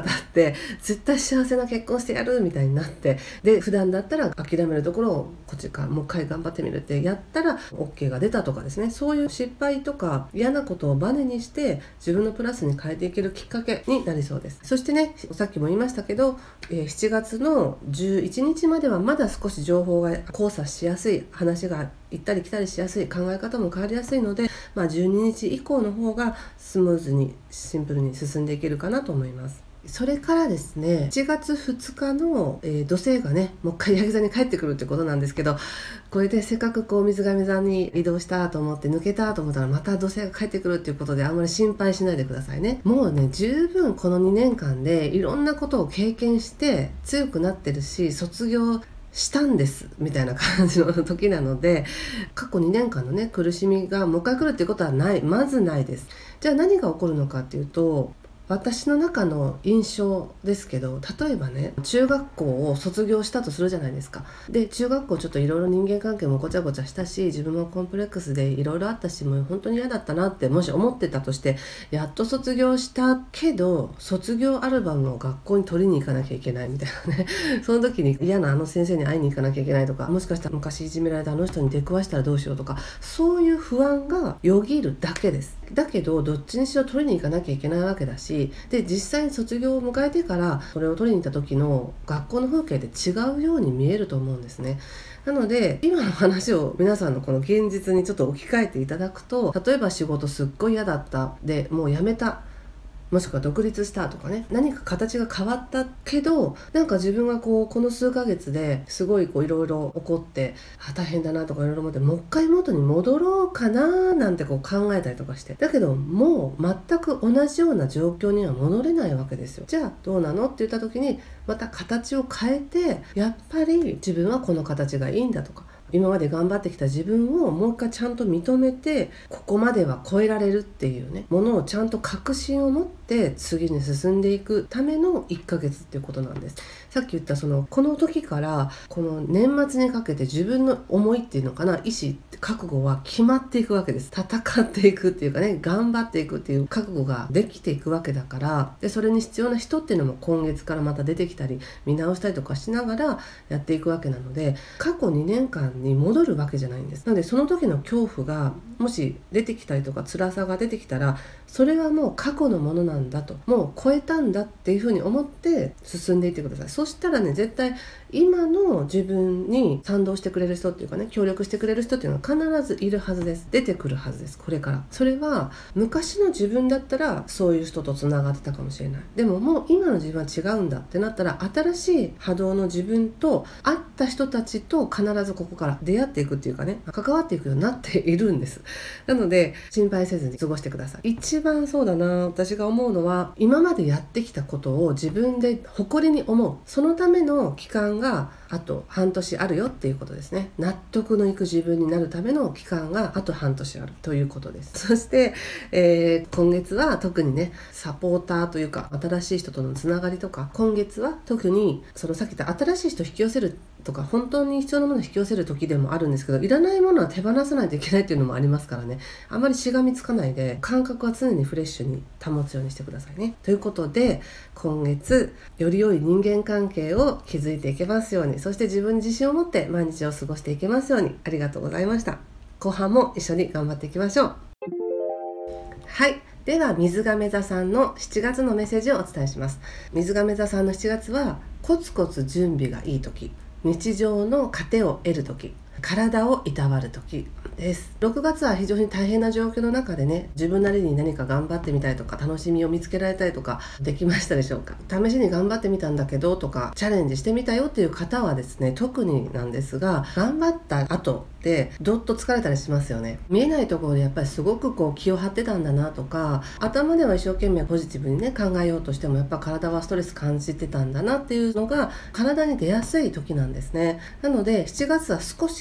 って絶対幸せな結婚してやるみたいになって、で普段だったら諦めるところをこっちからもう一回頑張ってみるってやったら OK が出たとかですね、そういう失敗とか嫌なことをバネにして自分のプラスに変えていけるきっかけになりそうです。そしてね、さっきも言いましたけど、7月の11日まではまだ少し情報が交差しやすい、話が行ったり来たりしやすい、考え方も変わりやすいので、12日以降の方がスムーズにシンプルに進んでいけるかなと思います。それからですね、7月2日の、土星がねもう一回ヤギ座に帰ってくるってことなんですけど、これでせっかく水亀座に移動したと思って抜けたと思ったらまた土星が帰ってくるっていうことで、あんまり心配しないでくださいね。もうね、十分この2年間でいろんなことを経験して強くなってるし、卒業したんですみたいな感じの時なので、過去2年間のね苦しみがもう一回来るっていうことはない、まずないです。じゃあ何が起こるのかっていうと、私の中の印象ですけど、例えばね、中学校を卒業したとするじゃないですか。で中学校ちょっといろいろ人間関係もごちゃごちゃしたし、自分もコンプレックスでいろいろあったし、もう本当に嫌だったなってもし思ってたとして、やっと卒業したけど卒業アルバムを学校に取りに行かなきゃいけないみたいなねその時に嫌な先生に会いに行かなきゃいけないとか、もしかしたら昔いじめられた人に出くわしたらどうしようとか、そういう不安がよぎるだけです。だけどどっちにしろ取りに行かなきゃいけないわけだし、で実際に卒業を迎えてからそれを取りに行った時の学校の風景で違うように見えると思うんですね。なので今の話を皆さんのこの現実にちょっと置き換えていただくと、例えば仕事すっごい嫌だったでもう辞めた、もしくは独立したとかね、何か形が変わったけど、なんか自分がこの数ヶ月ですごいいろいろ起こって大変だなとかいろいろ思って、もう一回元に戻ろうかななんて考えたりとかして、だけどもう全く同じような状況には戻れないわけですよ。じゃあどうなのって言った時に、また形を変えて、やっぱり自分はこの形がいいんだとか、今まで頑張ってきた自分をもう一回ちゃんと認めて、ここまでは超えられるっていうねものをちゃんと確信を持って次に進んでいくための1ヶ月っていうことなんです。さっき言ったこの時からこの年末にかけて自分の思いっていうのかな、意思覚悟は決まっていくわけです。戦っていくっていうかね、頑張っていくっていう覚悟ができていくわけだから、でそれに必要な人っていうのも今月からまた出てきたり見直したりとかしながらやっていくわけなので、過去2年間に戻るわけじゃないんです。なのでその時の恐怖がもし出てきたりとか辛さが出てきたら、それはもう過去のものなんだと、もう超えたんだっていうふうに思って進んでいってください。そしたらね、絶対今の自分に賛同してくれる人っていうかね、協力してくれる人っていうのは必ずいるはずです。出てくるはずです。これからそれは昔の自分だったらそういう人とつながってたかもしれない。でももう今の自分は違うんだってなったら、新しい波動の自分と会った人たちと必ずここから出会っていくっていうかね、関わっていくようになっているんです。なので心配せずに過ごしてください。一番そうだな、私が思うのは、今までやってきたことを自分で誇りに思う、そのための期間があと半年あるよっていうことですね。納得のいく自分になるための期間があと半年あるということです。そして、今月は特にね、サポーターというか新しい人とのつながりとか、今月は特にさっき言った新しい人を引き寄せるとか、本当に必要なものを引き寄せる時でもあるんですけど、いらないものは手放さないといけないっていうのもありますからね、あまりしがみつかないで感覚は常にフレッシュに保つようにしてくださいね。ということで、今月より良い人間関係を築いていけますように、そして自分に自信を持って毎日を過ごしていけますように。ありがとうございました。後半も一緒に頑張っていきましょう。はい、では水亀座さんの7月のメッセージをお伝えします。水亀座さんの7月は、コツコツ準備がいい時、日常の糧を得る時、体をいたわる時です。6月は非常に大変な状況の中でね、自分なりに何か頑張ってみたりとか、楽しみを見つけられたりとかできましたでしょうか。試しに頑張ってみたんだけどとか、チャレンジしてみたよっていう方はですね、特になんですが、頑張った後でどっと疲れたりしますよね。見えないところでやっぱりすごく気を張ってたんだなとか、頭では一生懸命ポジティブにね考えようとしても、やっぱ体はストレス感じてたんだなっていうのが体に出やすい時なんですね。なので7月は少し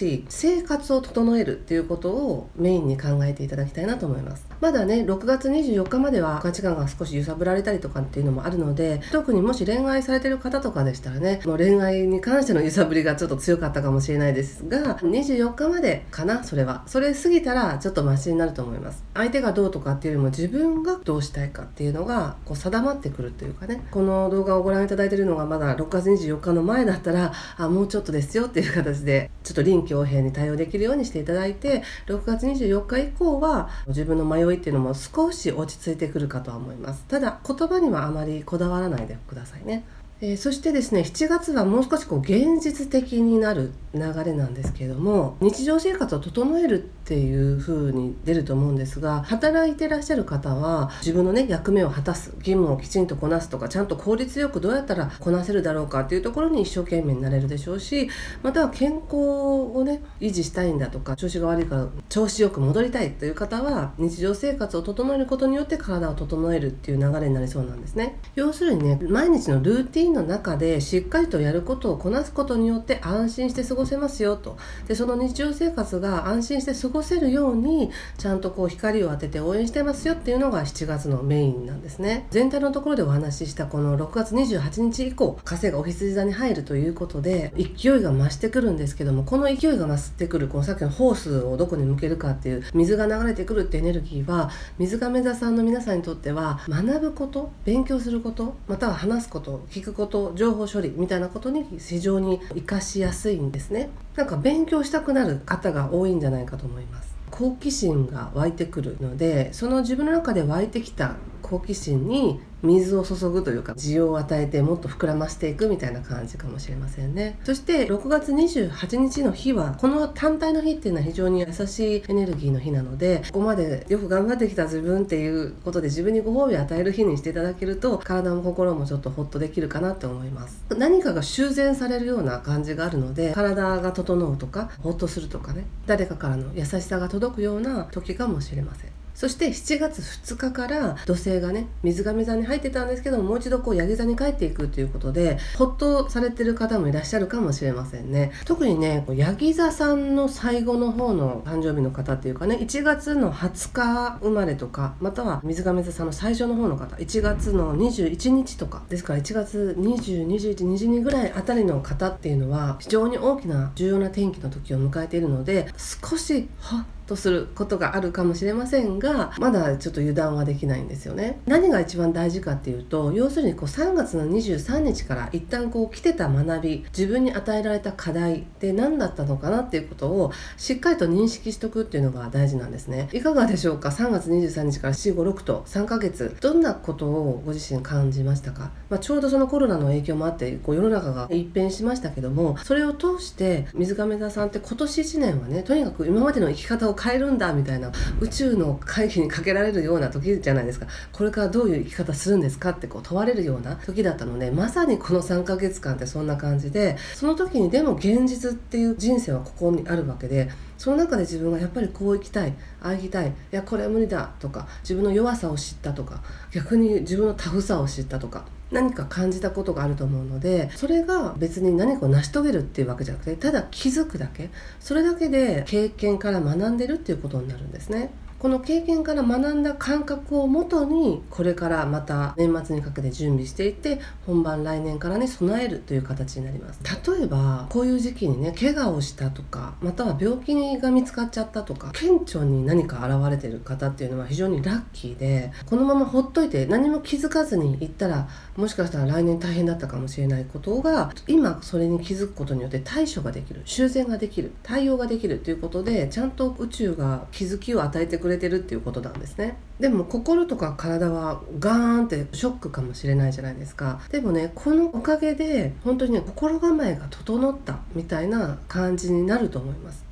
り生活を整えるっていうことをメインに考えていただきたいなと思います。まだね6月24日までは価値観が少し揺さぶられたりとかっていうのもあるので、特にもし恋愛されてる方とかでしたらね、もう恋愛に関しての揺さぶりがちょっと強かったかもしれないですが、24日までかな。それ過ぎたらちょっとマシになると思います。相手がどうとかっていうよりも自分がどうしたいかっていうのがこう定まってくるというかね、この動画をご覧いただいているのがまだ6月24日の前だったら、もうちょっとですよっていう形でちょっと臨機応変に対応できるようにしていただいて、6月24日以降は自分の迷いっていうのも少し落ち着いてくるかとは思います。ただ言葉にはあまりこだわらないでくださいね。そしてですね、7月はもう少し現実的になる流れなんですけれども、日常生活を整えるっていう風に出ると思うんですが、働いてらっしゃる方は自分のね役目を果たす、義務をきちんとこなすとか、ちゃんと効率よくどうやったらこなせるだろうかっていうところに一生懸命になれるでしょうし、または健康をね維持したいんだとか、調子が悪いから調子よく戻りたいという方は日常生活を整えることによって体を整えるっていう流れになりそうなんですね。要するにね、毎日のルーティンの中でしっかりとやることをこなすことによって安心して過ごせますよと。でその日常生活が安心して過ごせるようにちゃんと光を当てて応援してますよっていうのが7月のメインなんですね。全体のところでお話ししたこの6月28日以降、火星がお羊座に入るということで勢いが増してくるんですけども、この勢いが増してくるこのさっきのホースをどこに向けるかっていう、水が流れてくるってエネルギーは水亀座さんの皆さんにとっては学ぶこと、勉強すること、または話すこと、聞くこと、情報処理みたいなことに非常に活かしやすいんですね。勉強したくなる方が多いんじゃないかと思います。好奇心が湧いてくるので、その自分の中で湧いてきた好奇心に水を注ぐというか、需要を与えてもっと膨らましていくみたいな感じかもしれませんね。そして6月28日の日は、この単体の日っていうのは非常に優しいエネルギーの日なので、ここまでよく頑張ってきた自分っていうことで自分にご褒美を与える日にしていただけると、体も心もちょっとホッとできるかなって思います。何かが修繕されるような感じがあるので、体が整うとかホッとするとかね、誰かからの優しさが届くような時かもしれません。そして7月2日から土星がね水亀座に入ってたんですけども、もう一度ヤギ座に帰っていくということでほっとされてる方もいらっしゃるかもしれませんね。特にねヤギ座さんの最後の方の誕生日の方っていうかね、1月の20日生まれとか、または水亀座さんの最初の方の方、1月の21日とかですから、1月20、21、22ぐらいあたりの方っていうのは非常に大きな重要な転機の時を迎えているので、少しとすることがあるかもしれませんが、まだちょっと油断はできないんですよね。何が一番大事かっていうと、要するに3月の23日から一旦来てた学び、自分に与えられた課題って何だったのかなっていうことをしっかりと認識しておくっていうのが大事なんですね。いかがでしょうか。3月23日から4、5、6と3ヶ月、どんなことをご自身感じましたか。ちょうどそのコロナの影響もあって世の中が一変しましたけども、それを通して水亀座さんって今年1年はね、とにかく今までの生き方を変えるんだみたいな、宇宙の会議にかけられるような時じゃないですか。これからどういう生き方するんですかって問われるような時だったので、まさにこの3ヶ月間ってそんな感じで、その時にでも現実っていう人生はここにあるわけで、その中で自分がやっぱりこう生きたい、ああ生きたい、いやこれは無理だとか、自分の弱さを知ったとか、逆に自分のタフさを知ったとか、何か感じたことがあると思うので、それが別に何かを成し遂げるっていうわけじゃなくて、ただ気づくだけ、それだけで経験から学んでるっていうことになるんですね。この経験から学んだ感覚をもとに、これからまた年末にかけて準備していって、本番来年からね備えるという形になります。例えばこういう時期にね怪我をしたとか、または病気が見つかっちゃったとか、顕著に何か現れてる方っていうのは非常にラッキーで、このままほっといて何も気づかずにいったら、もしかしたら来年大変だったかもしれないことが、今それに気づくことによって対処ができる、修繕ができる、対応ができるということで、ちゃんと宇宙が気づきを与えてくれてるっていうことなんですね。でも心とか体はガーンってショックかもしれないじゃないですか。でもね、このおかげで本当にね心構えが整ったみたいな感じになると思います。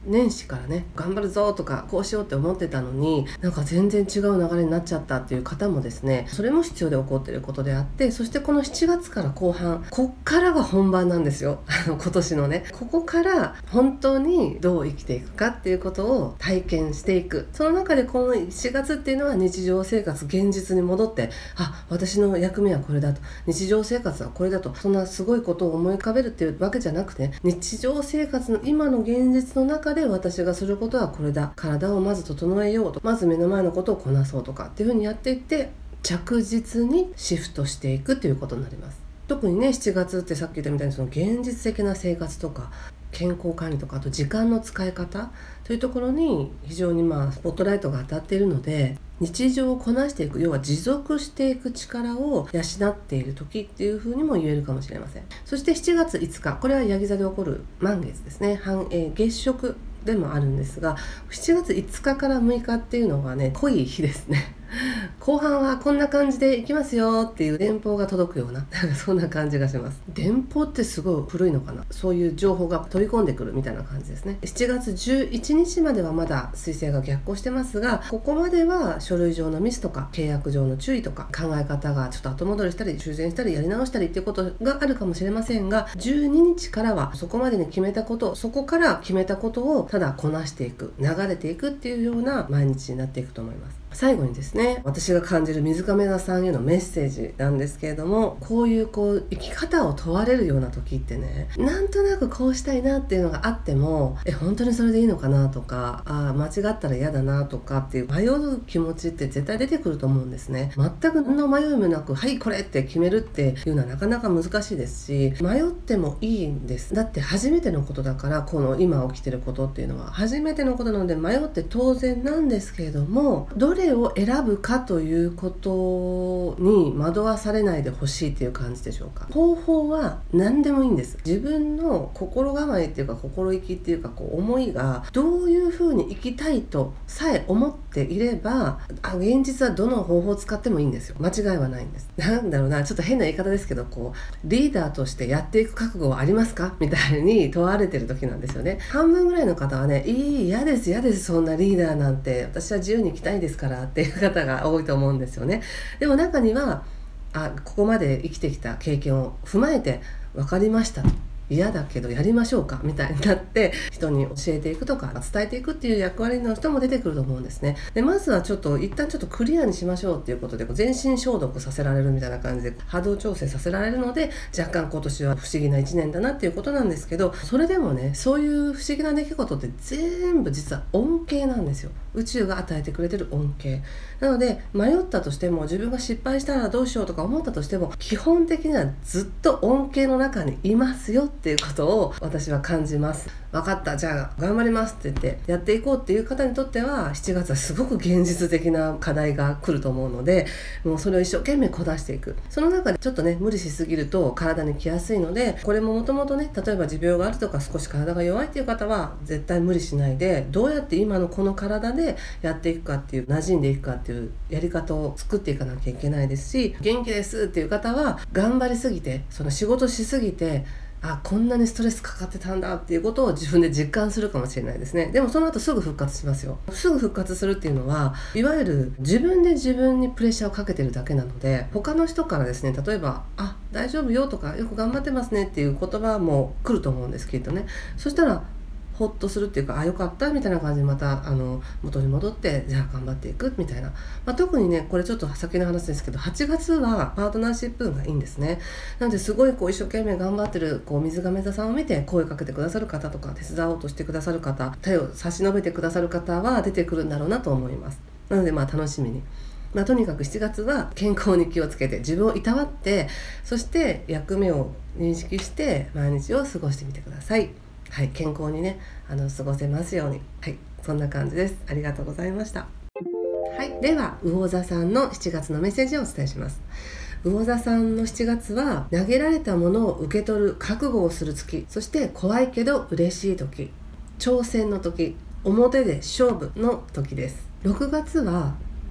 年始からね頑張るぞとかこうしようって思ってたのになんか全然違う流れになっちゃったっていう方もですね、それも必要で起こっていることであって、そしてこの7月から後半、こっからが本番なんですよ。今年のね、ここから本当にどう生きていくかっていうことを体験していく。その中でこの4月っていうのは日常生活、現実に戻って、私の役目はこれだと、日常生活はこれだと、そんなすごいことを思い浮かべるっていうわけじゃなくて、日常生活の今の現実の中で私がすることはこれだ、体をまず整えようと、まず目の前のことをこなそうとかっていう風にやっていって、着実にシフトしていくということになります。特にね、7月ってさっき言ったみたいにその現実的な生活とか健康管理とか、あと時間の使い方というところに非常にスポットライトが当たっているので、日常をこなしていく、要は持続していく力を養っている時っていうふうにも言えるかもしれません。そして7月5日、これはヤギ座で起こる満月ですね。半月食でもあるんですが、7月5日から6日っていうのがね、濃い日ですね。後半はこんな感じでいきますよっていう電報が届くようなそんな感じがします。電報ってすごい古いのかな、そういう情報が飛び込んでくるみたいな感じですね。7月11日まではまだ水星が逆行してますが、ここまでは書類上のミスとか契約上の注意とか、考え方がちょっと後戻りしたり修正したりやり直したりっていうことがあるかもしれませんが、12日からはそこまでに決めたこと、そこから決めたことをただこなしていく、流れていくっていうような毎日になっていくと思います。最後にですね、私が感じる水亀座さんへのメッセージなんですけれども、こういう生き方を問われるような時ってね、なんとなくこうしたいなっていうのがあっても、本当にそれでいいのかなとか、間違ったら嫌だなとかっていう迷う気持ちって絶対出てくると思うんですね。全くの迷いもなく、はいこれって決めるっていうのはなかなか難しいですし、迷ってもいいんです。だって初めてのことだから、この今起きてることっていうのは初めてのことなので迷って当然なんですけれども、どれを選ぶかということに惑わされないでほしいっていう感じでしょうか。方法は何でもいいんです。自分の心構えっていうか心意気っていうか思いがどういうふうに生きたいとさえ思っていれば、現実はどの方法を使ってもいいんですよ。間違いはないんです。なんだろうな、ちょっと変な言い方ですけど、リーダーとしてやっていく覚悟はありますかみたいに問われてる時なんですよね。半分ぐらいの方はね、嫌ですそんなリーダーなんて、私は自由に生きたいですからっていう方が多いと思うんですよね。でも中にはここまで生きてきた経験を踏まえて、分かりましたと、嫌だけどやりましょうかみたいになって人に教えていくとか伝えていくっていう役割の人も出てくると思うんですね。でまずは一旦クリアにしましょうっていうことで、全身消毒させられるみたいな感じで波動調整させられるので、若干今年は不思議な1年だなっていうことなんですけど、それでもね、そういう不思議な出来事って全部実は恩恵なんですよ。宇宙が与えてくれてる恩恵なので、迷ったとしても、自分が失敗したらどうしようとか思ったとしても、基本的にはずっと恩恵の中にいますよっていうことを私は感じます。分かった、じゃあ頑張りますって言ってやっていこうっていう方にとっては、7月はすごく現実的な課題が来ると思うので、もうそれを一生懸命こなしていく。その中でちょっとね、無理しすぎると体に来やすいので、これももともとね、例えば持病があるとか少し体が弱いっていう方は絶対無理しないで、どうやって今のこの体でやっていくかっていう、馴染んでいくかっていうやり方を作っていかなきゃいけないですし、元気ですっていう方は頑張りすぎて、その仕事しすぎて、こんなにストレスかかってたんだっていうことを自分で実感するかもしれないですね。でもその後すぐ復活しますよ。すぐ復活するっていうのは、いわゆる自分で自分にプレッシャーをかけてるだけなので、他の人からですね、例えば大丈夫よとか、よく頑張ってますねっていう言葉も来ると思うんです、きっとね。そしたらほっとするっていうか、よかったみたいな感じで、また元に戻って、じゃあ頑張っていくみたいな、特にね、これちょっと先の話ですけど、8月はパートナーシップ運がいいんですね。なのですごい一生懸命頑張ってる水亀座さんを見て声かけてくださる方とか、手伝おうとしてくださる方、手を差し伸べてくださる方は出てくるんだろうなと思います。なので楽しみに。とにかく7月は健康に気をつけて、自分をいたわって、そして役目を認識して毎日を過ごしてみてください。はい、健康にね過ごせますように。はい、そんな感じです。ありがとうございました。はい、では魚座さんの7月のメッセージをお伝えします。魚座さんの7月は、投げられたものを受け取る覚悟をする月、そして怖いけど嬉しい時、挑戦の時、表で勝負の時です。6月は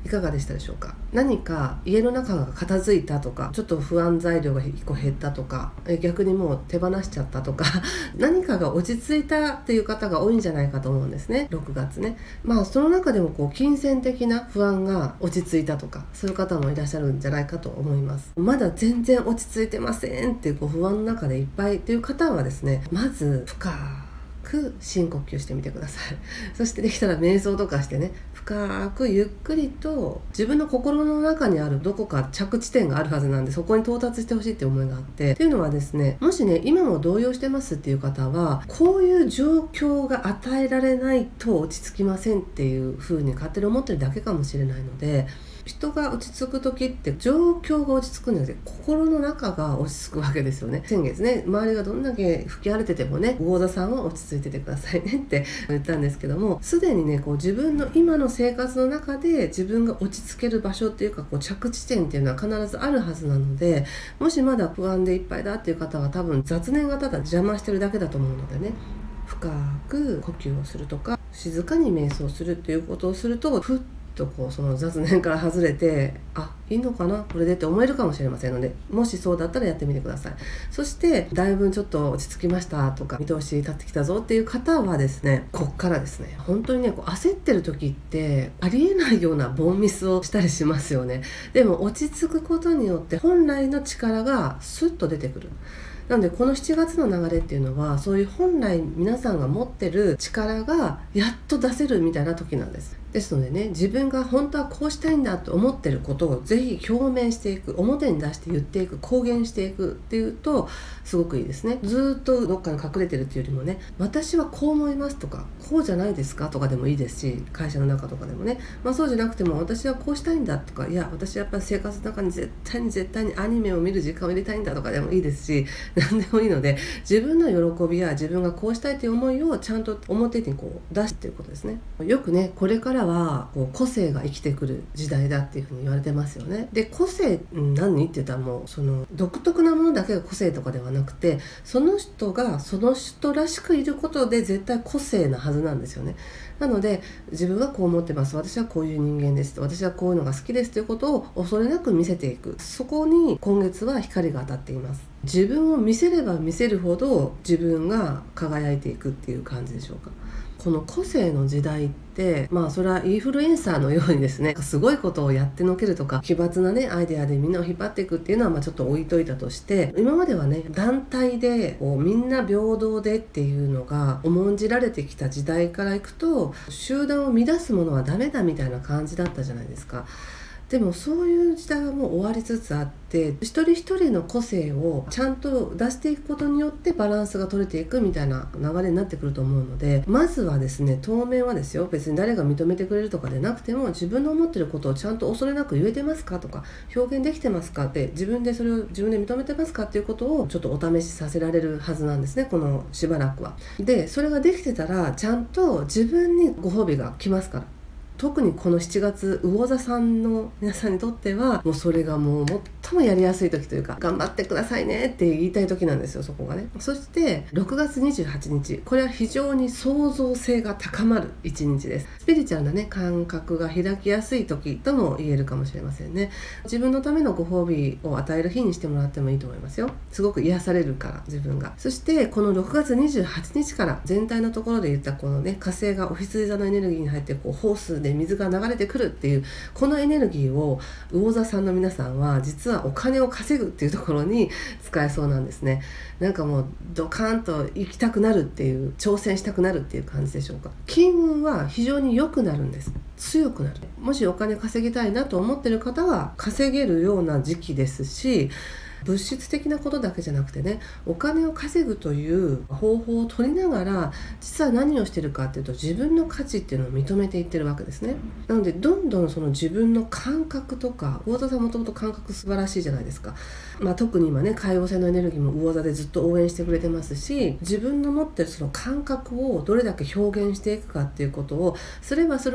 いかがでしたでしょうか。何か家の中が片付いたとか、ちょっと不安材料が1個減ったとか、逆にもう手放しちゃったとか何かが落ち着いたっていう方が多いんじゃないかと思うんですね、6月ね。その中でも金銭的な不安が落ち着いたとか、そういう方もいらっしゃるんじゃないかと思います。まだ全然落ち着いてませんっていう不安の中でいっぱいっていう方はですね、まず深く深呼吸してみてください。そしてできたら瞑想とかしてね、深くゆっくりと自分の心の中にあるどこか着地点があるはずなんで、そこに到達してほしいって思いがあって、っていうのはですね、もしね今も動揺してますっていう方は、こういう状況が与えられないと落ち着きませんっていう風に勝手に思ってるだけかもしれないので、人が落ち着く時って状況が落ち着くので心の中が落ち着くわけですよね。先月ね、周りがどんだけ吹き荒れててもね、魚座さんは落ち着いててくださいねって言ったんですけども、すでにね自分の今の生活の中で自分が落ち着ける場所っていうか着地点っていうのは必ずあるはずなので、もしまだ不安でいっぱいだっていう方は多分雑念がただ邪魔してるだけだと思うのでね、深く呼吸をするとか静かに瞑想するっていうことをすると、ふっとその雑念から外れて、いいのかなこれでって思えるかもしれませんので、もしそうだったらやってみてください。そしてだいぶちょっと落ち着きましたとか、見通し立ってきたぞっていう方はですね、こっからですね、本当にね焦ってる時ってありえないようなボンミスをしたりしますよね。でも落ち着くことによって本来の力がスッと出てくる。なのでこの7月の流れっていうのは、そういう本来皆さんが持ってる力がやっと出せるみたいな時なんです。ですのでね、自分が本当はこうしたいんだと思ってることをぜひ表明していく、表に出して言っていく、公言していくっていうとすごくいいですね。ずっとどっかに隠れてるっていうよりもね、私はこう思いますとか、こうじゃないですかとかでもいいですし、会社の中とかでもね、そうじゃなくても私はこうしたいんだとか、いや私はやっぱり生活の中に絶対にアニメを見る時間を入れたいんだとかでもいいですし、何でもいいので、自分の喜びや自分がこうしたいという思いをちゃんと表に出すっていうことですね。よくね、これからは個性が生きてくる時代だっていうふうに言われてますよね。で、個性何って言ったら、もうその独特なものだけが個性とかではなくて、その人がその人らしくいることで絶対個性なはずなんですよね。なので自分はこう思ってます、私はこういう人間です、私はこういうのが好きですということを恐れなく見せていく、そこに今月は光が当たっています。自分を見せれば見せるほど自分が輝いていくっていう感じでしょうか。この個性の時代って、それはインフルエンサーのようにですね、すごいことをやってのけるとか奇抜なねアイデアでみんなを引っ張っていくっていうのはちょっと置いといたとして、今まではね団体でみんな平等でっていうのが重んじられてきた時代からいくと、集団を乱すものはダメだみたいな感じだったじゃないですか。でもそういう時代はもう終わりつつあって、一人一人の個性をちゃんと出していくことによってバランスが取れていくみたいな流れになってくると思うので、まずはですね、当面はですよ、別に誰が認めてくれるとかでなくても、自分の思ってることをちゃんと恐れなく言えてますかとか、表現できてますかって、自分でそれを自分で認めてますかっていうことをちょっとお試しさせられるはずなんですね、このしばらくは。で、それができてたらちゃんと自分にご褒美が来ますから。特にこの7月、魚座さんの皆さんにとってはもうそれがもう最もやりやすい時というか、頑張ってくださいねって言いたい時なんですよ、そこがね。そして6月28日、これは非常に創造性が高まる一日です。スピリチュアルなね感覚が開きやすい時とも言えるかもしれませんね。自分のためのご褒美を与える日にしてもらってもいいと思いますよ。すごく癒されるから、自分が。そしてこの6月28日から全体のところで言ったこのね、火星がお羊座のエネルギーに入ってホースで水が流れてくるっていうこのエネルギーを魚座さんの皆さんは実はお金を稼ぐっていうところに使えそうなんですね。なんかもうドカーンと行きたくなるっていう、挑戦したくなるっていう感じでしょうか。金運は非常に良くなるんです。強くなる。もしお金稼ぎたいなと思ってる方は稼げるような時期ですし、物質的なことだけじゃなくてね、お金を稼ぐという方法を取りながら実は何をしてるかっていうと、自分の価値っていうのを認めていってるわけですね。なのでどんどんその自分の感覚とか、魚座さんもともと感覚素晴らしいじゃないですか。特に今ね、海王星のエネルギーも魚座でずっと応援してくれてますし、自分の持ってるその感覚をどれだけ表現していくかっていうことをすればするほどご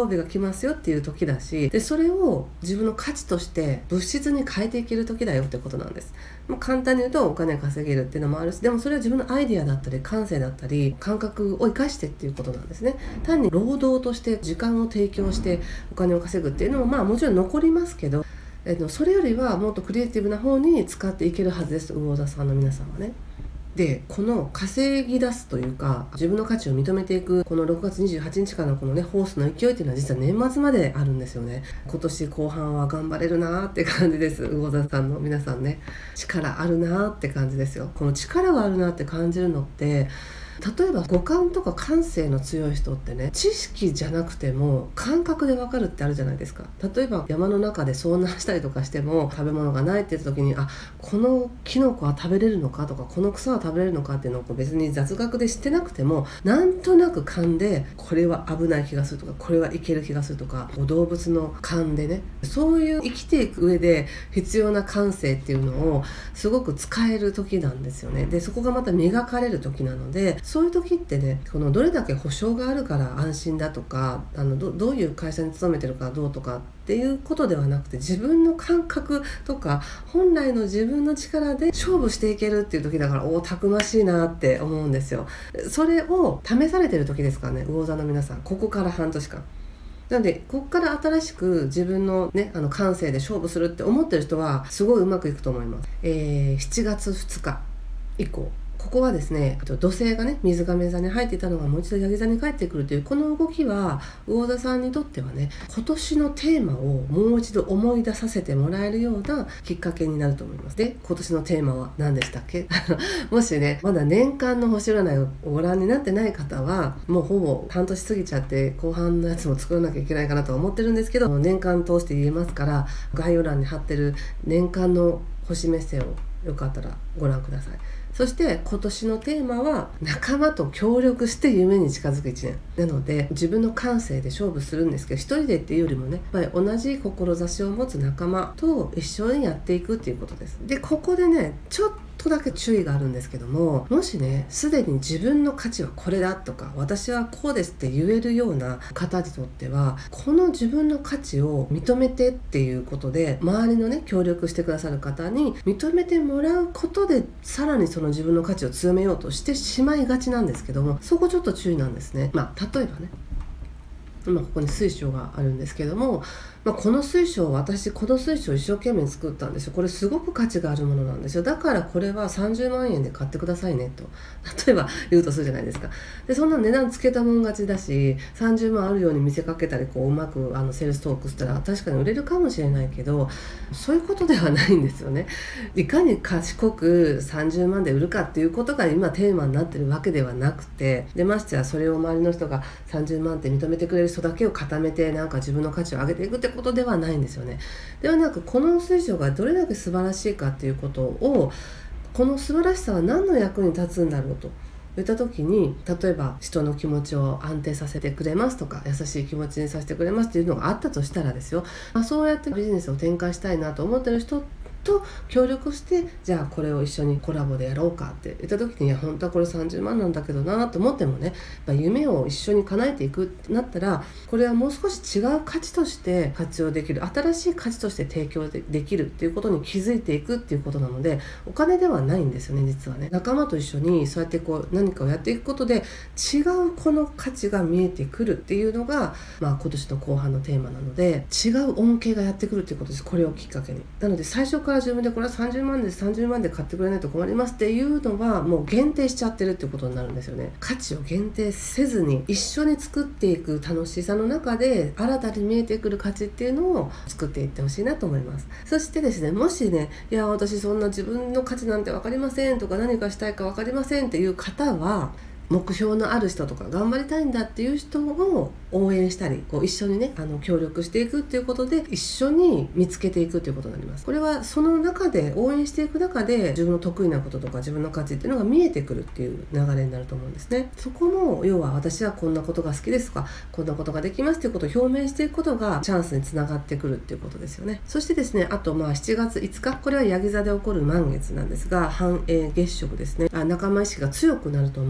褒美が来ますよっていう時だし、でそれを自分の価値として物質に変えていける時だよってことなんです。簡単に言うとお金稼げるっていうのもあるし、でもそれは自分のアイディアだったり感性だったり感覚を生かしてっていうことなんですね。単に労働として時間を提供してお金を稼ぐっていうのももちろん残りますけど、それよりはもっとクリエイティブな方に使っていけるはずです、魚座さんの皆さんはね。でこの稼ぎ出すというか自分の価値を認めていくこの6月28日からのこのねホースの勢いっていうのは実は年末まであるんですよね。今年後半は頑張れるなーって感じです。魚座さんの皆さんね、力あるなーって感じですよ。この力があるなって感じるのって、例えば五感とか感性の強い人ってね、知識じゃなくても感覚で分かるってあるじゃないですか。例えば山の中で遭難したりとかしても食べ物がないって言った時に、このキノコは食べれるのかとかこの草は食べれるのかっていうのを別に雑学で知ってなくてもなんとなく勘でこれは危ない気がするとかこれはいける気がするとか、動物の勘でね、そういう生きていく上で必要な感性っていうのをすごく使える時なんですよね。でそこがまた磨かれる時なので、そういう時ってね、このどれだけ保証があるから安心だとかどういう会社に勤めてるからどうとかっていうことではなくて、自分の感覚とか本来の自分の力で勝負していけるっていう時だから、たくましいなって思うんですよ。それを試されてる時ですからね、魚座の皆さん、ここから半年間なので、ここから新しく自分のね感性で勝負するって思ってる人はすごいうまくいくと思います。7月2日以降、ここはですね、土星がね水亀座に入っていたのがもう一度ヤギ座に帰ってくるというこの動きは、魚座さんにとってはね、今年のテーマをもう一度思い出させてもらえるようなきっかけになると思います。で、今年のテーマは何でしたっけもしねまだ年間の星占いをご覧になってない方は、もうほぼ半年過ぎちゃって後半のやつも作らなきゃいけないかなとは思ってるんですけど、年間通して言えますから、概要欄に貼ってる年間の星メッセをよかったらご覧ください。そして今年のテーマは仲間と協力して夢に近づく1年なので、自分の感性で勝負するんですけど、一人でっていうよりもね、やっぱり同じ志を持つ仲間と一緒にやっていくっていうことです。でここでねちょっとだけ注意があるんですけども、もしねすでに自分の価値はこれだとか私はこうですって言えるような方にとっては、この自分の価値を認めてっていうことで、周りのね協力してくださる方に認めてもらうことでさらにその自分の価値を強めようとしてしまいがちなんですけども、そこちょっと注意なんですね。例えばね、今ここに水晶があるんですけども、この水晶、私この水晶を一生懸命作ったんですよ。これすごく価値があるものなんですよ。だからこれは30万円で買ってくださいねと例えば言うとするじゃないですか。でそんな値段つけたもん勝ちだし、30万あるように見せかけたりうまくセールストークしたら確かに売れるかもしれないけど、そういうことではないんですよね。いかに賢く30万で売るかっていうことが今テーマになってるわけではなくて、でましてやそれを周りの人が30万って認めてくれる人だけを固めて自分の価値を上げていくってことではないんですよね。ではなく、この水晶がどれだけ素晴らしいかっていうことを、この素晴らしさは何の役に立つんだろうと言った時に、例えば人の気持ちを安定させてくれますとか、優しい気持ちにさせてくれますっていうのがあったとしたらですよ、そうやってビジネスを展開したいなと思ってる人と協力して、じゃあこれを一緒にコラボでやろうかって言った時に、いや本当はこれ30万なんだけどなと思ってもね、夢を一緒に叶えていくってなったら、これはもう少し違う価値として活用できる、新しい価値として提供できるっていうことに気づいていくっていうことなので、お金ではないんですよね。実はね、仲間と一緒にそうやって何かをやっていくことで違うこの価値が見えてくるっていうのが、今年の後半のテーマなので、違う恩恵がやってくるっていうことです。これをきっかけに。なので最初から自分でこれは30万です、30万で買ってくれないと困りますっていうのはもう限定しちゃってるっていうことになるんですよね。価値を限定せずに一緒に作っていく楽しさの中で、新たに見えてくる価値っていうのを作っていってほしいなと思います。そしてですね、もしね、いや私そんな自分の価値なんて分かりませんとか、何かしたいか分かりませんっていう方は、目標のある人とか頑張りたいんだっていう人を応援したり、一緒にね協力していくっていうことで、一緒に見つけていくっていうことになります。これはその中で応援していく中で、自分の得意なこととか自分の価値っていうのが見えてくるっていう流れになると思うんですね。そこも要は、私はこんなことが好きですとか、こんなことができますっていうことを表明していくことがチャンスにつながってくるっていうことですよね。そしてですね、あと7月5日、これはヤギ座で起こる満月なんですが、反映月食ですね。仲間意識が強くなると思うので、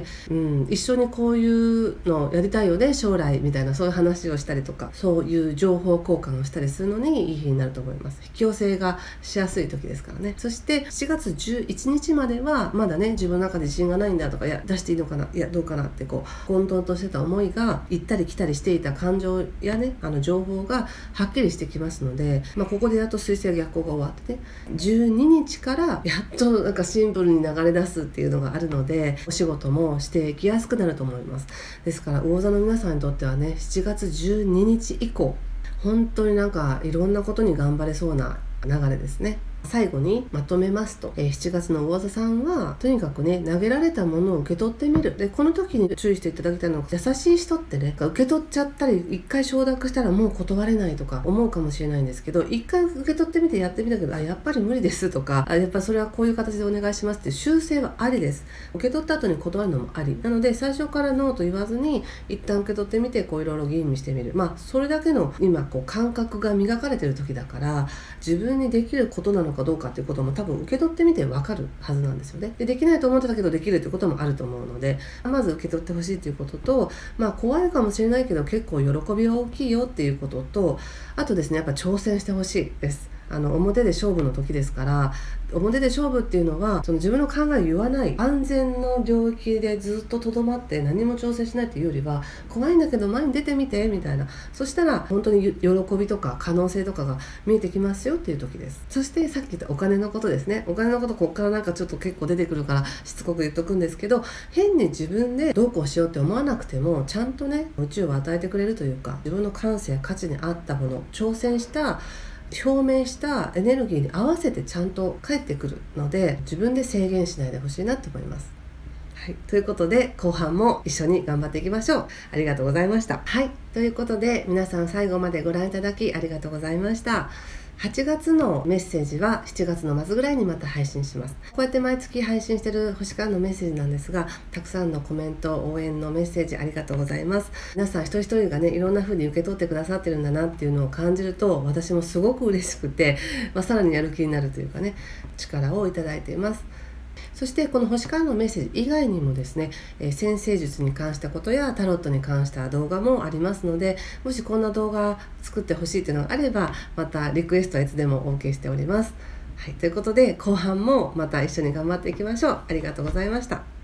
で、一緒にこういうのやりたいよね将来みたいな、そういう話をしたりとか、そういう情報交換をしたりするのにいい日になると思います。引き寄せがしやすい時ですからね。そして7月11日まではまだね、自分の中で自信がないんだとか、いや出していいのかな、いやどうかなって混沌としてた思いが行ったり来たりしていた感情やね、情報がはっきりしてきますので、ここでやっと水星逆行が終わってね、12日からやっとなんかシンプルに流れ出すっていうのがあるので、お仕事もしていきやすくなると思います。ですから魚座の皆さんにとってはね、7月12日以降本当になんかいろんなことに頑張れそうな流れですね。最後にまとめますと、7月の魚座さんはとにかくね、投げられたものを受け取ってみる。でこの時に注意していただきたいのは、優しい人ってね、受け取っちゃったり一回承諾したらもう断れないとか思うかもしれないんですけど、一回受け取ってみてやってみたけど、やっぱり無理ですとか、やっぱそれはこういう形でお願いしますっていう修正はありです。受け取った後に断るのもありなので、最初からノーと言わずに一旦受け取ってみて、いろいろ吟味してみる。それだけの今感覚が磨かれてる時だから、自分にできることなのかどうかっていうことも多分受け取ってみて分かるはずなんですよね。できないと思ってたけどできるっていうこともあると思うので、まず受け取ってほしいっていうことと、怖いかもしれないけど結構喜びは大きいよっていうことと、あとですね、やっぱ挑戦してほしいです。表で勝負の時ですから、表で勝負っていうのはその自分の考えを言わない安全の領域でずっととどまって何も調整しないっていうよりは、怖いんだけど前に出てみてみたいな、そしたら本当に喜びとか可能性とかが見えてきますよっていう時です。そしてさっき言ったお金のことですね。お金のこと、ここからなんかちょっと結構出てくるからしつこく言っとくんですけど、変に自分でどうこうしようって思わなくても、ちゃんとね、宇宙を与えてくれるというか、自分の感性や価値に合ったもの、挑戦した表明したエネルギーに合わせてちゃんと返ってくるので、自分で制限しないでほしいなと思います。はい、ということで後半も一緒に頑張っていきましょう。ありがとうございました。はい、ということで皆さん最後までご覧いただきありがとうございました。8月のメッセージは7月の末ぐらいにまた配信します。こうやって毎月配信している星からのメッセージなんですが、たくさんのコメント、応援のメッセージありがとうございます。皆さん一人一人がね、いろんな風に受け取ってくださってるんだなっていうのを感じると、私もすごく嬉しくて、さらにやる気になるというかね、力をいただいています。そしてこの星からのメッセージ以外にもですね、占星術に関したことやタロットに関した動画もありますので、もしこんな動画作ってほしいというのがあれば、またリクエストはいつでもお受けしております。はい、ということで後半もまた一緒に頑張っていきましょう。ありがとうございました。